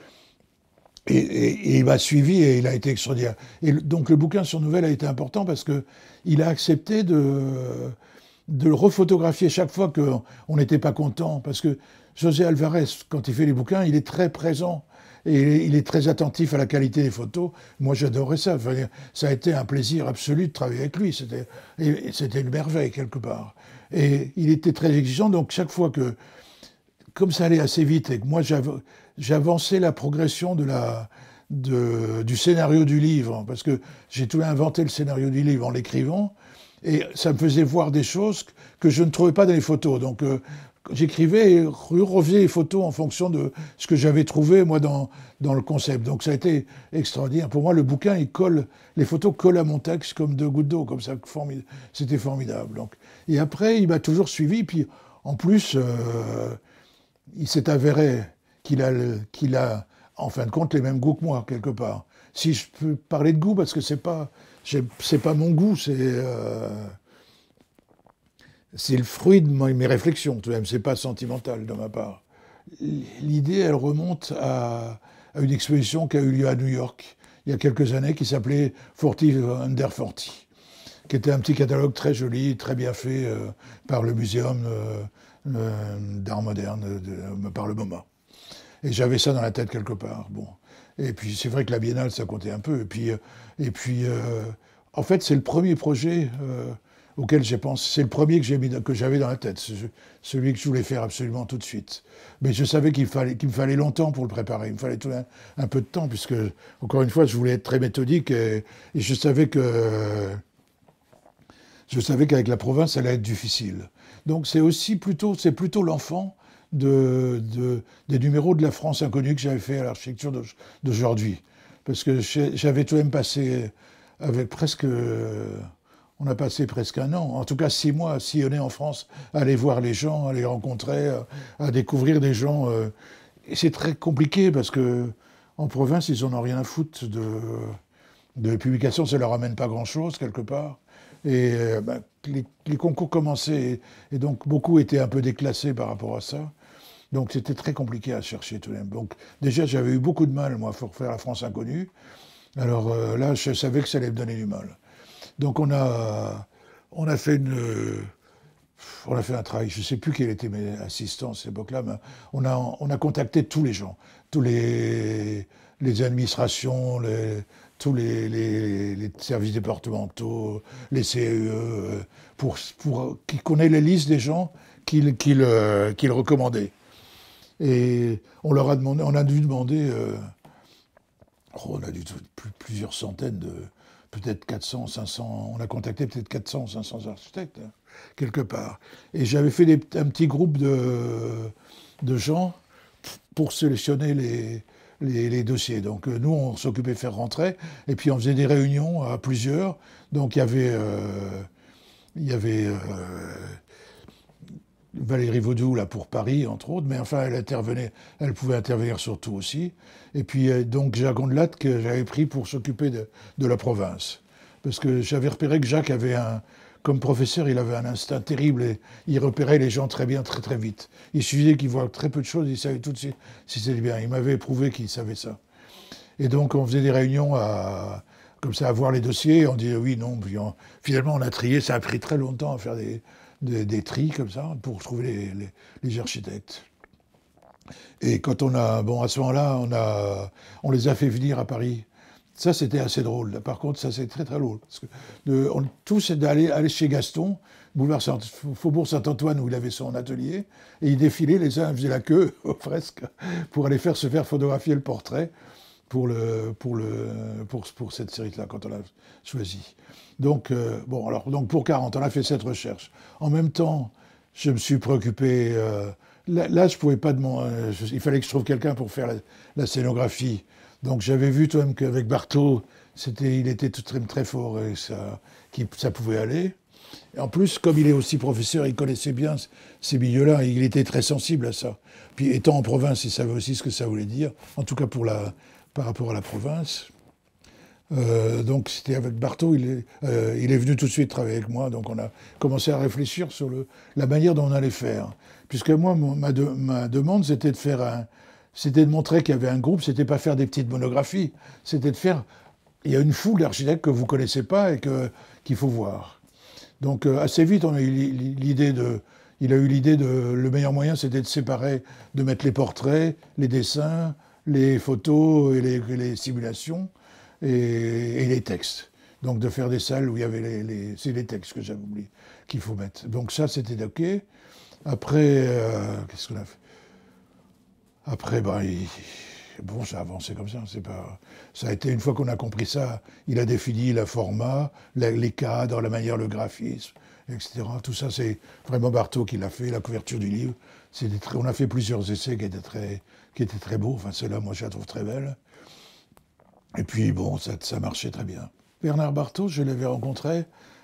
et il m'a suivi et il a été extraordinaire. Et donc le bouquin sur Nouvelle a été important parce qu'il a accepté de le refotographier chaque fois qu'on n'était pas content, parce que José Alvarez, quand il fait les bouquins, il est très présent. Et il est très attentif à la qualité des photos. Moi, j'adorais ça. Enfin, ça a été un plaisir absolu de travailler avec lui. C'était une merveille, quelque part. Et il était très exigeant. Donc, chaque fois que, comme ça allait assez vite, et que moi, j'avançais la progression du scénario du livre, parce que j'ai tout inventé le scénario du livre en l'écrivant, et ça me faisait voir des choses que je ne trouvais pas dans les photos. Donc, j'écrivais et refaisais les photos en fonction de ce que j'avais trouvé, moi, dans le concept. Donc ça a été extraordinaire. Pour moi, le bouquin, les photos collent à mon texte comme deux gouttes d'eau, comme ça. C'était formidable. Donc. Et après, il m'a toujours suivi. Puis, en plus, il s'est avéré qu'il a, en fin de compte, les mêmes goûts que moi, quelque part. Si je peux parler de goût, parce que c'est pas mon goût, c'est le fruit de mes réflexions, tout de même, c'est pas sentimental de ma part. L'idée, elle remonte à une exposition qui a eu lieu à New York, il y a quelques années, qui s'appelait 40 Under 40, qui était un petit catalogue très joli, très bien fait par le Muséum d'art moderne, par le MoMA. Et j'avais ça dans la tête quelque part. Bon. Et puis, c'est vrai que la Biennale, ça comptait un peu. Et puis en fait, c'est le premier projet auquel j'ai pensé. C'est le premier que j'avais dans la tête, celui que je voulais faire absolument tout de suite. Mais je savais qu'il me fallait longtemps pour le préparer. Il me fallait tout un peu de temps, puisque, encore une fois, je voulais être très méthodique et je savais qu'avec la province, ça allait être difficile. Donc c'est plutôt l'enfant des numéros de la France inconnue que j'avais fait à l'architecture d'aujourd'hui. Parce que j'avais tout de même passé avec presque... On a passé presque un an, en tout cas 6 mois, à sillonner en France, à aller voir les gens, à les rencontrer, à découvrir des gens. Et c'est très compliqué parce que en province, ils n'en ont rien à foutre de publications, ça ne leur amène pas grand-chose, quelque part. Et les concours commençaient, et donc beaucoup étaient un peu déclassés par rapport à ça. Donc c'était très compliqué à chercher tout de même. Donc déjà, j'avais eu beaucoup de mal, moi, pour faire la France inconnue. Alors là, je savais que ça allait me donner du mal. Donc on a fait un travail, je ne sais plus quels étaient mes assistants à cette époque-là, mais on a contacté tous les gens, tous les administrations, tous les services départementaux, les CEE, pour qu'on ait les listes des gens qu'ils recommandaient. Et on leur a demandé, on a dû demander, plusieurs centaines peut-être 400, 500, on a contacté peut-être 400 ou 500 architectes, hein, quelque part. Et j'avais fait un petit groupe de gens pour sélectionner les dossiers. Donc nous, on s'occupait de faire rentrer, et puis on faisait des réunions à plusieurs. Donc il y avait Valérie Vaudou, là, pour Paris, entre autres, mais enfin, elle pouvait intervenir sur tout aussi. Et puis, donc, Jacques Ondelat, que j'avais pris pour s'occuper de la province. Parce que j'avais repéré que Jacques avait comme professeur, il avait un instinct terrible et il repérait les gens très bien, très très vite. Il suffisait qu'il voit très peu de choses, il savait tout de suite si c'était bien. Il m'avait prouvé qu'il savait ça. Et donc, on faisait des réunions comme ça, à voir les dossiers, on disait oui, non, puis finalement, on a trié, ça a pris très longtemps à faire des tris comme ça pour trouver les architectes. Et quand à ce moment-là, on les a fait venir à Paris. Ça, c'était assez drôle. Par contre, ça, c'est très, très drôle. Parce que tous aller chez Gaston, Faubourg Saint-Antoine, où il avait son atelier, et ils défilaient, les uns faisaient la queue aux fresques pour aller se faire photographier le portrait pour cette série-là, quand on l'a choisi. Donc, donc pour 40, on a fait cette recherche. En même temps, je me suis préoccupé... Là, je pouvais pas demander... il fallait que je trouve quelqu'un pour faire la scénographie. Donc j'avais vu tout de même qu'avec Barthaud, il était très, très fort et ça pouvait aller. Et en plus, comme il est aussi professeur, il connaissait bien ces milieux-là, il était très sensible à ça. Puis étant en province, il savait aussi ce que ça voulait dire, en tout cas par rapport à la province. Donc c'était avec Barthaud, il est venu tout de suite travailler avec moi, donc on a commencé à réfléchir sur la manière dont on allait faire. Puisque moi, ma demande, c'était de montrer qu'il y avait un groupe, c'était pas faire des petites monographies, c'était de faire... Il y a une foule d'architectes que vous connaissez pas et qu'il faut voir. Donc assez vite, on a eu l'idée de... Il a eu l'idée de... Le meilleur moyen, c'était de séparer, de mettre les portraits, les dessins, les photos et les simulations, et les textes. Donc de faire des salles où il y avait c'est les textes que j'avais oublié qu'il faut mettre. Donc ça, c'était OK. Après, qu'est-ce qu'on a fait? Après, bon, ça a avancé comme ça. Ça a été, une fois qu'on a compris ça, il a défini le format, les cadres, la manière, le graphisme, etc. Tout ça, c'est vraiment Barthaud qui l'a fait, la couverture du livre. On a fait plusieurs essais qui étaient très beaux. Enfin, celle-là, moi, je la trouve très belle. Et puis, bon, ça marchait très bien. Bernard Barthaud, je l'avais rencontré,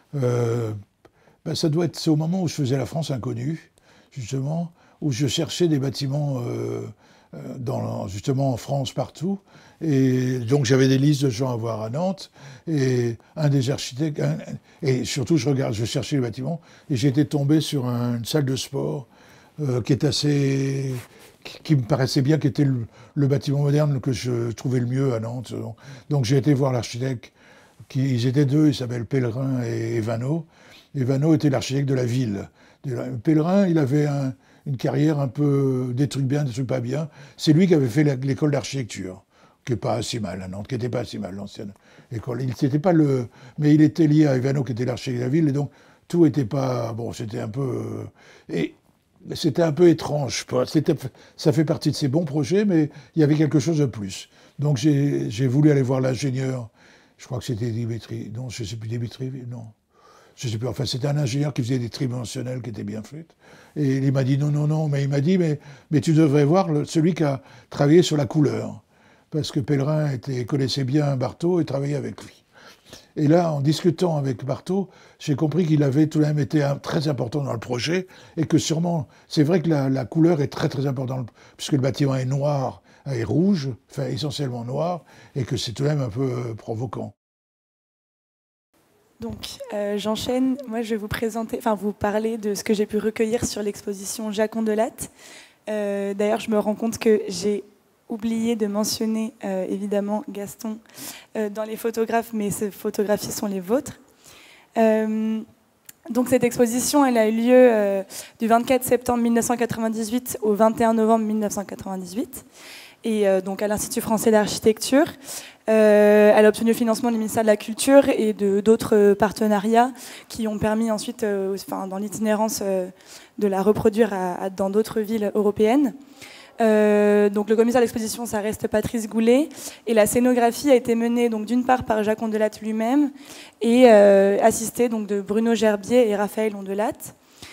c'est au moment où je faisais La France inconnue, justement, où je cherchais des bâtiments, justement en France, partout. Et donc, j'avais des listes de gens à voir à Nantes. Et un des architectes, et surtout, je cherchais les bâtiments, et j'étais tombé sur une salle de sport qui me paraissait bien, qui était le bâtiment moderne que je trouvais le mieux à Nantes. Donc j'ai été voir l'architecte, ils étaient deux, ils s'appellent Pellerin et Vanneau. Et Vanneau était l'architecte de la ville. Pellerin, il avait une carrière un peu des trucs bien, des trucs pas bien. C'est lui qui avait fait l'école d'architecture, qui n'est pas si mal à Nantes, qui n'était pas si mal, l'ancienne école. Mais il était lié à Vanneau, qui était l'architecte de la ville, et donc tout n'était pas... Bon, c'était un peu... C'était un peu étrange. Ça fait partie de ses bons projets, mais il y avait quelque chose de plus. Donc j'ai voulu aller voir l'ingénieur, je crois que c'était Dimitri, non, je ne sais plus, Dimitri, non, je ne sais plus, enfin c'était un ingénieur qui faisait des tridimensionnels qui étaient bien faits. Et il m'a dit non, mais il m'a dit, mais tu devrais voir celui qui a travaillé sur la couleur, parce que Pellerin connaissait bien Barthaud et travaillait avec lui. Et là, en discutant avec Barthaud, j'ai compris qu'il avait tout de même été très important dans le projet et que sûrement, c'est vrai que la couleur est très très importante, puisque le bâtiment est noir et rouge, enfin essentiellement noir, et que c'est tout de même un peu provoquant. Donc, j'enchaîne. Moi, je vais vous parler de ce que j'ai pu recueillir sur l'exposition Jacques Ondelatte. D'ailleurs, je me rends compte que j'ai oublié de mentionner évidemment Gaston dans les photographes, mais ces photographies sont les vôtres. Donc cette exposition, elle a eu lieu du 24 septembre 1998 au 21 novembre 1998, et donc à l'Institut français d'architecture. Elle a obtenu le financement du ministère de la Culture et d'autres partenariats qui ont permis ensuite, dans l'itinérance, de la reproduire dans d'autres villes européennes. Donc le commissaire d'exposition, ça reste Patrice Goulet, et la scénographie a été menée donc d'une part par Jacques Ondelatte lui-même et assistée donc de Bruno Gerbier et Raphaël Ondelatte.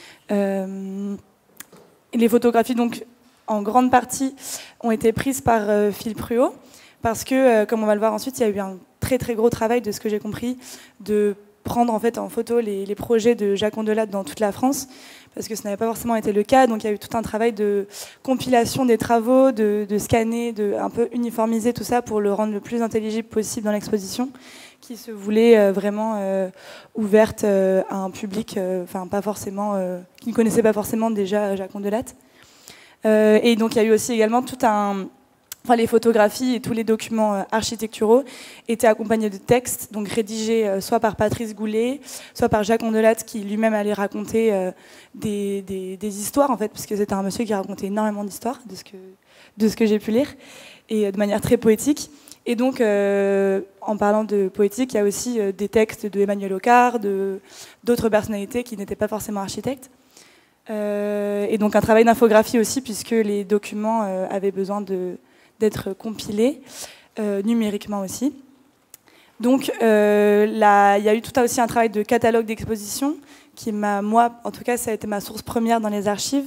Les photographies donc en grande partie ont été prises par Philippe Ruot, parce que comme on va le voir ensuite, il y a eu un très très gros travail, de ce que j'ai compris, de prendre en fait en photo les projets de Jacques Ondelatte dans toute la France, parce que ce n'avait pas forcément été le cas. Donc il y a eu tout un travail de compilation des travaux, de scanner, de un peu uniformiser tout ça pour le rendre le plus intelligible possible dans l'exposition, qui se voulait vraiment ouverte à un public, pas forcément, qui ne connaissait pas forcément déjà Jacques Ondelatte. Et donc il y a eu aussi également tout un... les photographies et tous les documents architecturaux étaient accompagnés de textes, donc rédigés soit par Patrice Goulet, soit par Jacques Ondelatte, qui lui-même allait raconter des histoires, en fait, parce que c'était un monsieur qui racontait énormément d'histoires, de ce que j'ai pu lire, et de manière très poétique. Et donc, en parlant de poétique, il y a aussi des textes de Emmanuel Ocar, d'autres personnalités qui n'étaient pas forcément architectes. Et donc un travail d'infographie aussi, puisque les documents avaient besoin d'être compilés, numériquement aussi. Donc il y a eu tout aussi un travail de catalogue d'exposition qui moi, en tout cas, ça a été ma source première dans les archives.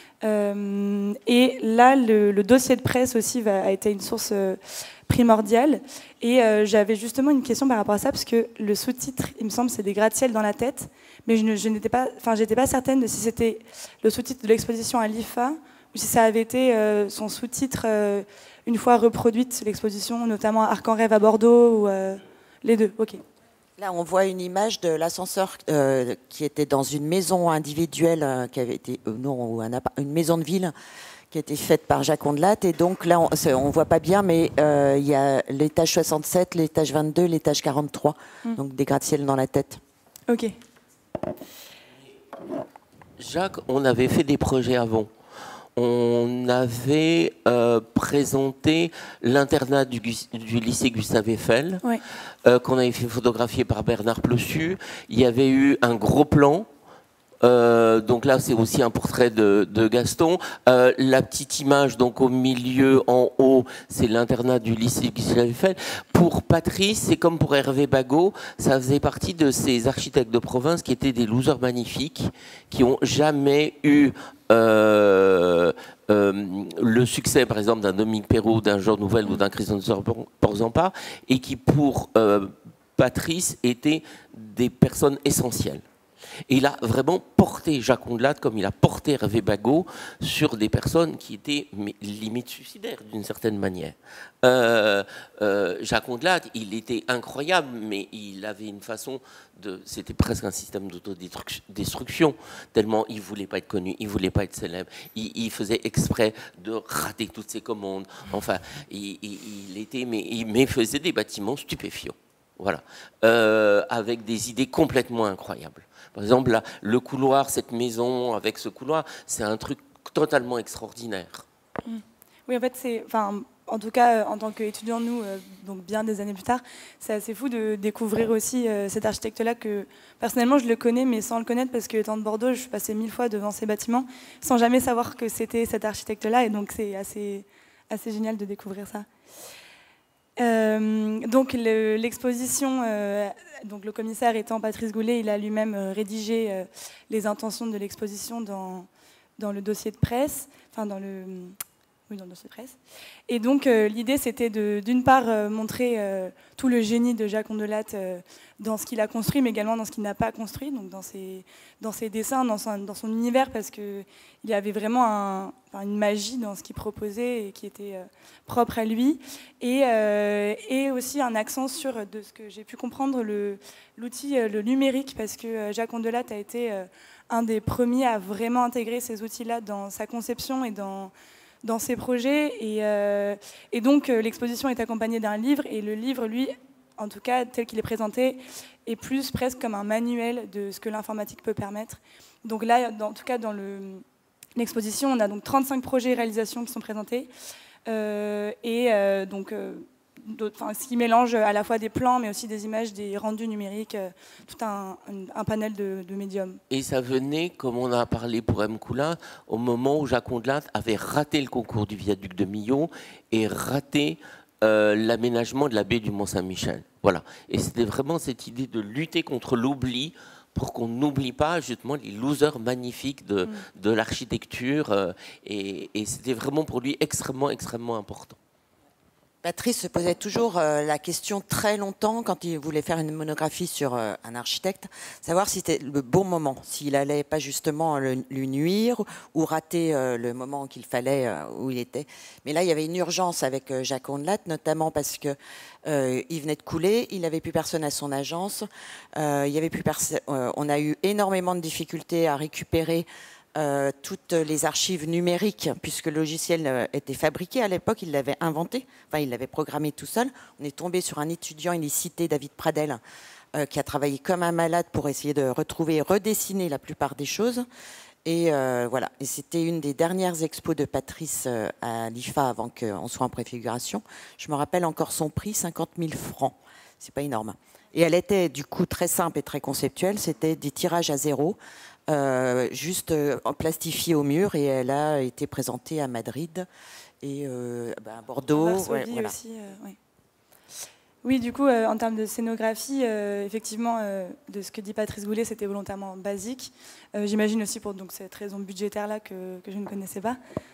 Et là, le dossier de presse aussi a été une source primordiale. Et j'avais justement une question par rapport à ça, parce que le sous-titre, il me semble, c'est des gratte-ciel dans la tête, mais j'étais pas certaine de si c'était le sous-titre de l'exposition à l'IFA ou si ça avait été son sous-titre une fois reproduite l'exposition, notamment Arc en rêve à Bordeaux ou Les deux, ok. Là, on voit une image de l'ascenseur qui était dans une maison individuelle, qui avait été une maison de ville qui a été faite par Jacques Ondelat. Et donc là, on ne voit pas bien, mais il y a l'étage 67, l'étage 22, l'étage 43, donc des gratte-ciel dans la tête. Ok. Jacques, on avait fait des projets avant. On avait présenté l'internat du lycée Gustave Eiffel, Ouais. qu'on avait fait photographier par Bernard Plossu. Il y avait eu un gros plan. Donc là, c'est aussi un portrait de Gaston. La petite image, donc au milieu, en haut, c'est l'internat du lycée Gustave Eiffel. Pour Patrice, c'est comme pour Hervé Bagot, ça faisait partie de ces architectes de province qui étaient des losers magnifiques, qui n'ont jamais eu le succès, par exemple, d'un Dominique Perrault, d'un Jean Nouvel ou d'un Christian Porzampar, et qui, pour Patrice, étaient des personnes essentielles. Et il a vraiment porté Jacques Ondelat, comme il a porté Hervé Bagot, sur des personnes qui étaient limite suicidaires, d'une certaine manière. Jacques Ondelat, il était incroyable, mais il avait une façon de... C'était presque un système d'autodestruction, tellement il ne voulait pas être connu, il ne voulait pas être célèbre. Il faisait exprès de rater toutes ses commandes. Enfin, mais faisait des bâtiments stupéfiants. Voilà. Avec des idées complètement incroyables. Par exemple, là, le couloir, cette maison avec ce couloir, c'est un truc totalement extraordinaire. Oui, en fait, en tout cas, en tant qu'étudiant, nous, donc bien des années plus tard, c'est assez fou de découvrir aussi cet architecte-là que, personnellement, je le connais, mais sans le connaître, parce que étant de Bordeaux, je suis passée 1000 fois devant ces bâtiments, sans jamais savoir que c'était cet architecte-là, et donc c'est assez génial de découvrir ça. Donc l'exposition, donc le commissaire étant Patrice Goulet, il a lui-même rédigé les intentions de l'exposition dans le dossier de presse, enfin dans le dossier de presse. Et donc l'idée c'était d'une part montrer tout le génie de Jacques Ondelat dans ce qu'il a construit, mais également dans ce qu'il n'a pas construit, donc dans ses dessins, dans son univers, parce qu'il y avait vraiment une magie dans ce qu'il proposait et qui était propre à lui, et aussi un accent sur, de ce que j'ai pu comprendre, l'outil, le numérique, parce que Jacques Ondelat a été un des premiers à vraiment intégrer ces outils-là dans sa conception et dans ses projets, et donc l'exposition est accompagnée d'un livre, et le livre, lui, en tout cas tel qu'il est présenté, est plus presque comme un manuel de ce que l'informatique peut permettre. Donc là, en tout cas dans l'exposition, on a donc 35 projets et réalisations qui sont présentés, ce qui mélange à la fois des plans, mais aussi des images, des rendus numériques, tout un panel de médiums. Et ça venait, comme on a parlé pour M. Coulin, au moment où Jacques Ondelat avait raté le concours du viaduc de Millau et raté l'aménagement de la baie du Mont-Saint-Michel. Voilà. Et c'était vraiment cette idée de lutter contre l'oubli, pour qu'on n'oublie pas justement les losers magnifiques de l'architecture. Et c'était vraiment pour lui extrêmement, extrêmement important. Patrice se posait toujours la question très longtemps, quand il voulait faire une monographie sur un architecte, savoir si c'était le bon moment, s'il allait pas justement lui nuire ou rater le moment qu'il fallait où il était. Mais là, il y avait une urgence avec Jacques Ondelat, notamment parce que il venait de couler, il n'avait plus personne à son agence, il y avait plus on a eu énormément de difficultés à récupérer toutes les archives numériques, puisque le logiciel était fabriqué à l'époque, il l'avait inventé, enfin il l'avait programmé tout seul. On est tombé sur un étudiant, il est cité, David Pradel, qui a travaillé comme un malade pour essayer de retrouver et redessiner la plupart des choses. Et voilà, et c'était une des dernières expos de Patrice à l'IFA avant qu'on soit en préfiguration. Je me rappelle encore son prix, 50 000 francs. C'est pas énorme. Et elle était du coup très simple et très conceptuelle. C'était des tirages à zéro, juste plastifiés au mur, et elle a été présentée à Madrid et à Bordeaux. Varsovie voilà. aussi, oui. Oui, du coup, en termes de scénographie, effectivement, de ce que dit Patrice Goulet, c'était volontairement basique. J'imagine aussi pour donc, cette raison budgétaire-là que je ne connaissais pas.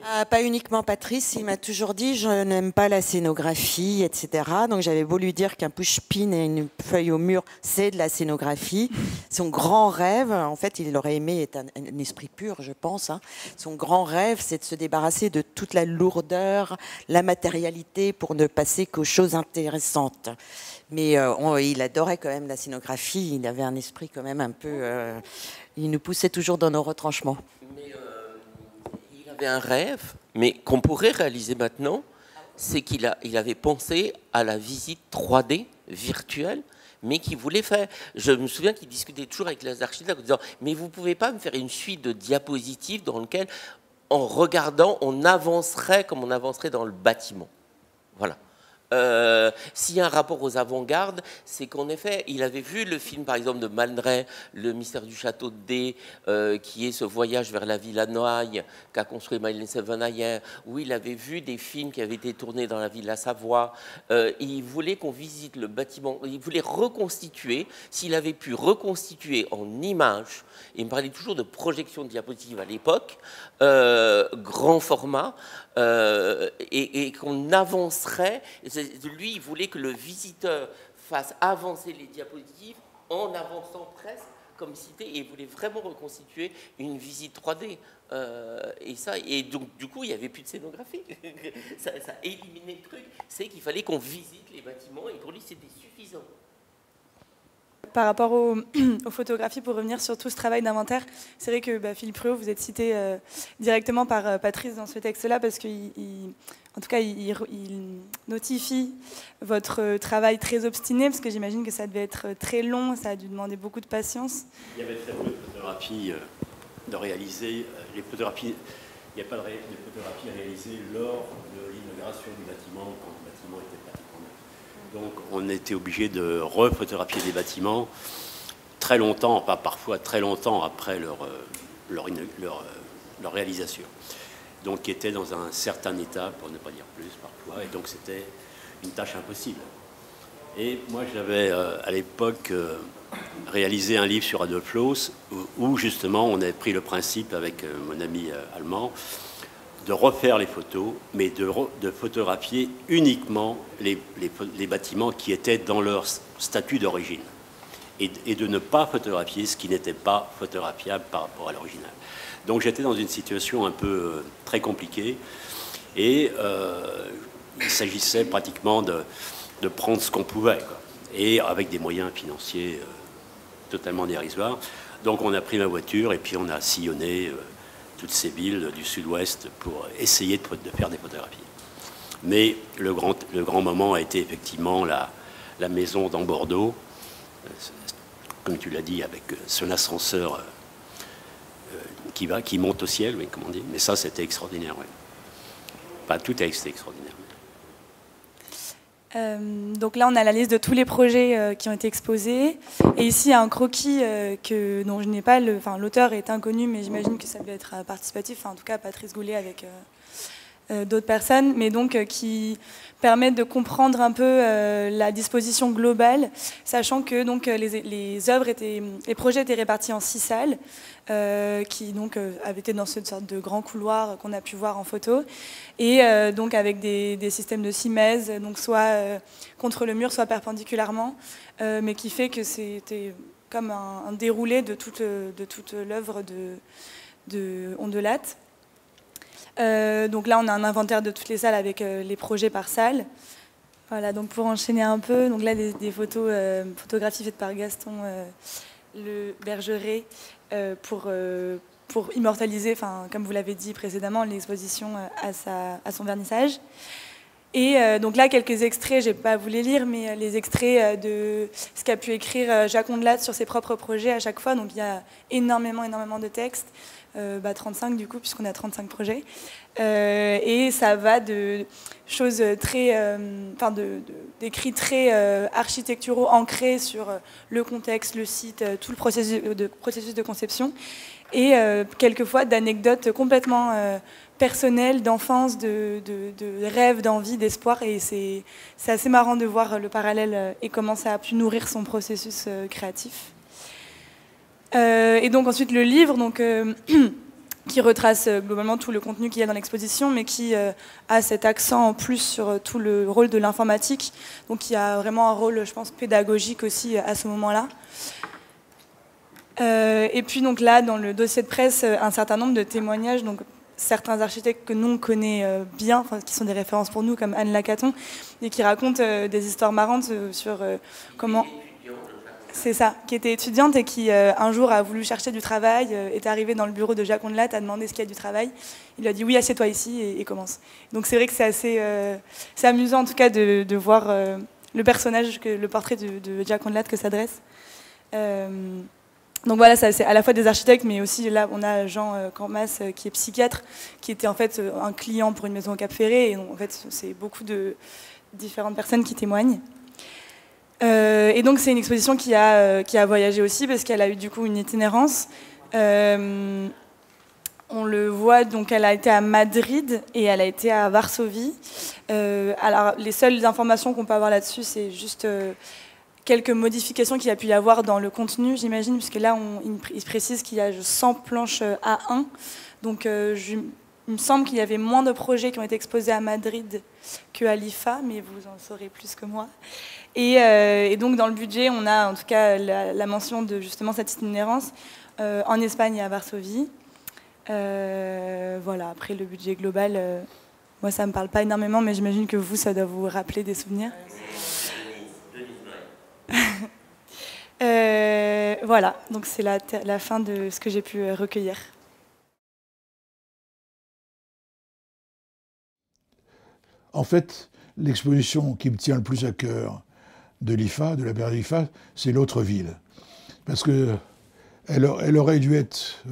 Pas uniquement Patrice, il m'a toujours dit je n'aime pas la scénographie, etc. Donc j'avais beau lui dire qu'un push-pin et une feuille au mur, c'est de la scénographie. Son grand rêve, en fait, il aurait aimé être un esprit pur, je pense. Hein. Son grand rêve, c'est de se débarrasser de toute la lourdeur, la matérialité pour ne passer qu'aux choses intéressantes. Mais il adorait quand même la scénographie, il avait un esprit quand même un peu... il nous poussait toujours dans nos retranchements. Il avait un rêve, mais qu'on pourrait réaliser maintenant, c'est qu'il avait pensé à la visite 3D virtuelle, mais qu'il voulait faire. Je me souviens qu'il discutait toujours avec les architectes en disant « Mais vous ne pouvez pas me faire une suite de diapositives dans lequel, en regardant, on avancerait comme on avancerait dans le bâtiment. » Voilà. S'il y a un rapport aux avant-gardes, c'est qu'en effet, il avait vu le film, par exemple, de Man Ray, Le mystère du château de D, qui est ce voyage vers la Villa Noailles qu'a construit Mylène Severnaya, où il avait vu des films qui avaient été tournés dans la Villa Savoie. Il voulait qu'on visite le bâtiment, il voulait reconstituer, s'il avait pu reconstituer en images, il me parlait toujours de projection de diapositives à l'époque, grand format, et qu'on avancerait. Lui, il voulait que le visiteur fasse avancer les diapositives en avançant presque comme cité, et il voulait vraiment reconstituer une visite 3D. Et donc, du coup, il n'y avait plus de scénographie. ça éliminait le truc. C'est qu'il fallait qu'on visite les bâtiments, et pour lui, c'était suffisant. Par rapport aux photographies, pour revenir sur tout ce travail d'inventaire, c'est vrai que Philippe Ruot, vous êtes cité directement par Patrice dans ce texte-là, parce qu'il notifie votre travail très obstiné, parce que j'imagine que ça devait être très long, ça a dû demander beaucoup de patience. Il y avait très peu de photographies de réaliser. Les photographies, il n'y a pas de photographies réalisées lors de l'inauguration du bâtiment, quand le bâtiment était pratiquement. Donc on était obligé de refotographier des bâtiments très longtemps, pas parfois très longtemps après leur réalisation. Donc qui étaient dans un certain état, pour ne pas dire plus parfois, et donc c'était une tâche impossible. Et moi j'avais à l'époque réalisé un livre sur Adolf Loos, où justement on avait pris le principe avec mon ami allemand, de refaire les photos, mais de photographier uniquement les bâtiments qui étaient dans leur statut d'origine. Et de ne pas photographier ce qui n'était pas photographiable par rapport à l'original. Donc j'étais dans une situation un peu très compliquée, et il s'agissait pratiquement de prendre ce qu'on pouvait, quoi. Et avec des moyens financiers totalement dérisoires. Donc on a pris ma voiture, et puis on a sillonné toutes ces villes du sud-ouest pour essayer de faire des photographies. Mais le grand moment a été effectivement la maison dans Bordeaux, comme tu l'as dit, avec son ascenseur qui monte au ciel, oui, comme on dit. Mais ça, c'était extraordinaire, oui. Enfin, tout a été extraordinaire. Donc là, on a la liste de tous les projets qui ont été exposés. Et ici, il y a un croquis dont je n'ai pas... l'auteur est inconnu, mais j'imagine que ça devait être participatif. En tout cas, Patrice Goulet avec d'autres personnes. Mais donc, qui permettent de comprendre un peu la disposition globale, sachant que donc, les projets étaient répartis en 6 salles, qui donc avaient été dans cette sorte de grand couloir qu'on a pu voir en photo, et donc avec des systèmes de simèse, donc soit contre le mur, soit perpendiculairement, mais qui fait que c'était comme un déroulé de toute l'œuvre de Ondelat. Donc là, on a un inventaire de toutes les salles avec les projets par salle. Voilà, donc pour enchaîner un peu, donc là, des photographies faites par Gaston Le Bergeret pour immortaliser, comme vous l'avez dit précédemment, l'exposition à son vernissage. Et donc là, quelques extraits, je n'ai pas à vous les lire, mais les extraits de ce qu'a pu écrire Jacques Ondelat sur ses propres projets à chaque fois. Donc il y a énormément de textes, 35 du coup, puisqu'on a 35 projets. Et ça va de choses très, d'écrits très architecturaux ancrés sur le contexte, le site, tout le processus de conception, et quelquefois d'anecdotes complètement personnelles, d'enfance, de rêves, d'envie, d'espoir. Et c'est assez marrant de voir le parallèle et comment ça a pu nourrir son processus créatif. Et donc ensuite le livre, donc qui retrace globalement tout le contenu qu'il y a dans l'exposition, mais qui a cet accent en plus sur tout le rôle de l'informatique, donc qui a vraiment un rôle, je pense, pédagogique aussi à ce moment-là. Et puis donc là, dans le dossier de presse, un certain nombre de témoignages, donc certains architectes que nous on connaît bien, enfin, qui sont des références pour nous, comme Anne Lacaton, et qui racontent des histoires marrantes sur comment... C'est ça, qui était étudiante et qui un jour a voulu chercher du travail, est arrivée dans le bureau de Jacques Ondelat, a demandé ce qu'il y a du travail. Il lui a dit oui, assieds-toi ici et commence. Donc c'est vrai que c'est assez c'est amusant en tout cas de voir le personnage, le portrait de Jacques Ondelat que ça dresse. Donc voilà, c'est à la fois des architectes, mais aussi là on a Jean Cormas qui est psychiatre, qui était en fait un client pour une maison au Cap Ferré, et donc, en fait c'est beaucoup de différentes personnes qui témoignent. Et donc c'est une exposition qui a voyagé aussi parce qu'elle a eu du coup une itinérance. On le voit, donc elle a été à Madrid et elle a été à Varsovie. Alors les seules informations qu'on peut avoir là-dessus, c'est juste quelques modifications qu'il y a pu y avoir dans le contenu, j'imagine, puisque là il précise qu'il y a 100 planches A1. Donc il me semble qu'il y avait moins de projets qui ont été exposés à Madrid qu'à l'IFA, mais vous en saurez plus que moi. Et donc dans le budget, on a en tout cas la mention de justement cette itinérance en Espagne et à Varsovie. Voilà, après le budget global, moi ça ne me parle pas énormément, mais j'imagine que vous, ça doit vous rappeler des souvenirs. Voilà, donc c'est la fin de ce que j'ai pu recueillir. En fait, l'exposition qui me tient le plus à cœur de l'IFA, de la période l'IFA, c'est l'autre ville. Parce que elle aurait dû être...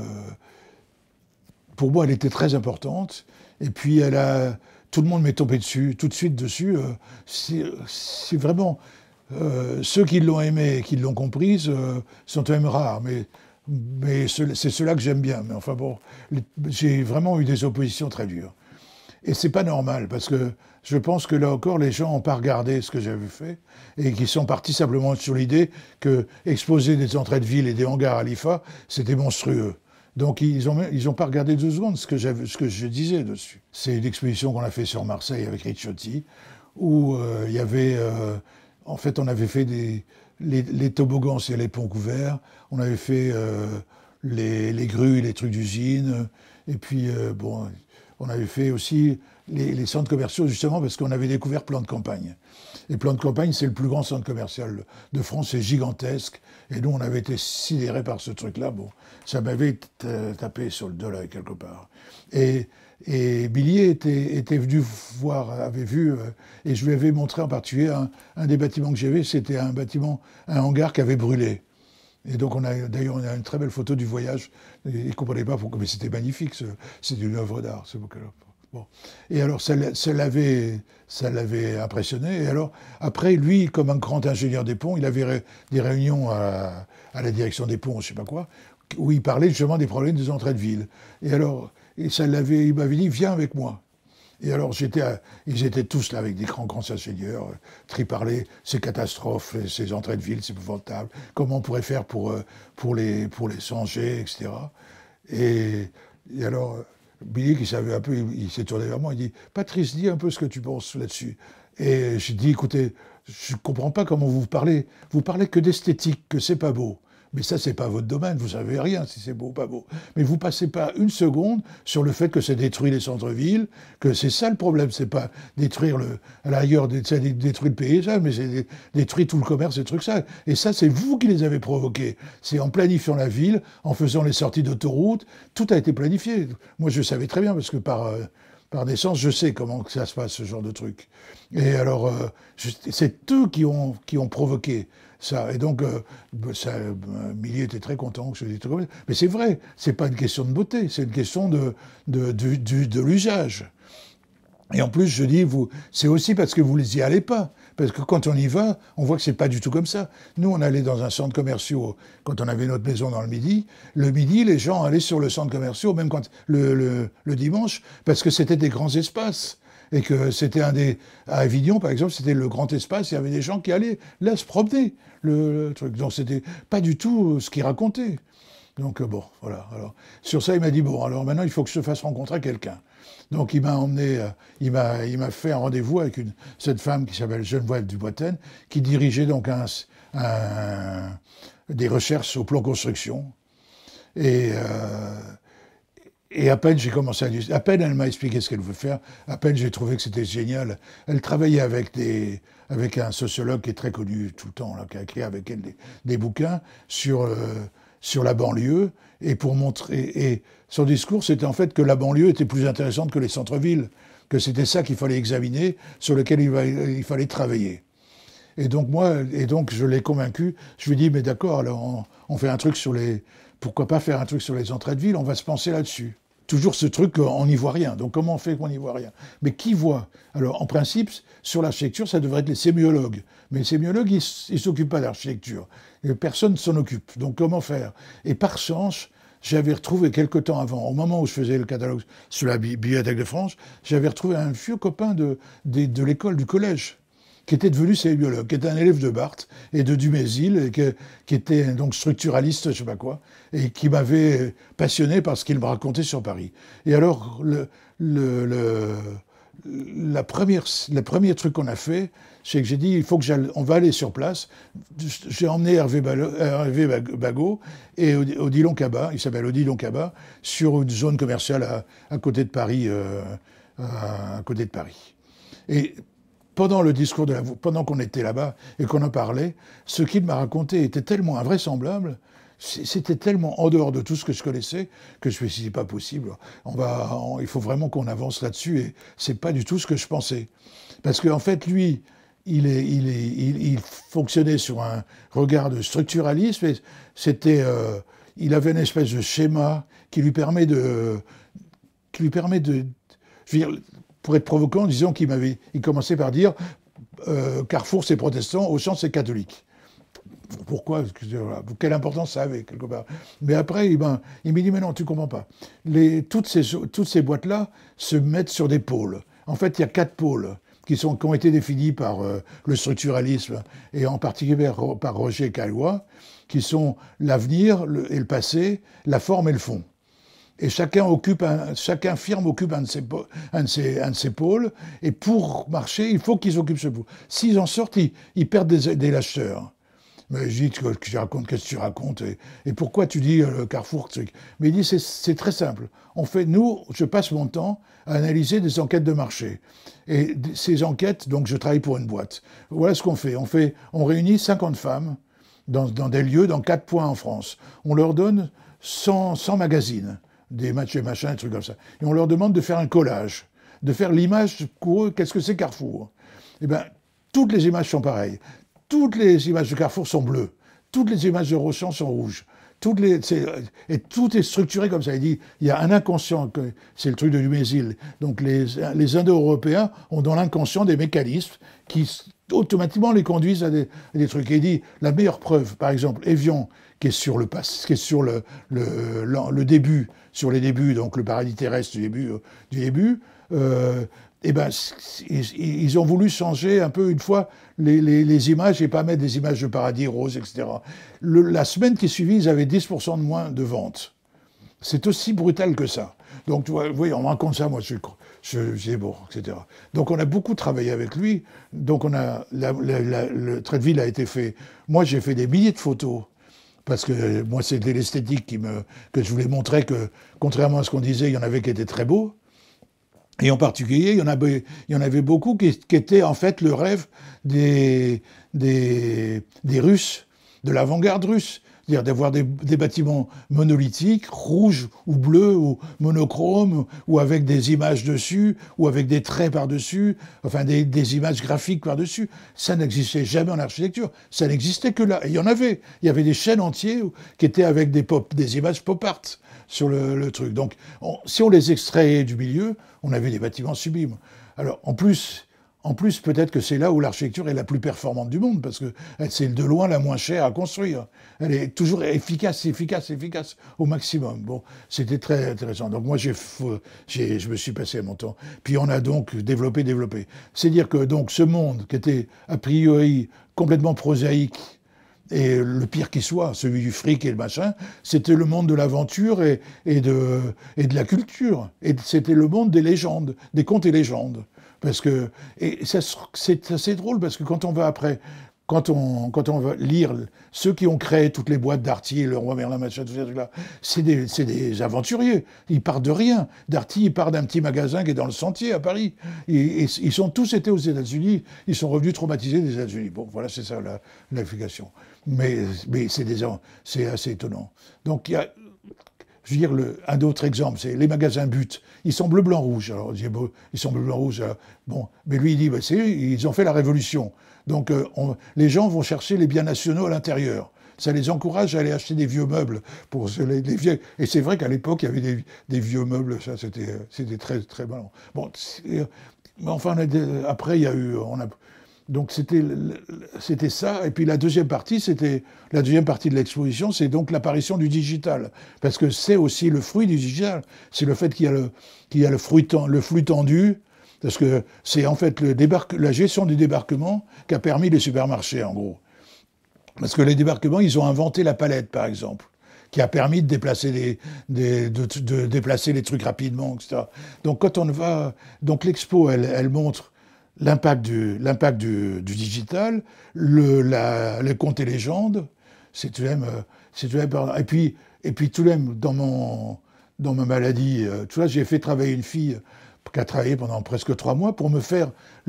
pour moi, elle était très importante. Et puis, tout le monde m'est tombé dessus, tout de suite dessus. C'est vraiment... ceux qui l'ont aimée et qui l'ont comprise sont quand même rares. Mais c'est ceux-là que j'aime bien. Mais enfin bon, j'ai vraiment eu des oppositions très dures. Et c'est pas normal, parce que je pense que là encore, les gens n'ont pas regardé ce que j'avais fait et qu'ils sont partis simplement sur l'idée que exposer des entrées de ville et des hangars à l'IFA, c'était monstrueux. Donc ils ont pas regardé 2 secondes ce que je disais dessus. C'est une exposition qu'on a fait sur Marseille avec Ricciotti, où il y avait... en fait, on avait fait les toboggans, c'est les ponts couverts, on avait fait les grues, les trucs d'usine, et puis, bon... On avait fait aussi les centres commerciaux, justement, parce qu'on avait découvert Plan de Campagne. Et Plan de Campagne, c'est le plus grand centre commercial de France, c'est gigantesque. Et nous, on avait été sidérés par ce truc-là. Bon, ça m'avait tapé sur le dos, là, quelque part. Et Billier était venu voir, avait vu, et je lui avais montré en particulier un des bâtiments que j'avais, c'était un hangar qui avait brûlé. Et donc, d'ailleurs, on a une très belle photo du voyage. Il ne comprenait pas pourquoi, mais c'était magnifique, c'est une œuvre d'art, ce bouquin-là. Bon. Et alors, ça l'avait impressionné. Et alors, après, lui, comme un grand ingénieur des ponts, il avait des réunions à la direction des ponts, je ne sais pas quoi, où il parlait justement des problèmes des entrées de ville. Et alors, il m'avait dit, viens avec moi. Et alors, ils étaient tous là avec des grands ingénieurs, triparlés, ces catastrophes, ces entrées de ville, c'est épouvantable. Comment on pourrait faire pour les changer, etc. Et alors, Billy, qui savait un peu, il s'est tourné vers moi, il dit « Patrice, dis un peu ce que tu penses là-dessus. » Et j'ai dit « Écoutez, je ne comprends pas comment vous parlez. Vous parlez que d'esthétique, que c'est pas beau. Mais ça, c'est pas votre domaine, vous savez rien si c'est beau ou pas beau. Mais vous passez pas une seconde sur le fait que ça détruit les centres-villes, que c'est ça le problème, c'est pas détruire à la rigueur, ça détruit le paysage, mais c'est détruit tout le commerce, ces trucs ça. Et ça, c'est vous qui les avez provoqués. C'est en planifiant la ville, en faisant les sorties d'autoroute, tout a été planifié. Moi, je savais très bien, parce que par naissance, je sais comment ça se passe, ce genre de truc. Et alors, c'est eux qui ont provoqué ça. Et donc, Millier était très content que je dise tout comme ça. Mais c'est vrai, c'est pas une question de beauté, c'est une question de l'usage. Et en plus, je dis, c'est aussi parce que vous n'y allez pas. Parce que quand on y va, on voit que c'est pas du tout comme ça. Nous, on allait dans un centre commercial quand on avait notre maison dans le midi. Le midi, les gens allaient sur le centre commercial, même quand le dimanche, parce que c'était des grands espaces. Et que c'était à Avignon, par exemple, c'était le grand espace, il y avait des gens qui allaient là se promener, le truc. Donc c'était pas du tout ce qu'ils racontaient. Donc bon, voilà. Alors, sur ça, il m'a dit, bon, alors maintenant, il faut que je te fasse rencontrer quelqu'un. Donc il m'a emmené, il m'a fait un rendez-vous avec cette femme qui s'appelle Geneviève Duboitaine, qui dirigeait donc des recherches au plan construction. Et à peine j'ai commencé à peine elle m'a expliqué ce qu'elle veut faire, à peine j'ai trouvé que c'était génial. Elle travaillait avec un sociologue qui est très connu tout le temps, là, qui a écrit avec elle des bouquins sur la banlieue, et pour montrer. Et son discours, c'était en fait que la banlieue était plus intéressante que les centres-villes, que c'était ça qu'il fallait examiner, sur lequel il fallait travailler. Et donc je l'ai convaincu. Je lui ai dit, mais d'accord, alors on fait un truc sur les. Pourquoi pas faire un truc sur les entrées de ville? On va se penser là-dessus. Toujours ce truc, on n'y voit rien. Donc comment on fait qu'on n'y voit rien? Mais qui voit? Alors en principe, sur l'architecture, ça devrait être les sémiologues. Mais les sémiologues, ils ne s'occupent pas d'architecture. Personne ne s'en occupe. Donc comment faire? Et par chance, j'avais retrouvé quelque temps avant, au moment où je faisais le catalogue sur la Bibliothèque de France, j'avais retrouvé un vieux copain de l'école, du collège, qui était devenu sémiologue, qui était un élève de Barthes et de Dumézil, et qui était donc structuraliste, je sais pas quoi, et qui m'avait passionné par ce qu'il me racontait sur Paris. Et alors, le premier truc qu'on a fait, c'est que j'ai dit, on va aller sur place. J'ai emmené Hervé Bagot et Odilon Cabas, il s'appelle Odilon Cabas, sur une zone commerciale à côté de Paris, Et pendant le discours pendant qu'on était là-bas et qu'on en parlait, ce qu'il m'a raconté était tellement invraisemblable, c'était tellement en dehors de tout ce que je connaissais, que je me suis dit, pas possible, il faut vraiment qu'on avance là-dessus, et c'est pas du tout ce que je pensais. Parce qu'en fait, lui, il fonctionnait sur un regard de structuralisme, et il avait une espèce de schéma qui lui permet de je veux dire, pour être provoquant, disons qu'il commençait par dire Carrefour c'est protestant, Auchan c'est catholique. Pourquoi? Quelle importance ça avait, quelque part? Mais après, il m'a dit, mais non, tu comprends pas. Toutes ces boîtes-là se mettent sur des pôles. En fait, il y a 4 pôles qui ont été définis par le structuralisme, et en particulier par Roger Caillois, qui sont l'avenir et le passé, la forme et le fond. Et chacun firme occupe un de ces pôles, et pour marcher, il faut qu'ils occupent ce pôle. S'ils en sortent, ils perdent des l'acheteurs. Mais je dis, qu'est-ce que tu racontes, et pourquoi tu dis le Carrefour? Mais il dit, c'est très simple. Je passe mon temps à analyser des enquêtes de marché. Et ces enquêtes, donc je travaille pour une boîte. Voilà ce qu'on fait. On réunit 50 femmes dans des lieux, dans 4 points en France. On leur donne 100 magazines, des matchs et machins, des trucs comme ça. Et on leur demande de faire un collage, de faire l'image pour eux, qu'est-ce que c'est Carrefour? Eh bien, toutes les images sont pareilles. Toutes les images de Carrefour sont bleues. Toutes les images de Auchan sont rouges. Et tout est structuré comme ça. Il dit, il y a un inconscient, c'est le truc de Dumézil. Donc les Indo-Européens ont dans l'inconscient des mécanismes qui automatiquement les conduisent à des trucs. Et il dit, la meilleure preuve, par exemple, Evian, qui est sur le début, sur les débuts, donc le paradis terrestre du début, ils ont voulu changer un peu une fois les images et pas mettre des images de paradis roses, etc. La semaine qui suivit, ils avaient 10% de moins de ventes. C'est aussi brutal que ça. Donc, tu vois, oui, on me raconte ça, moi, je dis bon, etc. Donc, on a beaucoup travaillé avec lui. Donc, le trait de ville a été fait. Moi, j'ai fait des milliers de photos. Parce que moi, c'était l'esthétique que je voulais montrer que, contrairement à ce qu'on disait, il y en avait qui étaient très beaux. Et en particulier, il y en avait beaucoup qui étaient en fait le rêve des Russes, de l'avant-garde russe. C'est-à-dire d'avoir des bâtiments monolithiques, rouges ou bleus ou monochromes, ou avec des images dessus, ou avec des traits par-dessus, enfin des images graphiques par-dessus. Ça n'existait jamais en architecture. Ça n'existait que là. Et il y en avait. Il y avait des chaînes entières qui étaient avec des images pop art sur le truc. Donc, si on les extrayait du milieu, on avait des bâtiments sublimes. Alors, en plus, peut-être que c'est là où l'architecture est la plus performante du monde, parce que c'est de loin la moins chère à construire. Elle est toujours efficace au maximum. Bon, c'était très intéressant. Donc moi, je me suis passé mon temps. Puis on a donc développé. C'est-à-dire que donc ce monde qui était a priori complètement prosaïque et le pire qui soit, celui du fric et le machin, c'était le monde de l'aventure et de la culture. Et c'était le monde des légendes, des contes et légendes. Parce que, et c'est assez drôle, parce que quand on va après, quand on va lire ceux qui ont créé toutes les boîtes Darty, le roi Merlin, machin, tout ces trucs-là, c'est des aventuriers. Ils partent de rien. Darty, il part d'un petit magasin qui est dans le Sentier à Paris. Ils sont tous été aux États-Unis. Ils sont revenus traumatisés des États-Unis. Bon, voilà, c'est ça l'explication. Mais c'est assez étonnant. Donc, il y a, je veux dire, un autre exemple, c'est les magasins But. Ils sont bleu, blanc, rouge. Alors, ils sont bleu, blanc, rouge. Bon, mais lui, il dit, ils ont fait la révolution. Donc, les gens vont chercher les biens nationaux à l'intérieur. Ça les encourage à aller acheter des vieux meubles. Pour les vieux. Et c'est vrai qu'à l'époque, il y avait des vieux meubles. Ça, c'était très, très marrant. Bon, mais enfin, après, il y a eu... Donc c'était ça, et puis la deuxième partie de l'exposition, c'est donc l'apparition du digital, parce que c'est aussi le fruit du digital, c'est le fait qu'il y a le flux tendu, parce que c'est en fait la gestion du débarquement qui a permis les supermarchés, en gros. Parce que les débarquements, ils ont inventé la palette, par exemple, qui a permis de déplacer de déplacer les trucs rapidement, etc. Donc quand on va... Donc l'expo, elle montre l'impact du digital, les contes et légendes, c'est tout de même, et puis tout de même dans ma maladie, tu vois, j'ai fait travailler une fille qui a travaillé pendant presque 3 mois pour me faire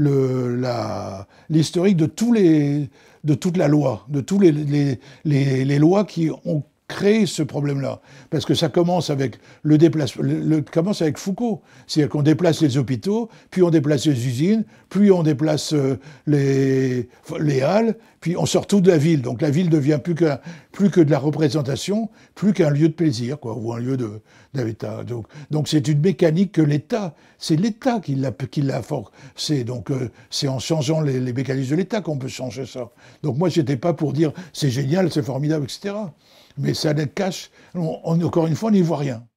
l'historique de toute la loi, de tous les lois qui ont créé ce problème-là. Parce que ça commence avec le déplacement, commence avec Foucault. C'est-à-dire qu'on déplace les hôpitaux, puis on déplace les usines, puis on déplace les halles, puis on sort tout de la ville. Donc la ville devient plus que de la représentation, plus qu'un lieu de plaisir, quoi, ou un lieu d'habitat. Donc c'est une mécanique que c'est l'État qui l'a forcé. Donc c'est en changeant les mécanismes de l'État qu'on peut changer ça. Donc moi, j'étais pas pour dire c'est génial, c'est formidable, etc. Mais ça cache, encore une fois, on n'y voit rien.